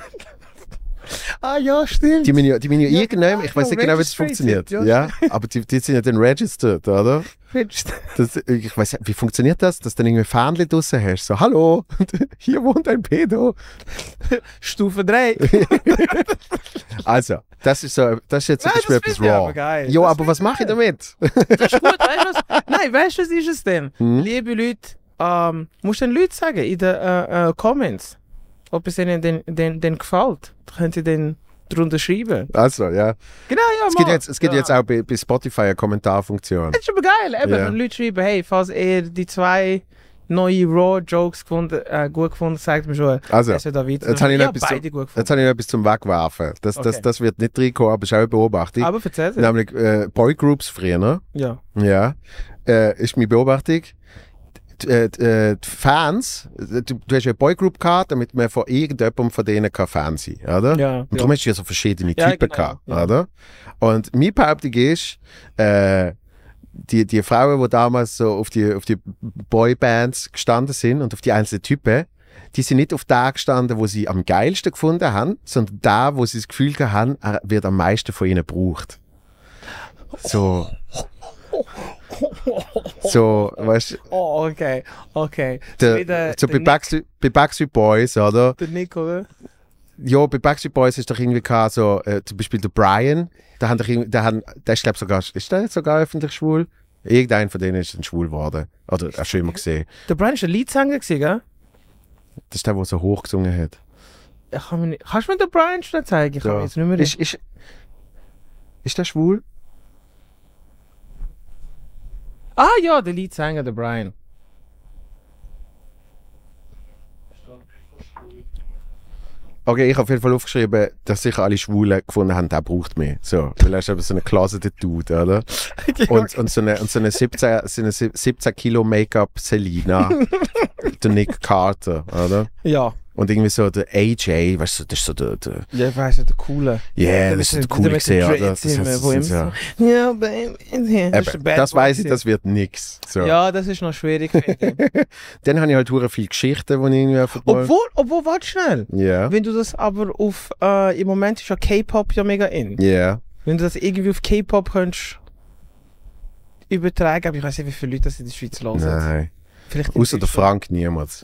Speaker 2: Ah ja, stimmt.
Speaker 1: Die müssen ja irgendwann, ich weiß nicht
Speaker 2: ja,
Speaker 1: genau, wie das funktioniert.
Speaker 2: registered,
Speaker 1: Ja, aber die sind ja dann registered, oder? Ich weiß nicht, wie funktioniert das, dass du dann irgendwie Fähnchen draussen hast? So, hallo, hier wohnt ein Pedo.
Speaker 2: Stufe 3.
Speaker 1: Also, das ist jetzt zum Beispiel etwas
Speaker 2: finde ich
Speaker 1: raw.
Speaker 2: aber geil.
Speaker 1: Jo,
Speaker 2: Das
Speaker 1: aber was mache ich damit?
Speaker 2: Das ist gut, weißt du was? Nein, weißt du, was ist es denn? Liebe Leute, musst du den Leuten sagen in den Comments, ob es ihnen denn gefällt. Da könnt ihr dann drunter schreiben.
Speaker 1: Also, ja.
Speaker 2: Genau, ja,
Speaker 1: Es gibt jetzt auch bei Spotify eine Kommentarfunktion.
Speaker 2: Das ist aber geil, eben.
Speaker 1: Ja.
Speaker 2: Wenn Leute schreiben, hey, falls ihr die zwei neue Raw-Jokes gut gefunden, sagt mir schon.
Speaker 1: Also,
Speaker 2: da weiter.
Speaker 1: jetzt habe ich,
Speaker 2: Ja,
Speaker 1: noch etwas
Speaker 2: beide gut
Speaker 1: jetzt habe ich noch etwas zum Wegwerfen. Das wird nicht reinkommen, aber es ist auch eine Beobachtung.
Speaker 2: Aber erzähl es.
Speaker 1: Nämlich Boygroups früher, ne?
Speaker 2: Ja.
Speaker 1: Ja. Ist meine Beobachtung. Die Fans, du hast ja eine Boygroup gehabt, damit man von irgendjemandem von denen Fan sein kann, oder?
Speaker 2: Ja.
Speaker 1: Und darum hast du ja so verschiedene
Speaker 2: Ja,
Speaker 1: Typen
Speaker 2: genau,
Speaker 1: gehabt,
Speaker 2: ja.
Speaker 1: oder? Und meine Behauptung ist, die Frauen, die damals so auf die Boybands gestanden sind und auf die einzelnen Typen, die sind nicht auf da gestanden, wo sie am geilsten gefunden haben, sondern da, wo sie das Gefühl haben, er wird am meisten von ihnen gebraucht. So, weißt du,
Speaker 2: Oh, okay. Okay.
Speaker 1: bei Backstreet Boys, oder?
Speaker 2: Der Nick, oder?
Speaker 1: Ja, bei Backstreet Boys ist doch irgendwie gehabt, so, zum Beispiel der Brian, der ist, glaube sogar, ist der sogar öffentlich schwul? Irgendein von denen ist dann schwul geworden. Oder hast du schon immer gesehen.
Speaker 2: Der Brian war der Leadsänger, gell?
Speaker 1: Das ist der, der so hoch gesungen hat.
Speaker 2: Kannst du mir den Brian schon zeigen? Ich kann
Speaker 1: Ja.
Speaker 2: jetzt nicht mehr
Speaker 1: Ist der schwul?
Speaker 2: Ah ja, der Leadsänger, der Brian.
Speaker 1: Okay, ich habe auf jeden Fall aufgeschrieben, dass sicher alle Schwulen gefunden haben, der braucht mehr. So, weil er ist eben so eine closeted Dude, oder? Und so eine 17 Kilo Make-up Selina, der Nick Carter, oder?
Speaker 2: Ja.
Speaker 1: Und irgendwie so der AJ, weißt du, das ist so der
Speaker 2: Ja, ich weiss, der Coole.
Speaker 1: yeah, das ist der coole gesehen, oder? Das
Speaker 2: wo immer
Speaker 1: ja.
Speaker 2: so, ja, baby,
Speaker 1: Das weiss ich, das wird nix. So.
Speaker 2: Ja, das ist noch schwierig, finde ich.
Speaker 1: Dann habe ich halt hure viele Geschichten, die ich irgendwie einfach mal...
Speaker 2: Obwohl, warte schnell.
Speaker 1: Ja.
Speaker 2: Wenn du das aber auf, im Moment ist ja K-Pop ja mega in.
Speaker 1: Ja.
Speaker 2: Wenn du das irgendwie auf K-Pop könntest übertragen, aber ich weiß nicht, wie viele Leute das in der Schweiz hören.
Speaker 1: Nein.
Speaker 2: Vielleicht
Speaker 1: Außer der Frank niemals.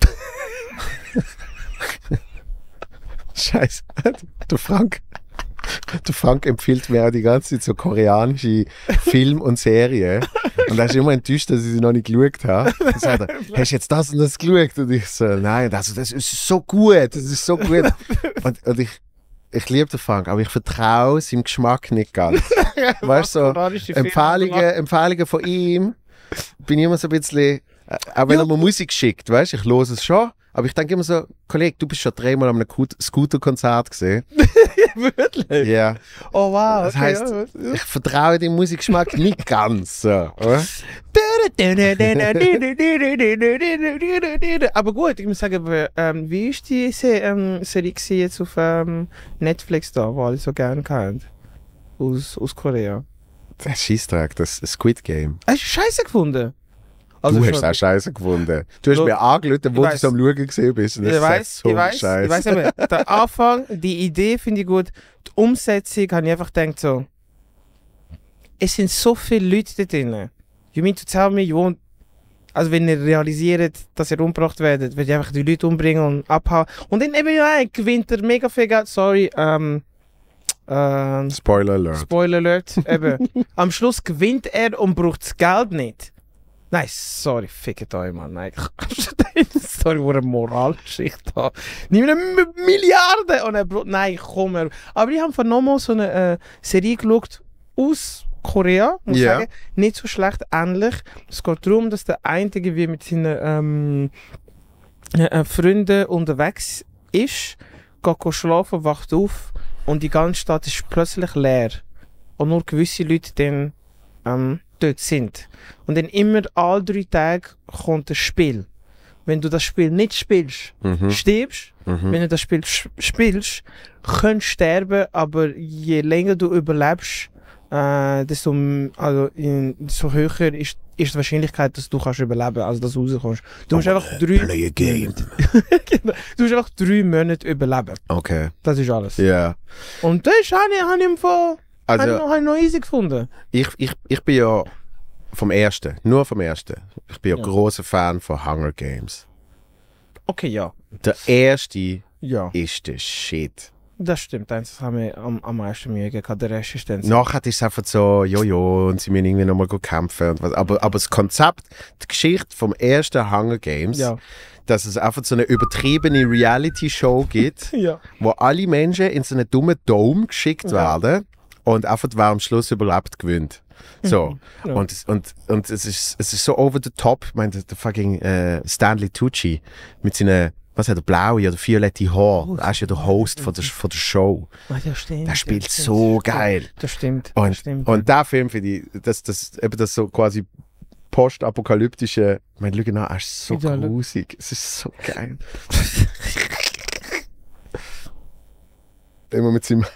Speaker 1: Scheiße. Der Frank empfiehlt mir auch die ganze Zeit so koreanische Filme und Serien. Und er ist immer enttäuscht, dass ich sie noch nicht geschaut habe. Dann sagt er, hast du jetzt das und das geschaut? Und ich so, nein, das ist so gut, das ist so gut. Und ich liebe den Frank, aber ich vertraue seinem Geschmack nicht ganz. Weißt du, so Empfehlungen von ihm bin ich immer so ein bisschen, auch wenn er mir Musik schickt, weißt du, ich höre es schon. Aber ich denke immer so, Kollege, du bist schon 3-mal an einem Scooter-Konzert gesehen.
Speaker 2: Wirklich?
Speaker 1: Ja.
Speaker 2: Oh wow.
Speaker 1: Das heisst, ich vertraue dem Musikgeschmack nicht ganz. So, oder?
Speaker 2: Aber gut, ich muss sagen, wie ist die Serie jetzt auf Netflix da, die alle so gerne kennen? Aus Korea.
Speaker 1: Der Scheissdreck, das Squid Game.
Speaker 2: Hast du Scheiße gefunden?
Speaker 1: Du hast es auch scheiße gefunden. Du hast mir angerufen, wo du es am Schauen gesehen bist. Und
Speaker 2: ich weiß, aber der Anfang, die Idee finde ich gut. Die Umsetzung habe ich einfach gedacht so, es sind so viele Leute da drin. You mean to tell me, also wenn ihr realisiert, dass ihr umgebracht werdet, werdet ihr einfach die Leute umbringen und abhauen. Und dann eben gewinnt er mega viel Geld. Sorry,
Speaker 1: Spoiler Alert.
Speaker 2: Spoiler Alert. Eben. Am Schluss gewinnt er und braucht das Geld nicht. Nein, sorry, fickt euch, Mann. Nein, sorry, wo eine Moralschicht da. Nimm eine Milliarde! Und er nein, komm her. Aber ich habe von nochmal so eine Serie geschaut aus Korea, muss ich sagen. Nicht so schlecht, ähnlich. Es geht darum, dass der eine irgendwie mit seinen Freunden unterwegs ist, geht schlafen, wacht auf und die ganze Stadt ist plötzlich leer. Und nur gewisse Leute dann dort sind. Und dann immer alle 3 Tage kommt ein Spiel. Wenn du das Spiel nicht spielst, stirbst. Wenn du das Spiel spielst, kannst du sterben, aber je länger du überlebst, desto höher ist die Wahrscheinlichkeit, dass du kannst überleben, also dass du rauskommst. Du musst einfach 3
Speaker 1: Play a game.
Speaker 2: Du musst einfach 3 Monate überleben.
Speaker 1: Okay.
Speaker 2: Das ist alles.
Speaker 1: Ja. Yeah.
Speaker 2: Und das habe ich noch easy gefunden.
Speaker 1: Ich bin ja nur vom ersten. Ich bin ja grosser Fan von Hunger Games.
Speaker 2: Okay, ja.
Speaker 1: Der erste
Speaker 2: Ja.
Speaker 1: ist der Shit.
Speaker 2: Das stimmt, das haben wir am meisten Mühe gehabt, der Rest ist dann
Speaker 1: Nachher ist es einfach so, jojo, und sie müssen irgendwie nochmal kämpfen. Und was. Aber das Konzept, die Geschichte vom ersten Hunger Games, dass es einfach so eine übertriebene Reality-Show gibt, wo alle Menschen in so einen dummen Dome geschickt werden und einfach wer am Schluss überlebt gewinnt. So.
Speaker 2: Ja.
Speaker 1: Und es ist so over the top. Ich meine, der fucking Stanley Tucci mit seinen, was hat er, blaue oder violette Haar. Er ist ja der Host von der Show.
Speaker 2: Ja, stimmt.
Speaker 1: Der spielt so geil.
Speaker 2: Das stimmt.
Speaker 1: Und der Film finde ich, das so quasi postapokalyptische, ich meine, schau genau, er ist so grusig. Es ist so geil. Immer mit seinem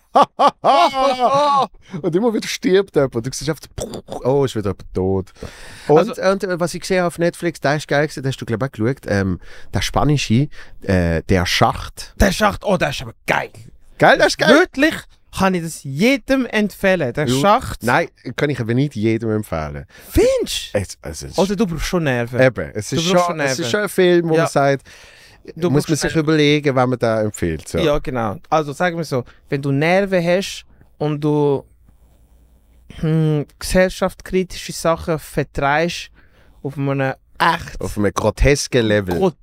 Speaker 1: und immer wieder stirbt jemand. Du siehst einfach, oh, ist wieder jemand tot. Und was ich gesehen habe auf Netflix, der ist geil gewesen, da hast du glaube ich auch geschaut, der spanische, der Schacht.
Speaker 2: Der Schacht, oh, der ist aber geil.
Speaker 1: Geil, das ist geil.
Speaker 2: Wirklich kann ich das jedem empfehlen. Der Schacht.
Speaker 1: Nein, kann ich aber nicht jedem empfehlen.
Speaker 2: Findest
Speaker 1: du?
Speaker 2: Oder du brauchst schon Nerven.
Speaker 1: Eben, es ist schon ein Film, wo man sagt, muss man sich überlegen, wenn man da empfiehlt. So.
Speaker 2: Ja, genau. Also sagen wir so, wenn du Nerven hast und du gesellschaftskritische Sachen vertreibst auf einem
Speaker 1: auf einem grotesken Level.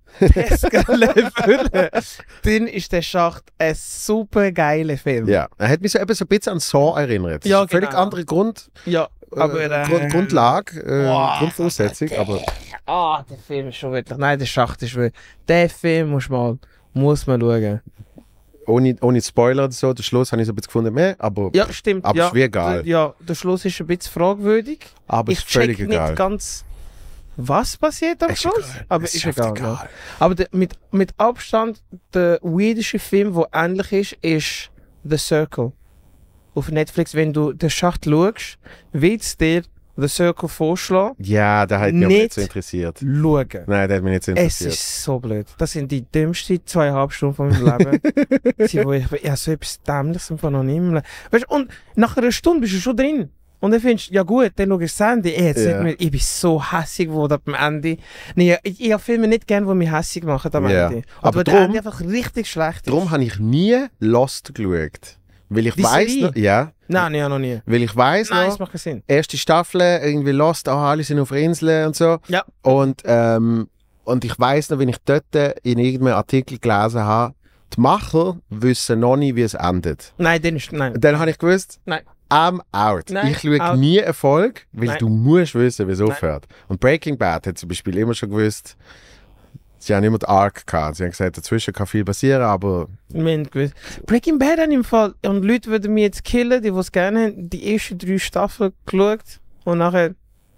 Speaker 2: Dann ist der Schacht ein super geiler Film.
Speaker 1: Ja, er hat mich so ein bisschen an Saw erinnert.
Speaker 2: Ja,
Speaker 1: genau. Völlig andere Grundlage, Grundvoraussetzung, aber...
Speaker 2: der Film ist schon wirklich... Nein, der Schacht ist wirklich... Der Film muss man schauen.
Speaker 1: Ohne Spoiler oder so, der Schluss habe ich so ein bisschen gefunden, aber...
Speaker 2: Ja, stimmt.
Speaker 1: Aber ist wie egal.
Speaker 2: Der Schluss ist ein bisschen fragwürdig.
Speaker 1: Aber ist völlig egal.
Speaker 2: Ich check nicht ganz, was passiert am Schluss.
Speaker 1: Egal.
Speaker 2: Aber ist egal. Ja. Aber mit Abstand, der weirdeste Film, der ähnlich ist The Circle. Auf Netflix, wenn du den Schacht schaust, willst du dir The Circle vorschlagen?
Speaker 1: Ja, der hat mich auch nicht so interessiert.
Speaker 2: Schauen.
Speaker 1: Nein, der hat mich nicht so interessiert.
Speaker 2: Es ist so blöd. Das sind die dümmsten 2,5 Stunden von meinem Leben. Ich habe so etwas Dämliches einfach noch nicht mehr. Weißt, und nach einer Stunde bist du schon drin. Und dann findest du, ja gut, dann schaust du das Ende. Ich bin so hässig geworden am Ende. Nee, ich habe Filme nicht gerne, die mich hässig machen am Ende.
Speaker 1: Aber
Speaker 2: das Ende einfach richtig schlecht ist.
Speaker 1: Darum habe ich nie Lost geschaut. Weil ich weiss noch... Ja.
Speaker 2: Nein, noch nie.
Speaker 1: Weil ich weiss
Speaker 2: Nein,
Speaker 1: noch...
Speaker 2: das macht keinen Sinn.
Speaker 1: Erste Staffel, irgendwie Lost, alle sind auf Inseln und so.
Speaker 2: Ja.
Speaker 1: Und ich weiss noch, wenn ich dort in irgendeinem Artikel gelesen habe, die Macher wissen noch nicht, wie es endet.
Speaker 2: Nein,
Speaker 1: Dann habe ich gewusst...
Speaker 2: Nein.
Speaker 1: I'm out.
Speaker 2: Nein,
Speaker 1: ich schaue nie Erfolg, weil du musst wissen, wie es aufhört. Und Breaking Bad hat zum Beispiel immer schon gewusst, sie haben immer den Arc gehabt. Sie haben gesagt, dazwischen kann viel passieren, aber...
Speaker 2: Breaking Bad hat im Fall, und Leute würden mich jetzt killen, die es gerne haben, die ersten 3 Staffeln geschaut und nachher...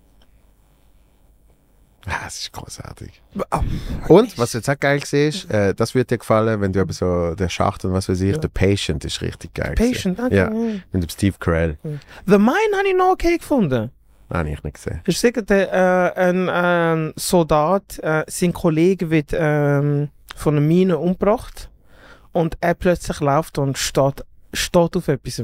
Speaker 1: Das ist großartig. Und, was jetzt auch geil war, das wird dir gefallen, wenn du eben so der Schacht und was weiß ich, The Patient ist richtig geil.
Speaker 2: Patient, okay.
Speaker 1: Ja, mit dem Steve Carell.
Speaker 2: The Mine habe ich noch okay gefunden.
Speaker 1: Nein, ich nicht gesehen.
Speaker 2: Ist sicher ein Soldat, sein Kollege wird von einer Mine umgebracht und er plötzlich läuft und steht auf etwas.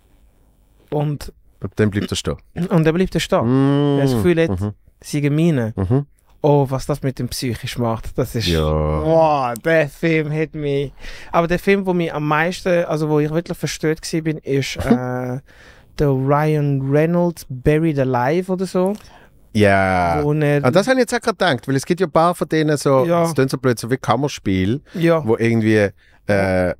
Speaker 2: Und
Speaker 1: dann bleibt er stehen.
Speaker 2: Und dann bleibt er stehen. Er das Gefühl hat, sie eine Mine. Oh, was das mit dem psychisch macht, das ist...
Speaker 1: Ja.
Speaker 2: Wow, der Film hat mich... Aber der Film, wo mich am meisten, also wo ich wirklich verstört war, ist der Ryan Reynolds Buried Alive oder so.
Speaker 1: Ja. Das habe ich jetzt auch gerade gedacht, weil es gibt ja ein paar von denen so, das klingt so blöd, so wie Kammerspiel, wo irgendwie der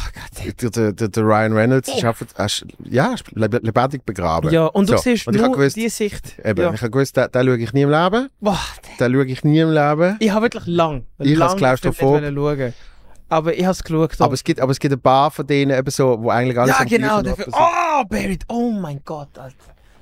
Speaker 1: Ryan Reynolds ist einfach lebendig begraben.
Speaker 2: Ja, und du
Speaker 1: so.
Speaker 2: siehst
Speaker 1: und
Speaker 2: nur
Speaker 1: gewusst,
Speaker 2: die Sicht.
Speaker 1: Eben, ich habe gewusst, den schaue ich nie im Leben.
Speaker 2: Boah,
Speaker 1: den schaue ich nie im Leben.
Speaker 2: Ich habe wirklich lang schauen. Aber ich habe es geschaut.
Speaker 1: Aber es gibt ein paar von denen, eben so, wo eigentlich alles
Speaker 2: ja, genau. Buried. Oh mein Gott, Alter.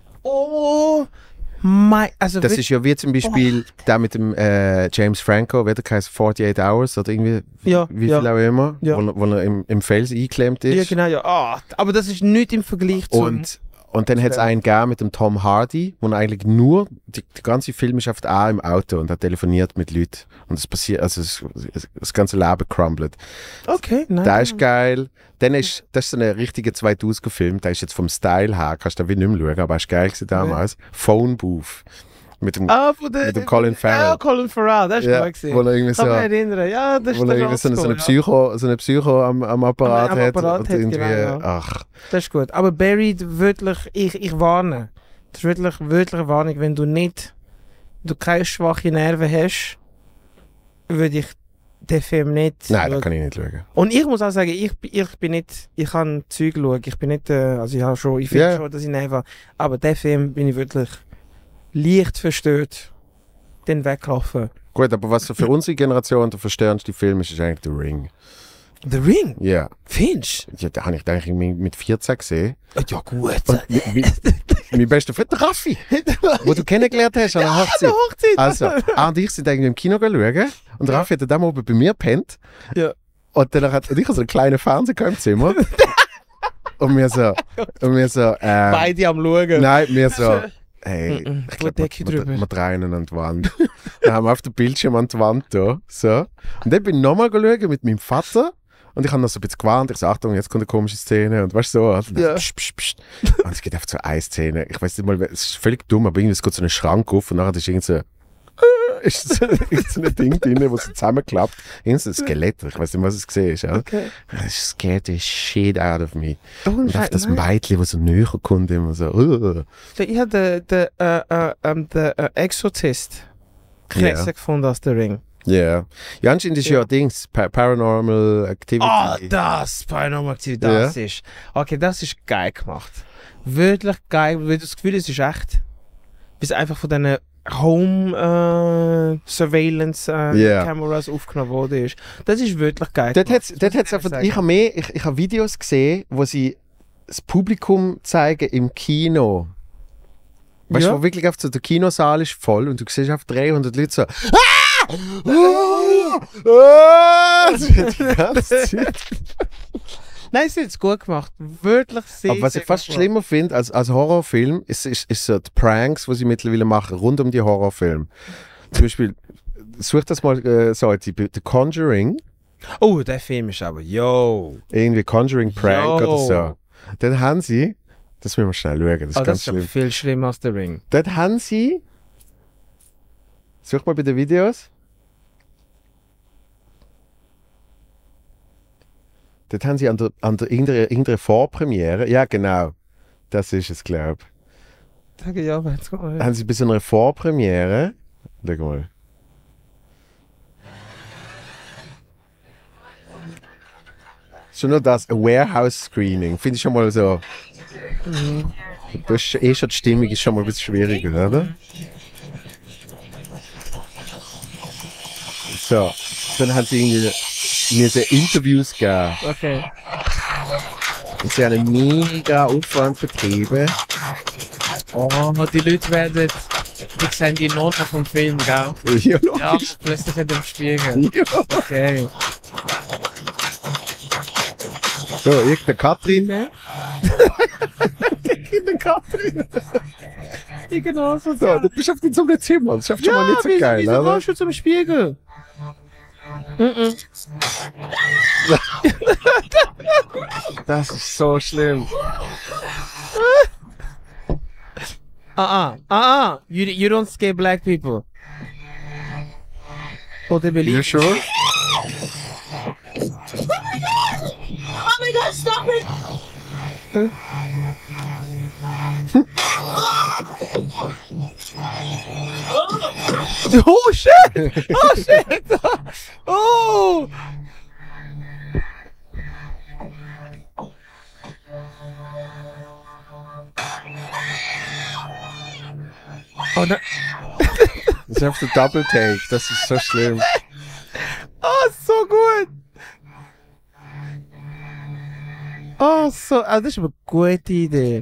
Speaker 2: Oh mein... Also
Speaker 1: das ist ja wie zum Beispiel der mit dem James Franco, wie der heißt 48 Hours oder irgendwie, wie viel auch immer, wo er im Fels eingeklemmt ist.
Speaker 2: Ja, genau, ja. Aber das ist nicht im Vergleich zu...
Speaker 1: Und dann hat es einen gegeben mit dem Tom Hardy, wo er eigentlich nur, die ganze Film ist oft auch im Auto und er telefoniert mit Leuten. Und es passiert, also das ganze Leben crumbelt.
Speaker 2: Okay, nein.
Speaker 1: Der ist geil. Dann ist, das ist so ein richtiger 2000er-Film, der ist jetzt vom Style her, kannst du da wie nicht mehr schauen, aber er ist geil damals. Phone Booth. Mit dem Colin Farrell.
Speaker 2: Ja, Colin Farrell, das ist geil gewesen.
Speaker 1: Wo er irgendwie so,
Speaker 2: kann mich erinnern. Ja, das ist
Speaker 1: wo er irgendwie so eine Psycho am Apparat hat. Und irgendwie,
Speaker 2: genau,
Speaker 1: ach.
Speaker 2: Das ist gut. Aber Buried, wirklich, ich warne. Das ist wirklich eine Warnung. Wenn du keine schwache Nerven hast, würde ich den Film nicht.
Speaker 1: Nein, das kann ich nicht schauen.
Speaker 2: Und ich muss auch sagen, ich bin nicht, ich kann Zeug schauen, ich bin nicht, also ich finde schon, dass ich einfach, aber den Film bin ich wirklich leicht verstört, den weggelaufen.
Speaker 1: Gut, aber was für unsere Generation der verstörendste Film ist eigentlich The Ring.
Speaker 2: The Ring?
Speaker 1: Ja.
Speaker 2: Findest du?
Speaker 1: Ja, den habe ich eigentlich mit 14 gesehen.
Speaker 2: Ja gut.
Speaker 1: Mein bester Freund, der Raffi, wo du kennengelernt hast an der Hochzeit. Also, und ich sind irgendwie im Kino schauen und Raffi hat dann oben bei mir gepennt.
Speaker 2: Ja.
Speaker 1: Und dann und ich habe so einen kleinen Fernseher im Zimmer. und wir so,
Speaker 2: Beide am Schauen.
Speaker 1: nein, wir so, hey, ich glaube,
Speaker 2: Decke drüber.
Speaker 1: wir drehen an die Wand. Dann haben wir auf dem Bildschirm an die Wand da, so. Und dann bin ich nochmal schauen mit meinem Vater. Und ich habe noch so ein bisschen gewarnt. Ich so, Achtung, jetzt kommt eine komische Szene. Und weißt du, so. Also,
Speaker 2: Ja.
Speaker 1: psch, psch, psch. Und es geht einfach so eine Szene. Ich weiß nicht mal, es ist völlig dumm, aber irgendwie es geht so einen Schrank auf und nachher ist irgend so, ist so ein Ding drin, das so zusammenklappt. Irgend so ein Skelett. Ich weiß nicht, was es gesehen ist. Ja.
Speaker 2: Okay.
Speaker 1: Das scared the shit out of me.
Speaker 2: Oh,
Speaker 1: Und einfach das Mädchen, das so näher kommt, immer so,
Speaker 2: Ich habe den Exorzist krasser gefunden als The Ring.
Speaker 1: Ja. Yeah. Ja, anscheinend ist ja Dings, Paranormal Activity.
Speaker 2: Das Paranormal Activity, das ist. Okay, das ist geil gemacht. Wirklich geil, weil du das Gefühl, es ist echt. Weil es einfach von diesen Home Surveillance Kameras aufgenommen worden ist. Das ist wirklich geil.
Speaker 1: Dort hat's einfach, ich habe Videos gesehen, wo sie das Publikum zeigen im Kino. Weißt du, wo wirklich auf so der Kinosaal ist voll und du siehst auf 300 Leute so. Die ganze Zeit.
Speaker 2: Nein, sie hat es gut gemacht. Wirklich sehr,
Speaker 1: Aber was
Speaker 2: sehr
Speaker 1: ich fast
Speaker 2: gut
Speaker 1: schlimmer finde als Horrorfilm, ist so die Pranks, die sie mittlerweile machen, rund um die Horrorfilme. Zum Beispiel, such das mal so, The Conjuring.
Speaker 2: gemacht. Oh, der Film ist aber,
Speaker 1: Irgendwie Conjuring Prank oder so. Dann haben sie, das müssen wir schnell schauen, das ist
Speaker 2: das
Speaker 1: ganz
Speaker 2: ist aber
Speaker 1: schlimm.
Speaker 2: viel schlimmer als The Ring.
Speaker 1: Dort haben sie, such mal bei den Videos. Dort haben sie an der irgendeiner Vorpremiere, ja genau, das ist es, glaube ich.
Speaker 2: Sag ich aber jetzt mal.
Speaker 1: Haben sie bei so einer Vorpremiere, schau mal. Schon nur das, ein Warehouse-Screening, finde ich schon mal so. Das ist schon die Stimmung ist schon mal ein bisschen schwieriger, oder? So, dann haben sie irgendwie mir so Interviews gegeben.
Speaker 2: Okay.
Speaker 1: Und sie haben einen mega Aufwand betrieben.
Speaker 2: Oh, die Leute werden. Die sehen die Noten vom Film, gell?
Speaker 1: Ja,
Speaker 2: Ja,
Speaker 1: logisch.
Speaker 2: plötzlich in dem Spiegel.
Speaker 1: Ja.
Speaker 2: Okay.
Speaker 1: So, irgendeine Katrin.
Speaker 2: Irgendeine Katrin. Genau so.
Speaker 1: So, du bist auf so einem Zimmer. Das ist schon mal nicht so geil,
Speaker 2: wieso
Speaker 1: oder?
Speaker 2: gehst du zum Spiegel?
Speaker 1: Das ist so schlimm.
Speaker 2: You don't scare black people. Oh, they believe.
Speaker 1: You sure?
Speaker 4: Oh my god, stop it!
Speaker 2: Oh shit! Oh shit! Oh! Oh nein!
Speaker 1: Das ist auf der Double Take. Das ist so schlimm.
Speaker 2: Oh, so gut! Oh, so. Ah, das ist eine gute Idee.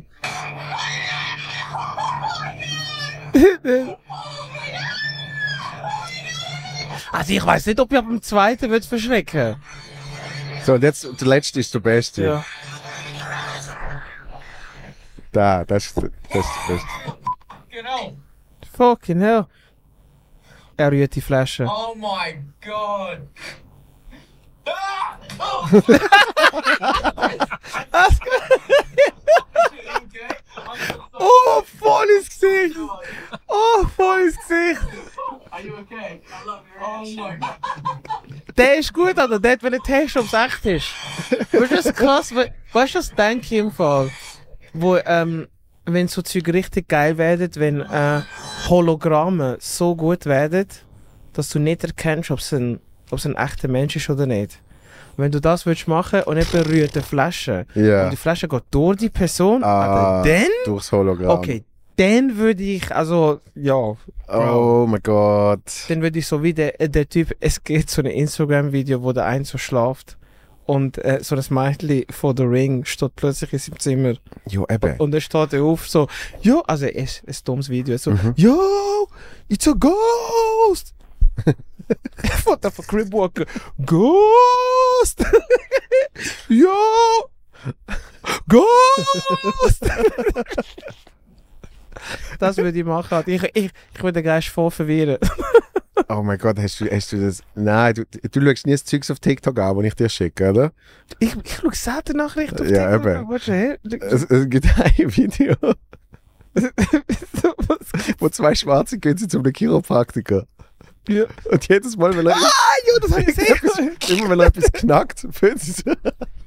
Speaker 2: Also ich weiß nicht, ob ich ab dem zweiten wird verschrecken.
Speaker 1: So, und jetzt der letzte ist der beste.
Speaker 2: Ja.
Speaker 1: Das ist der beste.
Speaker 4: Genau.
Speaker 2: Fucking hell. Er rührt die Flasche.
Speaker 4: Oh my god. Ah! Oh!
Speaker 2: Oh, voll ins Gesicht! Oh, voll ins Gesicht!
Speaker 4: Are you okay? I love your oh my god.
Speaker 2: Der ist gut, Alter. Der hat wollen testen, ob es echt ist. Weißt du, was krass? Weißt du, was denke ich im Fall? Wo, wenn so Zeug richtig geil werden, wenn Hologramme so gut werden, dass du nicht erkennst, ob es ein ob es ein echter Mensch ist oder nicht. Wenn du das willst machen und jemand rührt eine Flasche
Speaker 1: Ja.
Speaker 2: und die Flasche geht durch die Person,
Speaker 1: Ah,
Speaker 2: dann,
Speaker 1: durchs Hologramm.
Speaker 2: okay, dann würde ich, also, ja,
Speaker 1: Oh mein Gott.
Speaker 2: dann würde ich so wie der Typ, es geht so ein Instagram-Video, wo der ein so schlaft und so das Mädchen vor der Ring steht plötzlich in seinem Zimmer
Speaker 1: Jo, eben.
Speaker 2: und dann steht er auf so, ja, also es ist ein dummes Video, so, yo, it's a ghost! Von der Crib Walker, Ghost! Yo! Ghost! Das würde ich machen. Ich würde den Geist voll verwirren.
Speaker 1: Oh mein Gott, hast du das... Nein, du schaust nie das Zeugs auf TikTok an, das ich dir schicke, oder?
Speaker 2: Ich schaue selten Nachrichten auf
Speaker 1: Ja,
Speaker 2: TikTok.
Speaker 1: eben.
Speaker 2: Warte, hä?
Speaker 1: Es gibt ein Video, wo zwei Schwarze gehen zu einem Chiropraktiker.
Speaker 2: Ja.
Speaker 1: Und jedes Mal, wenn er...
Speaker 2: Jo, das habe ich gesehen!
Speaker 1: Immer wenn er etwas knackt, fühlt sie so...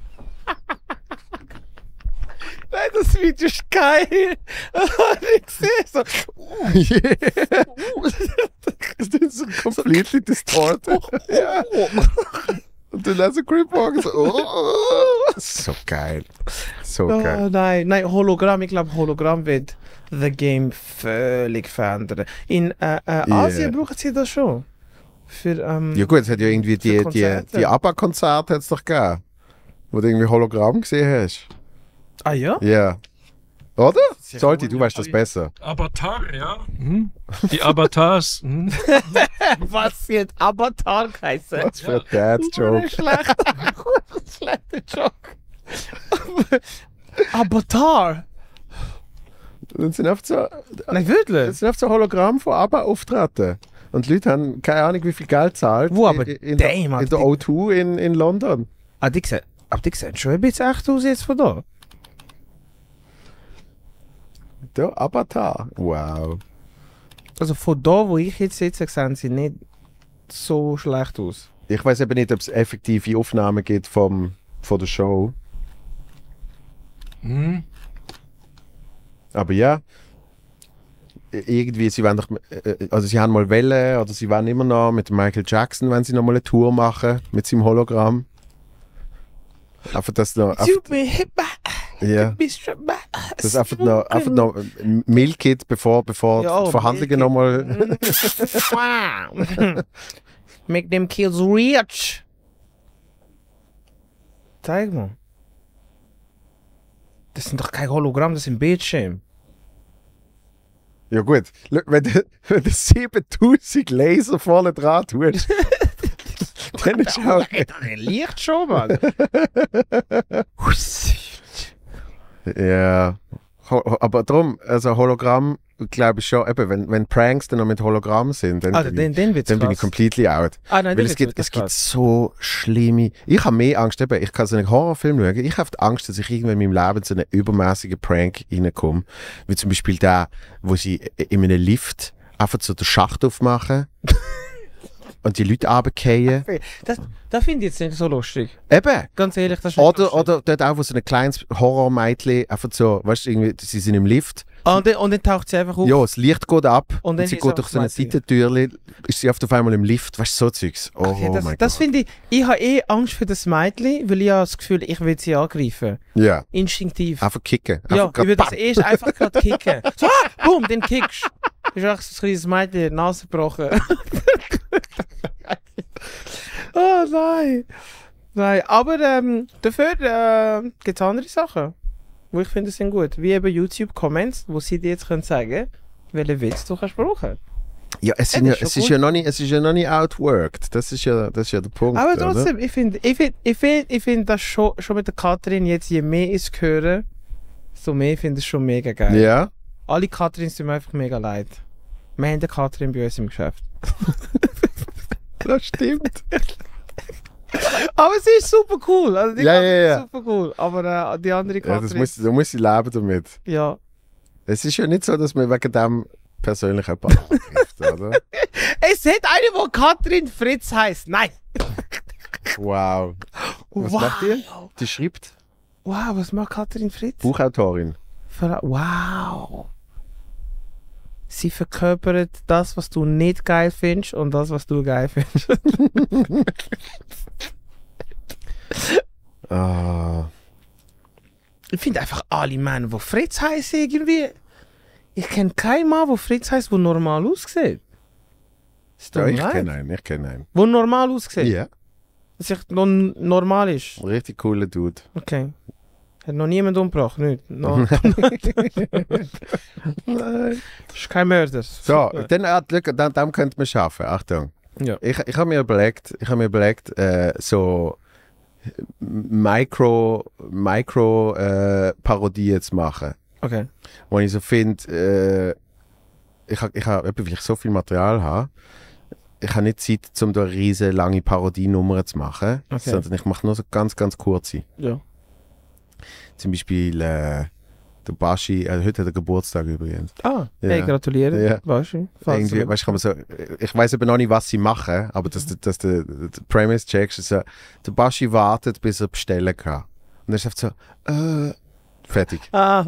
Speaker 2: Nein, das Video ist geil! Ich sehe so...
Speaker 1: Yeah. Das ist so completely distorted. Ja. Und dann auch so Creepwalker so... Oh. So geil. So geil.
Speaker 2: Nein, Hologramm. Ich glaube, Hologramm wird the Game völlig verändern. In Asien brauchen sie das schon. Für,
Speaker 1: Ja gut, es hat ja irgendwie
Speaker 2: für Konzerte.
Speaker 1: die ABBA-Konzerte hat's doch gegeben. Wo du irgendwie Hologramm gesehen hast.
Speaker 2: Ah ja?
Speaker 1: Ja. Oder?
Speaker 2: Sehr
Speaker 1: Sollte,
Speaker 2: cool.
Speaker 1: du weißt das besser.
Speaker 3: Avatar, ja. Die Avatars.
Speaker 2: Was wird Avatar heißen?
Speaker 1: Was für ein Dad-Joke.
Speaker 2: Schlechter Joke. Avatar?
Speaker 1: Das sind oft so,
Speaker 2: Nein, wirklich?
Speaker 1: das sind oft so Hologramm von ABBA auftreten. Und die Leute haben keine Ahnung, wie viel Geld zahlt.
Speaker 2: Wo, aber
Speaker 1: in
Speaker 2: damn,
Speaker 1: der O2 in London.
Speaker 2: Ah, die sehen schon ein bisschen echt aus jetzt von da.
Speaker 1: Der Avatar. Wow.
Speaker 2: Also von da, wo ich jetzt sitze, sehen sie nicht so schlecht aus.
Speaker 1: Ich weiß eben nicht, ob es effektive Aufnahmen gibt von der Show. Aber ja, irgendwie, sie wollen doch, also sie haben mal Welle oder sie wollen immer noch mit Michael Jackson, wenn sie noch mal eine Tour machen mit seinem Hologramm. Einfach das noch, ja, das ist einfach noch Milk It, bevor die Verhandlungen noch mal.
Speaker 2: Make them kids rich. Zeig mal. Das sind doch kein Hologramm, das sind Bildschirme.
Speaker 1: Ja gut, wenn du 7000 Laser vorne dran tust, dann ist auch...
Speaker 2: Licht schon, Mann.
Speaker 1: Ja, aber darum, also Hologramm, glaube ich schon, eben, wenn Pranks dann noch mit Hologramm sind, dann,
Speaker 2: Den wird's
Speaker 1: dann bin ich
Speaker 2: krass.
Speaker 1: completely out.
Speaker 2: Ah, nein,
Speaker 1: Weil
Speaker 2: den
Speaker 1: es gibt so schlimme... Ich habe mehr Angst, eben, ich kann so einen Horrorfilm schauen, ich habe die Angst, dass ich irgendwann in meinem Leben zu einem übermäßigen Prank reinkomme. Wie zum Beispiel der, wo sie in einem Lift einfach so den Schacht aufmachen und die Leute runterfallen.
Speaker 2: Das finde ich jetzt nicht so lustig.
Speaker 1: Eben!
Speaker 2: Ganz ehrlich, das ist nicht lustig.
Speaker 1: Oder dort auch, wo so ein kleines Horrormädchen einfach so, weißt du, irgendwie, sie sind im Lift.
Speaker 2: Und dann taucht sie einfach auf.
Speaker 1: Ja, das Licht geht ab
Speaker 2: Und
Speaker 1: und,
Speaker 2: dann
Speaker 1: sie
Speaker 2: ist
Speaker 1: geht
Speaker 2: auch
Speaker 1: durch so eine
Speaker 2: das Mädchen.
Speaker 1: Seitentürli, ist sie auf einmal im Lift, weißt du, so Zeugs. Oh,
Speaker 2: Okay,
Speaker 1: mein
Speaker 2: das
Speaker 1: Gott.
Speaker 2: finde ich habe Angst für das Mädchen, weil ich habe das Gefühl, ich will sie angreifen.
Speaker 1: Ja,
Speaker 2: Instinktiv.
Speaker 1: einfach kicken.
Speaker 2: Ja,
Speaker 1: Einfach
Speaker 2: ich würde das
Speaker 1: bam.
Speaker 2: erst einfach gerade kicken. So, boom, den kickst du. Ist echt so ein kleines Mädchen, die Nase gebrochen. Oh nein. Nein, aber dafür gibt es andere Sachen, wo ich finde, sind gut. Wie eben YouTube-Comments, wo sie dir jetzt können sagen, welchen Witz du kannst brauchen.
Speaker 1: Ja, es
Speaker 2: das ist
Speaker 1: ist
Speaker 2: schon
Speaker 1: ja noch nicht outworked. Das ist ja der Punkt.
Speaker 2: Aber
Speaker 1: oder?
Speaker 2: trotzdem, ich finde das schon mit der Katrin jetzt, je mehr ich es höre, so mehr finde ich es schon mega geil.
Speaker 1: Ja.
Speaker 2: Alle Katrins tun mir einfach mega leid. Wir haben eine Katrin bei uns im Geschäft.
Speaker 1: Das stimmt.
Speaker 2: Aber sie ist super cool. Also die
Speaker 1: Ja,
Speaker 2: Katrin
Speaker 1: ja, ja.
Speaker 2: ist super cool. Aber die andere
Speaker 1: Ja,
Speaker 2: Katrin...
Speaker 1: da muss ich leben damit.
Speaker 2: Ja.
Speaker 1: Es ist ja nicht so, dass man wegen dem persönlich jemanden angreift, oder?
Speaker 2: Es hat eine, die Katrin Fritz heisst. Nein!
Speaker 1: Wow. Was macht ihr? Die schreibt
Speaker 2: Wow, was macht Katrin Fritz?
Speaker 1: Buchautorin.
Speaker 2: Wow. Sie verkörpert das, was du nicht geil findest und das, was du geil findest.
Speaker 1: Ah.
Speaker 2: Ich finde einfach alle Männer, die Fritz heißen, irgendwie. Ich kenne keinen Mann, der Fritz heißt, der normal aussieht. Es tut
Speaker 1: Ja,
Speaker 2: mir
Speaker 1: ich
Speaker 2: leid.
Speaker 1: kenne einen.
Speaker 2: Der normal aussieht.
Speaker 1: Ja,
Speaker 2: Dass ich normal ist.
Speaker 1: richtig cooler Dude.
Speaker 2: Okay. Hat noch niemand umgebracht, nicht? No. Ist kein Mörder.
Speaker 1: So, dann könnte man schaffen. Achtung.
Speaker 2: Ja.
Speaker 1: Ich habe mir überlegt, so Micro-Parodien zu machen.
Speaker 2: Okay.
Speaker 1: Wo ich so finde, ich habe, weil ich so viel Material habe, ich habe nicht Zeit, um da riesige lange Parodienummern zu machen,
Speaker 2: Okay.
Speaker 1: sondern ich mache nur so ganz, ganz kurze.
Speaker 2: Ja.
Speaker 1: Zum Beispiel der Baschi, heute hat er Geburtstag übrigens.
Speaker 2: Ah,
Speaker 1: Ja.
Speaker 2: hey, gratuliere.
Speaker 1: Ja.
Speaker 2: Weißt du?
Speaker 1: Irgendwie, weißt, kann man so, ich weiß aber noch nicht, was sie machen, aber dass der Premise checkst, ist so, der Baschi wartet, bis er bestellen kann. Und er sagt so, fertig.
Speaker 2: Ah.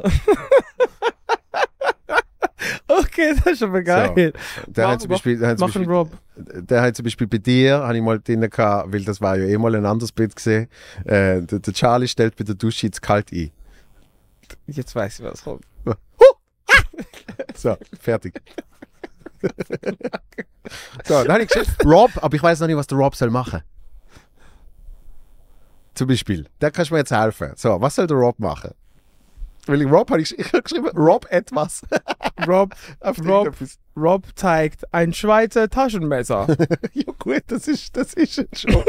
Speaker 2: Okay, das ist aber geil.
Speaker 1: Der hat zum Beispiel,
Speaker 2: Mach einen Rob.
Speaker 1: bei dir, habe ich mal drin gehabt, weil das war ja eh mal ein anderes Bild gesehen, der Charlie stellt bei der Dusche ins Kalt ein.
Speaker 2: Jetzt weiß ich, was kommt.
Speaker 1: So, fertig. So, dann habe ich gesagt, Rob, aber ich weiß noch nicht, was der Rob soll machen. Zum Beispiel, da kannst du mir jetzt helfen. So, was soll der Rob machen? Weil ich habe geschrieben, Rob etwas.
Speaker 2: Rob,
Speaker 1: Auf
Speaker 2: Rob.
Speaker 1: irgendetwas.
Speaker 2: Rob zeigt ein Schweizer Taschenmesser.
Speaker 1: Ja gut, das ist ein Joke.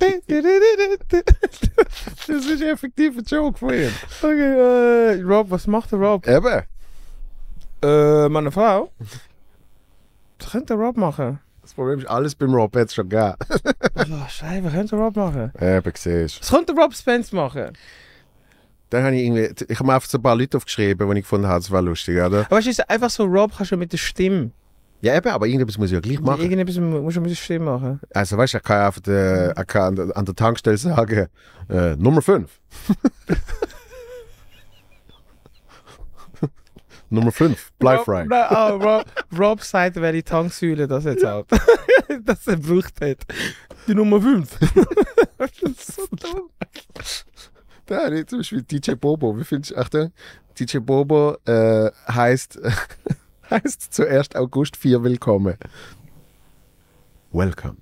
Speaker 1: Das ist effektiv ein Joke von ihm.
Speaker 2: Okay, Rob, was macht der Rob?
Speaker 1: Eben.
Speaker 2: Meine Frau? Was könnte der Rob machen?
Speaker 1: Das Problem ist, alles beim Rob hat es schon gegeben.
Speaker 2: Oh, Scheiße, was könnte der Rob machen?
Speaker 1: Eben, siehst du.
Speaker 2: Was könnte der Rob Spence machen?
Speaker 1: Dann habe ich habe mir einfach so ein paar Leute aufgeschrieben, die ich gefunden habe, das war lustig, oder?
Speaker 2: Aber weißt du, es ist einfach so, Rob kannst du mit der Stimme.
Speaker 1: Ja eben, aber irgendetwas muss ich ja gleich machen.
Speaker 2: Irgendetwas musst du mit der Stimme machen.
Speaker 1: Also weißt du, ich kann einfach an der Tankstelle sagen, Nummer 5. Nummer 5, Bleifrei.
Speaker 2: Rob sagt, welche Tanksäule das jetzt hat. Dass er gebraucht hat. Die Nummer 5. Das ist so dumm.
Speaker 1: Da habe ich zum Beispiel DJ Bobo. Wie findest du, Achtung, DJ Bobo heißt zuerst August 4 willkommen. Welcome.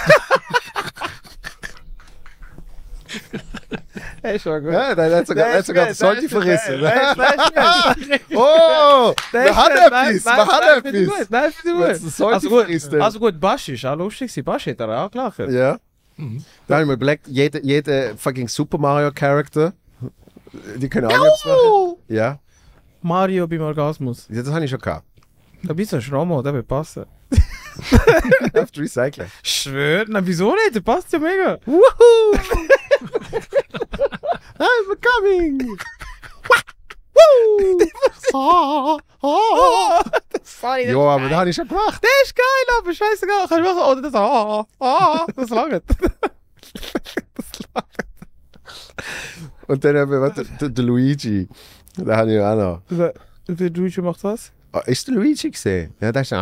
Speaker 2: Hey, schon gut.
Speaker 1: Ja, der hat sogar das Sollte verrissen.
Speaker 2: Oh!
Speaker 1: Oh, wir haben etwas, wir haben etwas.
Speaker 2: Nein,
Speaker 1: Du hast
Speaker 2: finde
Speaker 1: das Sollte
Speaker 2: also gut,
Speaker 1: verrissen.
Speaker 2: also gut, Baschi ist auch lustig. Baschi hat er auch gelacht.
Speaker 1: Ja. Da habe ich mir überlegt, jeder fucking Super Mario Charakter, die können auch etwas machen. Ja.
Speaker 2: Mario beim Orgasmus.
Speaker 1: Ja, das habe ich schon gehabt.
Speaker 2: Da bist du ein Schrammo, der wird passen.
Speaker 1: After Recycling.
Speaker 2: Schwör? Na, wieso nicht? Der passt ja mega.
Speaker 1: Woohoo! I'm coming!
Speaker 2: Funny,
Speaker 1: Ja, aber da habe ich schon gemacht.
Speaker 2: der ist geil, aber scheißegal. Kannst du machen? Oder das das langt.
Speaker 1: Und dann haben wir der Luigi. Da habe ich auch noch.
Speaker 2: Der Luigi macht was?
Speaker 1: Ah, ist der Luigi gesehen? Ja, der ist Und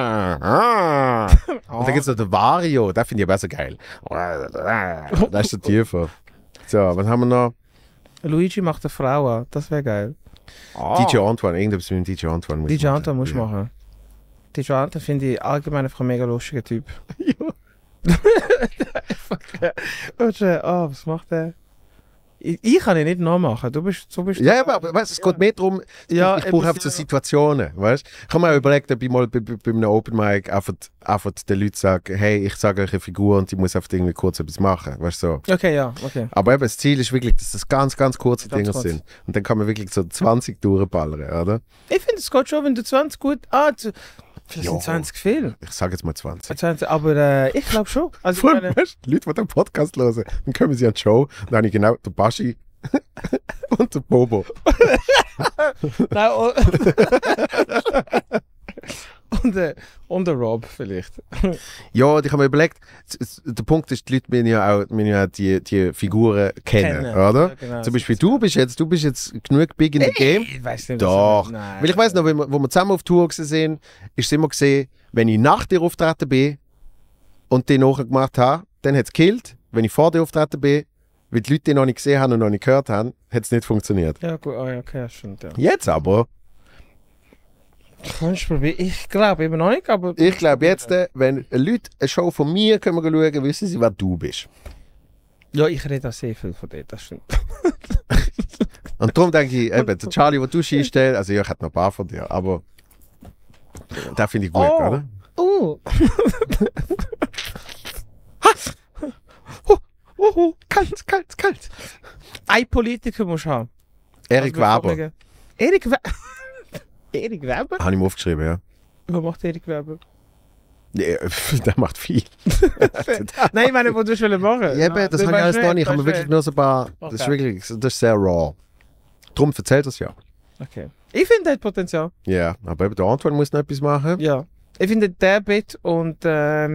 Speaker 1: dann gibt es noch den Wario, den finde ich besser geil. Da ist der tiefer. So, was haben wir noch?
Speaker 2: Luigi macht eine Frau an. Das wäre geil.
Speaker 1: DJ Antoine, irgendetwas mit dem DJ Antoine. muss ich
Speaker 2: DJ
Speaker 1: machen.
Speaker 2: Anton musst du
Speaker 1: Ja.
Speaker 2: machen. DJ Anton finde ich allgemein einfach ein mega lustiger Typ. Was macht der? Ich kann ihn nicht nachmachen. Du bist
Speaker 1: Ja, aber weißt, es geht mehr darum,
Speaker 2: Ja,
Speaker 1: ich brauche einfach so Situationen. Weißt? Ich habe mir überlegt, ob ich mal bei einem Open Mic einfach den Leuten sage, hey, ich sage euch eine Figur und die muss einfach irgendwie kurz etwas machen. Weißt, so.
Speaker 2: Okay, ja, okay.
Speaker 1: Aber eben, das Ziel ist wirklich, dass das ganz, ganz kurze
Speaker 2: Ganz
Speaker 1: Dinge
Speaker 2: kurz.
Speaker 1: sind. Und dann kann man wirklich so 20 durchballern, oder?
Speaker 2: Ich finde, es geht schon, wenn du 20 gut... vielleicht
Speaker 1: Ja.
Speaker 2: sind 20 viel.
Speaker 1: Ich sage jetzt mal 20.
Speaker 2: 20, aber ich glaube schon. Also,
Speaker 1: Vor
Speaker 2: ich
Speaker 1: allem,
Speaker 2: meine,
Speaker 1: weißt, Leute, die den Podcast hören, dann kommen sie an die Show, dann habe ich genau den Baschi und den Bobo.
Speaker 2: nein, und der Rob vielleicht.
Speaker 1: Ja, ich habe mir überlegt, der Punkt ist, die Leute müssen ja auch die Figuren kennen, oder?
Speaker 2: Ja, genau,
Speaker 1: Zum Beispiel du bist jetzt genug big in the game.
Speaker 2: Ich weiß nicht,
Speaker 1: Doch.
Speaker 2: Nein,
Speaker 1: Weil ich weiss noch, wo wir zusammen auf Tour sind, ist es immer gesehen, wenn ich nach dir auftreten bin und den nachher gemacht habe, dann hat es gekillt. Wenn ich vor dir auftreten bin, weil die Leute den noch nicht gesehen haben und noch nicht gehört haben, hat es nicht funktioniert.
Speaker 2: Ja, gut, oh, ja, okay, ja, stimmt, ja.
Speaker 1: Jetzt aber,
Speaker 2: Kannst du probieren? Ich glaube eben noch nicht, aber...
Speaker 1: ich glaube jetzt, wenn Leute eine Show von mir schauen können, wissen sie, wer du bist.
Speaker 2: Ja, ich rede auch sehr viel von dir, das stimmt.
Speaker 1: Und darum denke ich, eben, der Charlie, den du schießt, also ja, ich hätte noch ein paar von dir, aber das finde ich gut,
Speaker 2: Oh.
Speaker 1: oder? Kalt.
Speaker 2: Ein Politiker musst du haben.
Speaker 1: Erik
Speaker 2: Also,
Speaker 1: Weber.
Speaker 2: Erik Weber? Erik Weber?
Speaker 1: Habe ich mir aufgeschrieben, ja.
Speaker 2: Was macht Erik Weber?
Speaker 1: Ja, der macht viel.
Speaker 2: Nein, ich meine, was du machen willst.
Speaker 1: Ja, eben, das habe ich alles noch nicht. Ich habe mir wirklich nur so ein paar. Das ist
Speaker 2: Okay.
Speaker 1: wirklich, das ist sehr raw. Darum erzählt das ja.
Speaker 2: Okay. Ich finde, der hat Potenzial.
Speaker 1: Ja, aber eben der Antoine muss noch etwas machen.
Speaker 2: Ja. Ich finde, der Bit und der...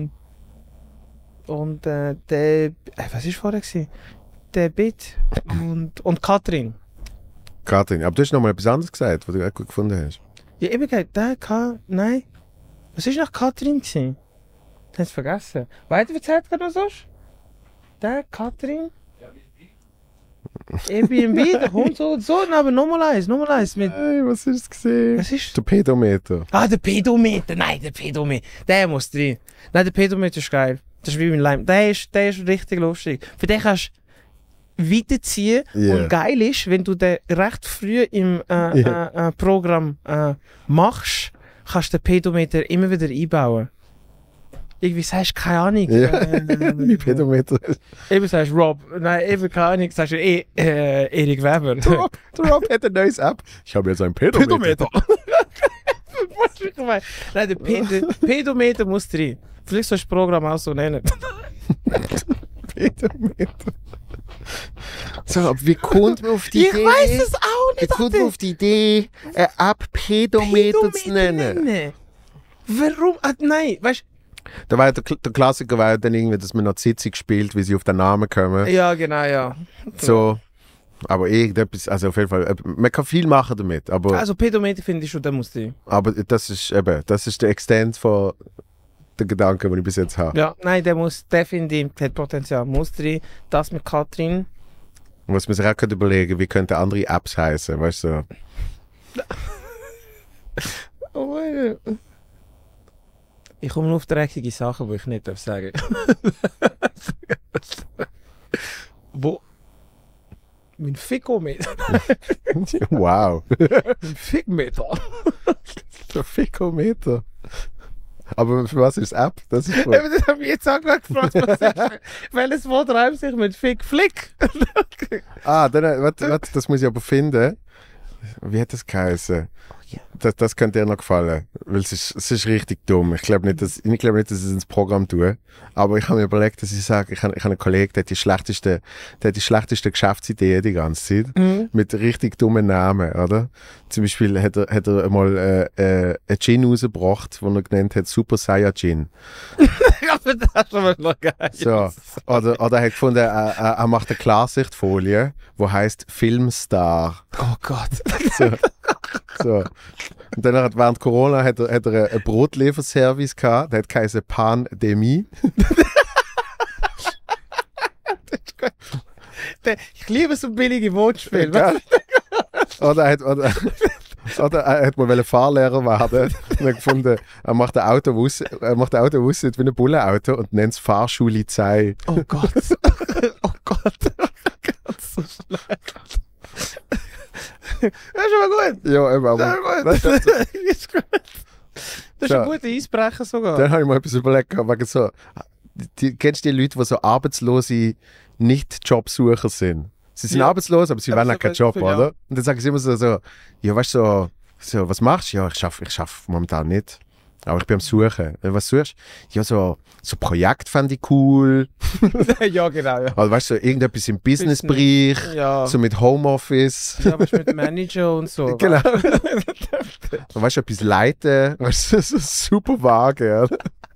Speaker 2: was war vorher gewesen? Der Bit und Katrin.
Speaker 1: Katrin, aber du hast noch mal etwas anderes gesagt, was du auch gut gefunden hast.
Speaker 2: Ja, eben gesagt, nein. Was war nach Katrin gewesen? Ich hab's vergessen. Weiter erzählt gerade noch sonst? Der Katrin? Airbnb, der Hund so, aber nochmal eins mit...
Speaker 1: Hey, was ist es gesehen?
Speaker 2: Was ist?
Speaker 1: Der Pedometer.
Speaker 2: Ah, der Pedometer, nein, der Pedometer. Der muss drin. Nein, der Pedometer ist geil. Das ist wie mein Leim. Der ist richtig lustig. Für den kannst du weiterziehen.
Speaker 1: Yeah.
Speaker 2: Und geil ist, wenn du den recht früh im Programm machst, kannst du den Pedometer immer wieder einbauen. Irgendwie sagst du, keine Ahnung.
Speaker 1: Ja, mein Pedometer.
Speaker 2: Eben sagst du Rob. Nein, eben keine Ahnung. Sagst du Erik Weber.
Speaker 1: Der Rob hat eine neue App. Ich habe jetzt einen Pedometer.
Speaker 2: Was ich meine? Nein, der Pedometer muss drin. Vielleicht sollst du das Programm auch so nennen.
Speaker 1: Pedometer. So, aber wie kommt man auf die
Speaker 2: Ich
Speaker 1: Idee?
Speaker 2: weiß es auch
Speaker 1: Wie
Speaker 2: nicht.
Speaker 1: kommt man auf die Idee, eine App Pedometer zu nennen?
Speaker 2: Warum? Nein, weißt
Speaker 1: Da war der Klassiker war dann irgendwie, dass man noch die Sitzung spielt, wie sie auf den Namen kommen.
Speaker 2: du? Ja, genau, ja.
Speaker 1: So. Aber irgendetwas, also auf jeden Fall, man kann viel machen damit, aber,
Speaker 2: Also Pedometer finde ich schon, der muss drin.
Speaker 1: aber das ist der Extent von den Gedanken, den ich bis jetzt habe.
Speaker 2: Ja, nein, der finde ich, hat Potenzial. Muss drin. Das mit Katrin.
Speaker 1: Und was man sich auch könnte überlegen, wie könnten andere Apps heißen, weißt du?
Speaker 2: Oh mein Gott. Ich komme nur auf dreckige Sachen, die ich nicht sagen darf. Wo? Mein Fickometer.
Speaker 1: Wow.
Speaker 2: Mein Fickmeter.
Speaker 1: Der Fickometer. Aber für was ist das App? Das ist
Speaker 2: Eben, das habe ich jetzt auch gerade gefragt. Welches Wort reimt sich mit Fick? Flick?
Speaker 1: Dann, warte, das muss ich aber finden. Wie hat das geheißen? Das könnte dir noch gefallen, weil es ist richtig dumm. Ich glaube nicht, dass ich es ins Programm tue. Aber ich habe mir überlegt, dass ich sage, ich habe einen Kollegen, der hat die schlechteste Geschäftsidee die ganze Zeit. Mit richtig dummen Namen, oder? Zum Beispiel hat er mal einen Gin rausgebracht, den er genannt hat Super Saiyajin.
Speaker 2: Aber das ist aber noch geil.
Speaker 1: So. Oder er hat gefunden, er macht eine Klarsichtfolie, die heisst Filmstar.
Speaker 2: Oh Gott.
Speaker 1: So. Und dann während Corona hat er einen Brotlieferservice gehabt, der hat geheißen Pandemie.
Speaker 2: Ich liebe so billige Wortspiele.
Speaker 1: Gell? Oder er hat mal Fahrlehrer werden und hat gefunden, er macht ein Auto, das aussieht wie ein Bullenauto und nennt es Fahrschulizei.
Speaker 2: Oh Gott. Oh Gott. Ganz so schlecht. Das ist aber gut.
Speaker 1: Ja, eben,
Speaker 2: Das
Speaker 1: aber
Speaker 2: ist gut. Das ist gut. Das ist
Speaker 1: Ja.
Speaker 2: ein guter Eisbrecher sogar.
Speaker 1: dann habe ich mal etwas überlegt, wegen so, kennst du die Leute, die so arbeitslose Nicht-Jobsucher sind? Sie sind
Speaker 2: Ja.
Speaker 1: arbeitslos, aber sie
Speaker 2: Aber
Speaker 1: wollen
Speaker 2: so
Speaker 1: auch keinen
Speaker 2: weißt
Speaker 1: Job,
Speaker 2: du, ja.
Speaker 1: oder? Und dann sagen sie immer so ja, weißt du, so, was machst du? Ja, ich schaff momentan nicht. Aber ich bin am Suchen. Was suchst du? Ja, so Projekt fände ich cool.
Speaker 2: Ja, genau. Ja.
Speaker 1: Also weißt du, so irgendetwas im Businessbereich,
Speaker 2: Ja.
Speaker 1: so mit Homeoffice.
Speaker 2: Ja, weißt du, mit Manager und so.
Speaker 1: Genau. Weißt du, etwas leiten, weißt du, so super vage. Ja.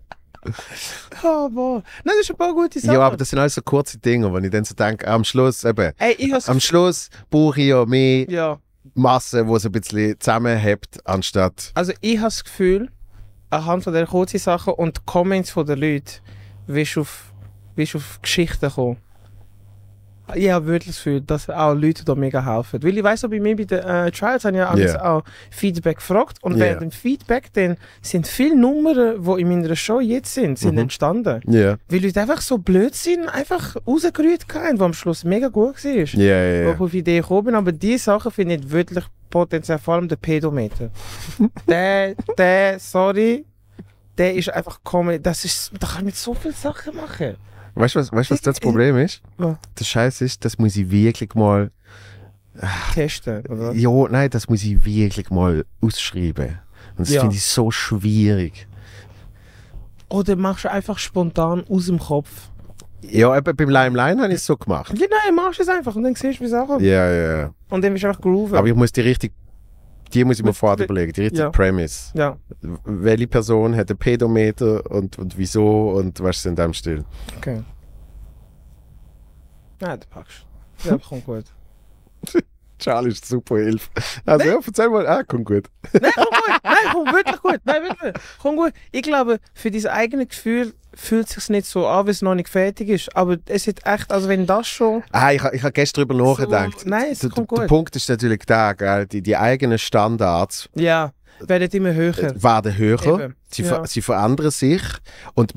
Speaker 2: Aber, nein, das ist ein paar gute Sachen.
Speaker 1: Ja, aber das sind alles so kurze Dinge, wo ich dann so denke, am Schluss eben,
Speaker 2: Ey, ich has
Speaker 1: am Schluss brauche ich ja mehr
Speaker 2: Ja,
Speaker 1: Masse, die es ein bisschen zusammenhält, anstatt...
Speaker 2: also ich habe das Gefühl, anhand von der kurzen Sachen und Comments von den Leuten, wirst du auf Geschichten kommen. Ich habe wirklich das Gefühl, dass auch Leute da mega helfen. Weil ich weiss, bei mir bei den Trials habe ich ja alles auch Feedback gefragt. Und während dem Feedback dann sind viele Nummern, die in meiner Show jetzt sind entstanden.
Speaker 1: Ja.
Speaker 2: Weil Leute einfach so blöd sind, einfach rausgerührt haben, was am Schluss mega gut war.
Speaker 1: Ja.
Speaker 2: Wo ich auf Ideen gekommen bin. Aber diese Sachen finde ich wirklich potenziell, vor allem der Pedometer. Sorry, der ist einfach kommen. Da kann ich mit so vielen Sachen machen.
Speaker 1: Weißt du, was das Problem ist?
Speaker 2: Was?
Speaker 1: Der Scheiß ist, das muss ich wirklich mal...
Speaker 2: Testen, oder?
Speaker 1: Ja, nein, das muss ich wirklich mal ausschreiben. Und das
Speaker 2: Ja.
Speaker 1: finde ich so schwierig.
Speaker 2: Oder machst du einfach spontan aus dem Kopf?
Speaker 1: Ja, eben beim Limeline habe ich es so gemacht.
Speaker 2: Ja, nein, machst du es einfach und dann siehst du, wie es ankommt.
Speaker 1: Ja.
Speaker 2: Und dann bist du einfach grooven.
Speaker 1: Aber ich muss die muss ich mir vorher überlegen, die richtige
Speaker 2: Ja.
Speaker 1: Premise.
Speaker 2: Ja,
Speaker 1: Welche Person hat einen Pedometer und wieso und was ist in dem Stil?
Speaker 2: okay. Nein, du packst. Ja, kommt gut.
Speaker 1: Charlie ist super Hilfe. Also ja, erzähl mal, kommt gut.
Speaker 2: Nein, kommt gut. Nein, kommt wirklich gut. Nein, wirklich. Kommt gut. Ich glaube, für dein eigenes Gefühl fühlt es sich nicht so an, weil es noch nicht fertig ist. Aber es ist echt, also wenn das schon...
Speaker 1: Ich habe gestern darüber nachgedacht.
Speaker 2: nein, es kommt
Speaker 1: Der
Speaker 2: gut.
Speaker 1: Punkt ist natürlich da, gell? Die eigenen Standards
Speaker 2: Ja, werden immer höher.
Speaker 1: werden höher,
Speaker 2: Eben,
Speaker 1: sie,
Speaker 2: ja.
Speaker 1: sie verändern sich und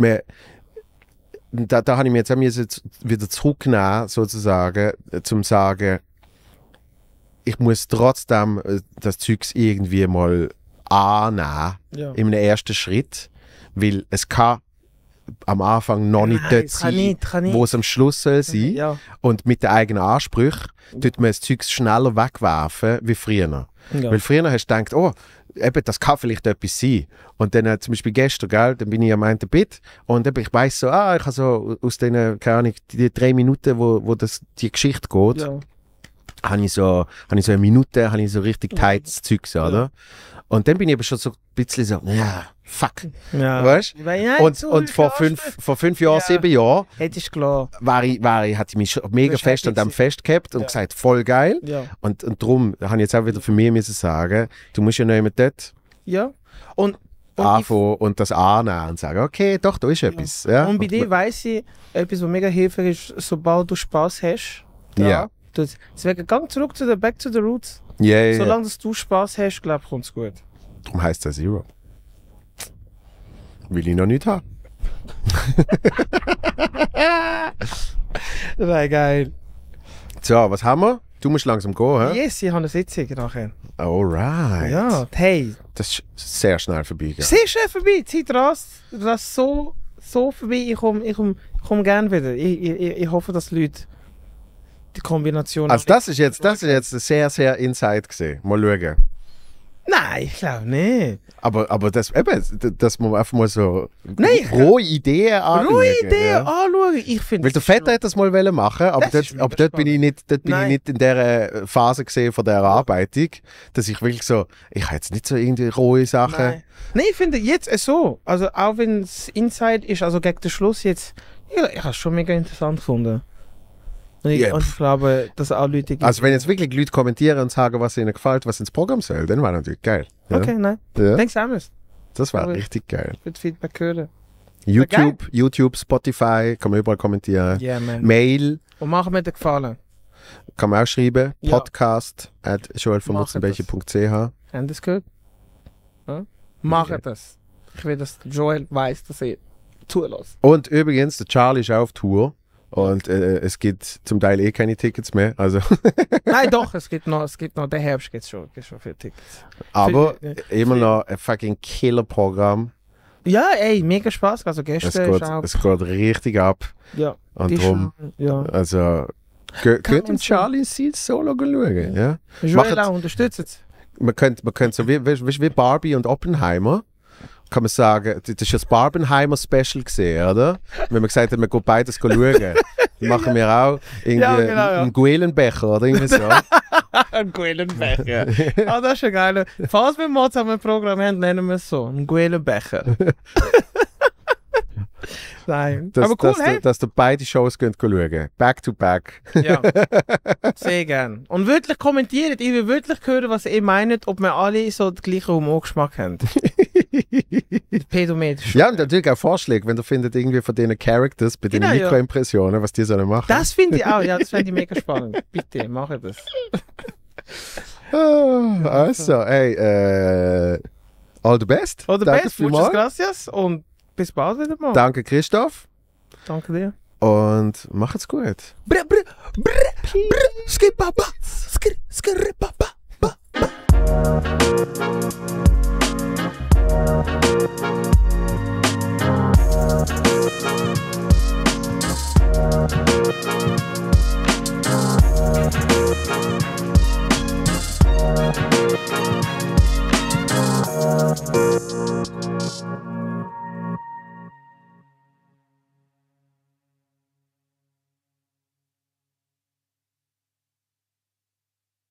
Speaker 1: da habe ich mir jetzt auch wieder zurückgenommen, sozusagen, zum sagen, ich muss trotzdem das Zeugs irgendwie mal annehmen,
Speaker 2: Ja.
Speaker 1: in einem ersten Schritt, weil es kann am Anfang noch nicht
Speaker 2: Nein,
Speaker 1: dort
Speaker 2: kann
Speaker 1: sein,
Speaker 2: nicht.
Speaker 1: wo es am Schluss soll sein.
Speaker 2: Ja.
Speaker 1: Und mit den eigenen Ansprüchen tut man das Zeug schneller wegwerfen wie früher.
Speaker 2: Ja.
Speaker 1: Weil früher hast du gedacht, oh, eben, das kann vielleicht etwas sein. Und dann zum Beispiel gestern, gell, dann bin ich am einen Bit und eben, ich weiss so, ich habe so aus den, keine Ahnung, die 3 Minuten, wo die Geschichte geht,
Speaker 2: Ja.
Speaker 1: habe ich so eine Minute, habe ich so richtig tightes Zeug, so, oder? Und dann bin ich aber schon so ein bisschen so, ja, fuck.
Speaker 2: Ja.
Speaker 1: Weißt du?
Speaker 2: Weil, nein,
Speaker 1: Und
Speaker 2: so
Speaker 1: vor
Speaker 2: viel
Speaker 1: 5 Jahren,
Speaker 2: Ja.
Speaker 1: 7 Jahren,
Speaker 2: hättest du klar.
Speaker 1: hatte ich mich schon mega fest an dem festgehabt und
Speaker 2: Ja.
Speaker 1: gesagt, voll geil.
Speaker 2: Ja.
Speaker 1: Und darum habe ich jetzt auch wieder für mich müssen sagen, du musst ja nicht mehr dort
Speaker 2: Ja. Und
Speaker 1: anfangen und das annehmen und sagen, okay, doch, da ist etwas. Ja.
Speaker 2: Und bei dir weiss ich, etwas, was mega hilfreich ist, sobald du Spass hast.
Speaker 1: Ja.
Speaker 2: Deswegen, gang zurück zu der Back to the Roots.
Speaker 1: Ja.
Speaker 2: Solange dass du Spass hast, glaube ich, kommt es gut.
Speaker 1: Darum heisst es Zero. Will ich noch nicht haben.
Speaker 2: Nein, geil.
Speaker 1: So, was haben wir? Du musst langsam gehen, hä?
Speaker 2: Yes, ich habe eine Sitzung nachher.
Speaker 1: Alright.
Speaker 2: Ja, hey.
Speaker 1: Das ist sehr schnell vorbeigegangen.
Speaker 2: Sehr schnell vorbei. Die Zeit rast so vorbei. Ich komm gerne wieder. Ich hoffe, dass die Leute die Kombination...
Speaker 1: Also das ist jetzt sehr, sehr Insight gesehen. Mal schauen.
Speaker 2: Nein, ich glaube nicht.
Speaker 1: Aber dass man einfach mal so
Speaker 2: Nein,
Speaker 1: rohe Ideen anschauen.
Speaker 2: Ruhe Idee
Speaker 1: ja.
Speaker 2: anschauen. Ich finde...
Speaker 1: Weil der Vetter hat das mal machen, aber
Speaker 2: Das ist
Speaker 1: dort,
Speaker 2: mega
Speaker 1: aber dort bin ich
Speaker 2: Nein.
Speaker 1: nicht in der Phase gesehen von der Erarbeitung, dass ich wirklich so, ich habe jetzt nicht so irgendwie rohe Sachen.
Speaker 2: Nein, ich finde jetzt so. Also auch wenn es Inside ist, also gegen den Schluss jetzt, ja, ich habe es schon mega interessant gefunden. Und ich,
Speaker 1: Ja,
Speaker 2: und ich glaube, dass auch Leute gibt.
Speaker 1: Also wenn jetzt wirklich Leute kommentieren und sagen, was ihnen gefällt, was ins Programm soll, dann wäre natürlich geil. Ja?
Speaker 2: Okay, nein.
Speaker 1: Ja?
Speaker 2: Denkst du anders?
Speaker 1: Das wäre
Speaker 2: Aber-
Speaker 1: richtig geil.
Speaker 2: Ich würde Feedback hören.
Speaker 1: YouTube, Spotify, kann man überall kommentieren.
Speaker 2: Ja, man.
Speaker 1: Mail
Speaker 2: Und machen mir den Gefallen.
Speaker 1: kann man auch schreiben.
Speaker 2: Ja.
Speaker 1: podcast@joelvonmutzenbecher.ch.
Speaker 2: Haben das gehört? Ja? Macht das. Ich will, dass Joel weiss, dass er zulässt.
Speaker 1: Und übrigens, der Charlie ist auch auf Tour. Und es gibt zum Teil keine Tickets mehr. Also
Speaker 2: Nein, doch, es gibt noch, den Herbst gibt es schon für Tickets.
Speaker 1: aber
Speaker 2: Für-
Speaker 1: immer noch ein fucking Killer-Programm.
Speaker 2: Ja, ey, mega Spaß. Also gestern ist auch...
Speaker 1: Es geht richtig ab.
Speaker 2: Ja,
Speaker 1: Und
Speaker 2: die
Speaker 1: darum,
Speaker 2: schon- ja.
Speaker 1: also,
Speaker 2: Kann
Speaker 1: geht
Speaker 2: man
Speaker 1: dem Charlie sein Solo schauen. Ja?
Speaker 2: Joel
Speaker 1: Macht-
Speaker 2: auch unterstützt es.
Speaker 1: Man könnte so wie Barbie und Oppenheimer, kann man sagen, das ist das Barbenheimer-Special gesehen, oder? Wenn man gesagt hat, man geht beides schauen. Dann machen wir auch irgendwie einen Guelenbecher oder irgendwie so.
Speaker 2: Ein Guelenbecher. Ah, das ist ja geil. Falls wir mal zusammen ein Programm haben, nennen wir es so. Ein Guelenbecher. Nein. Aber cool, hey.
Speaker 1: Dass du beide Shows könnt schauen. Back to back.
Speaker 2: Ja. Sehr gern. Und wirklich kommentiert. Ich will wirklich hören, was ihr meint, ob wir alle so den gleichen Humorgeschmack haben. Pedometer.
Speaker 1: Ja, und natürlich auch Vorschläge, wenn du findet irgendwie von diesen Characters bei den Mikroimpressionen, was die sollen machen.
Speaker 2: Das finde ich auch. Ja, das fände ich mega spannend. Bitte, mache das.
Speaker 1: Also, hey, all the best.
Speaker 2: All the best. Muchas gracias. Und bis bald wieder mal.
Speaker 1: Danke, Christoph.
Speaker 2: Danke dir.
Speaker 1: Und macht's gut.
Speaker 2: Peace.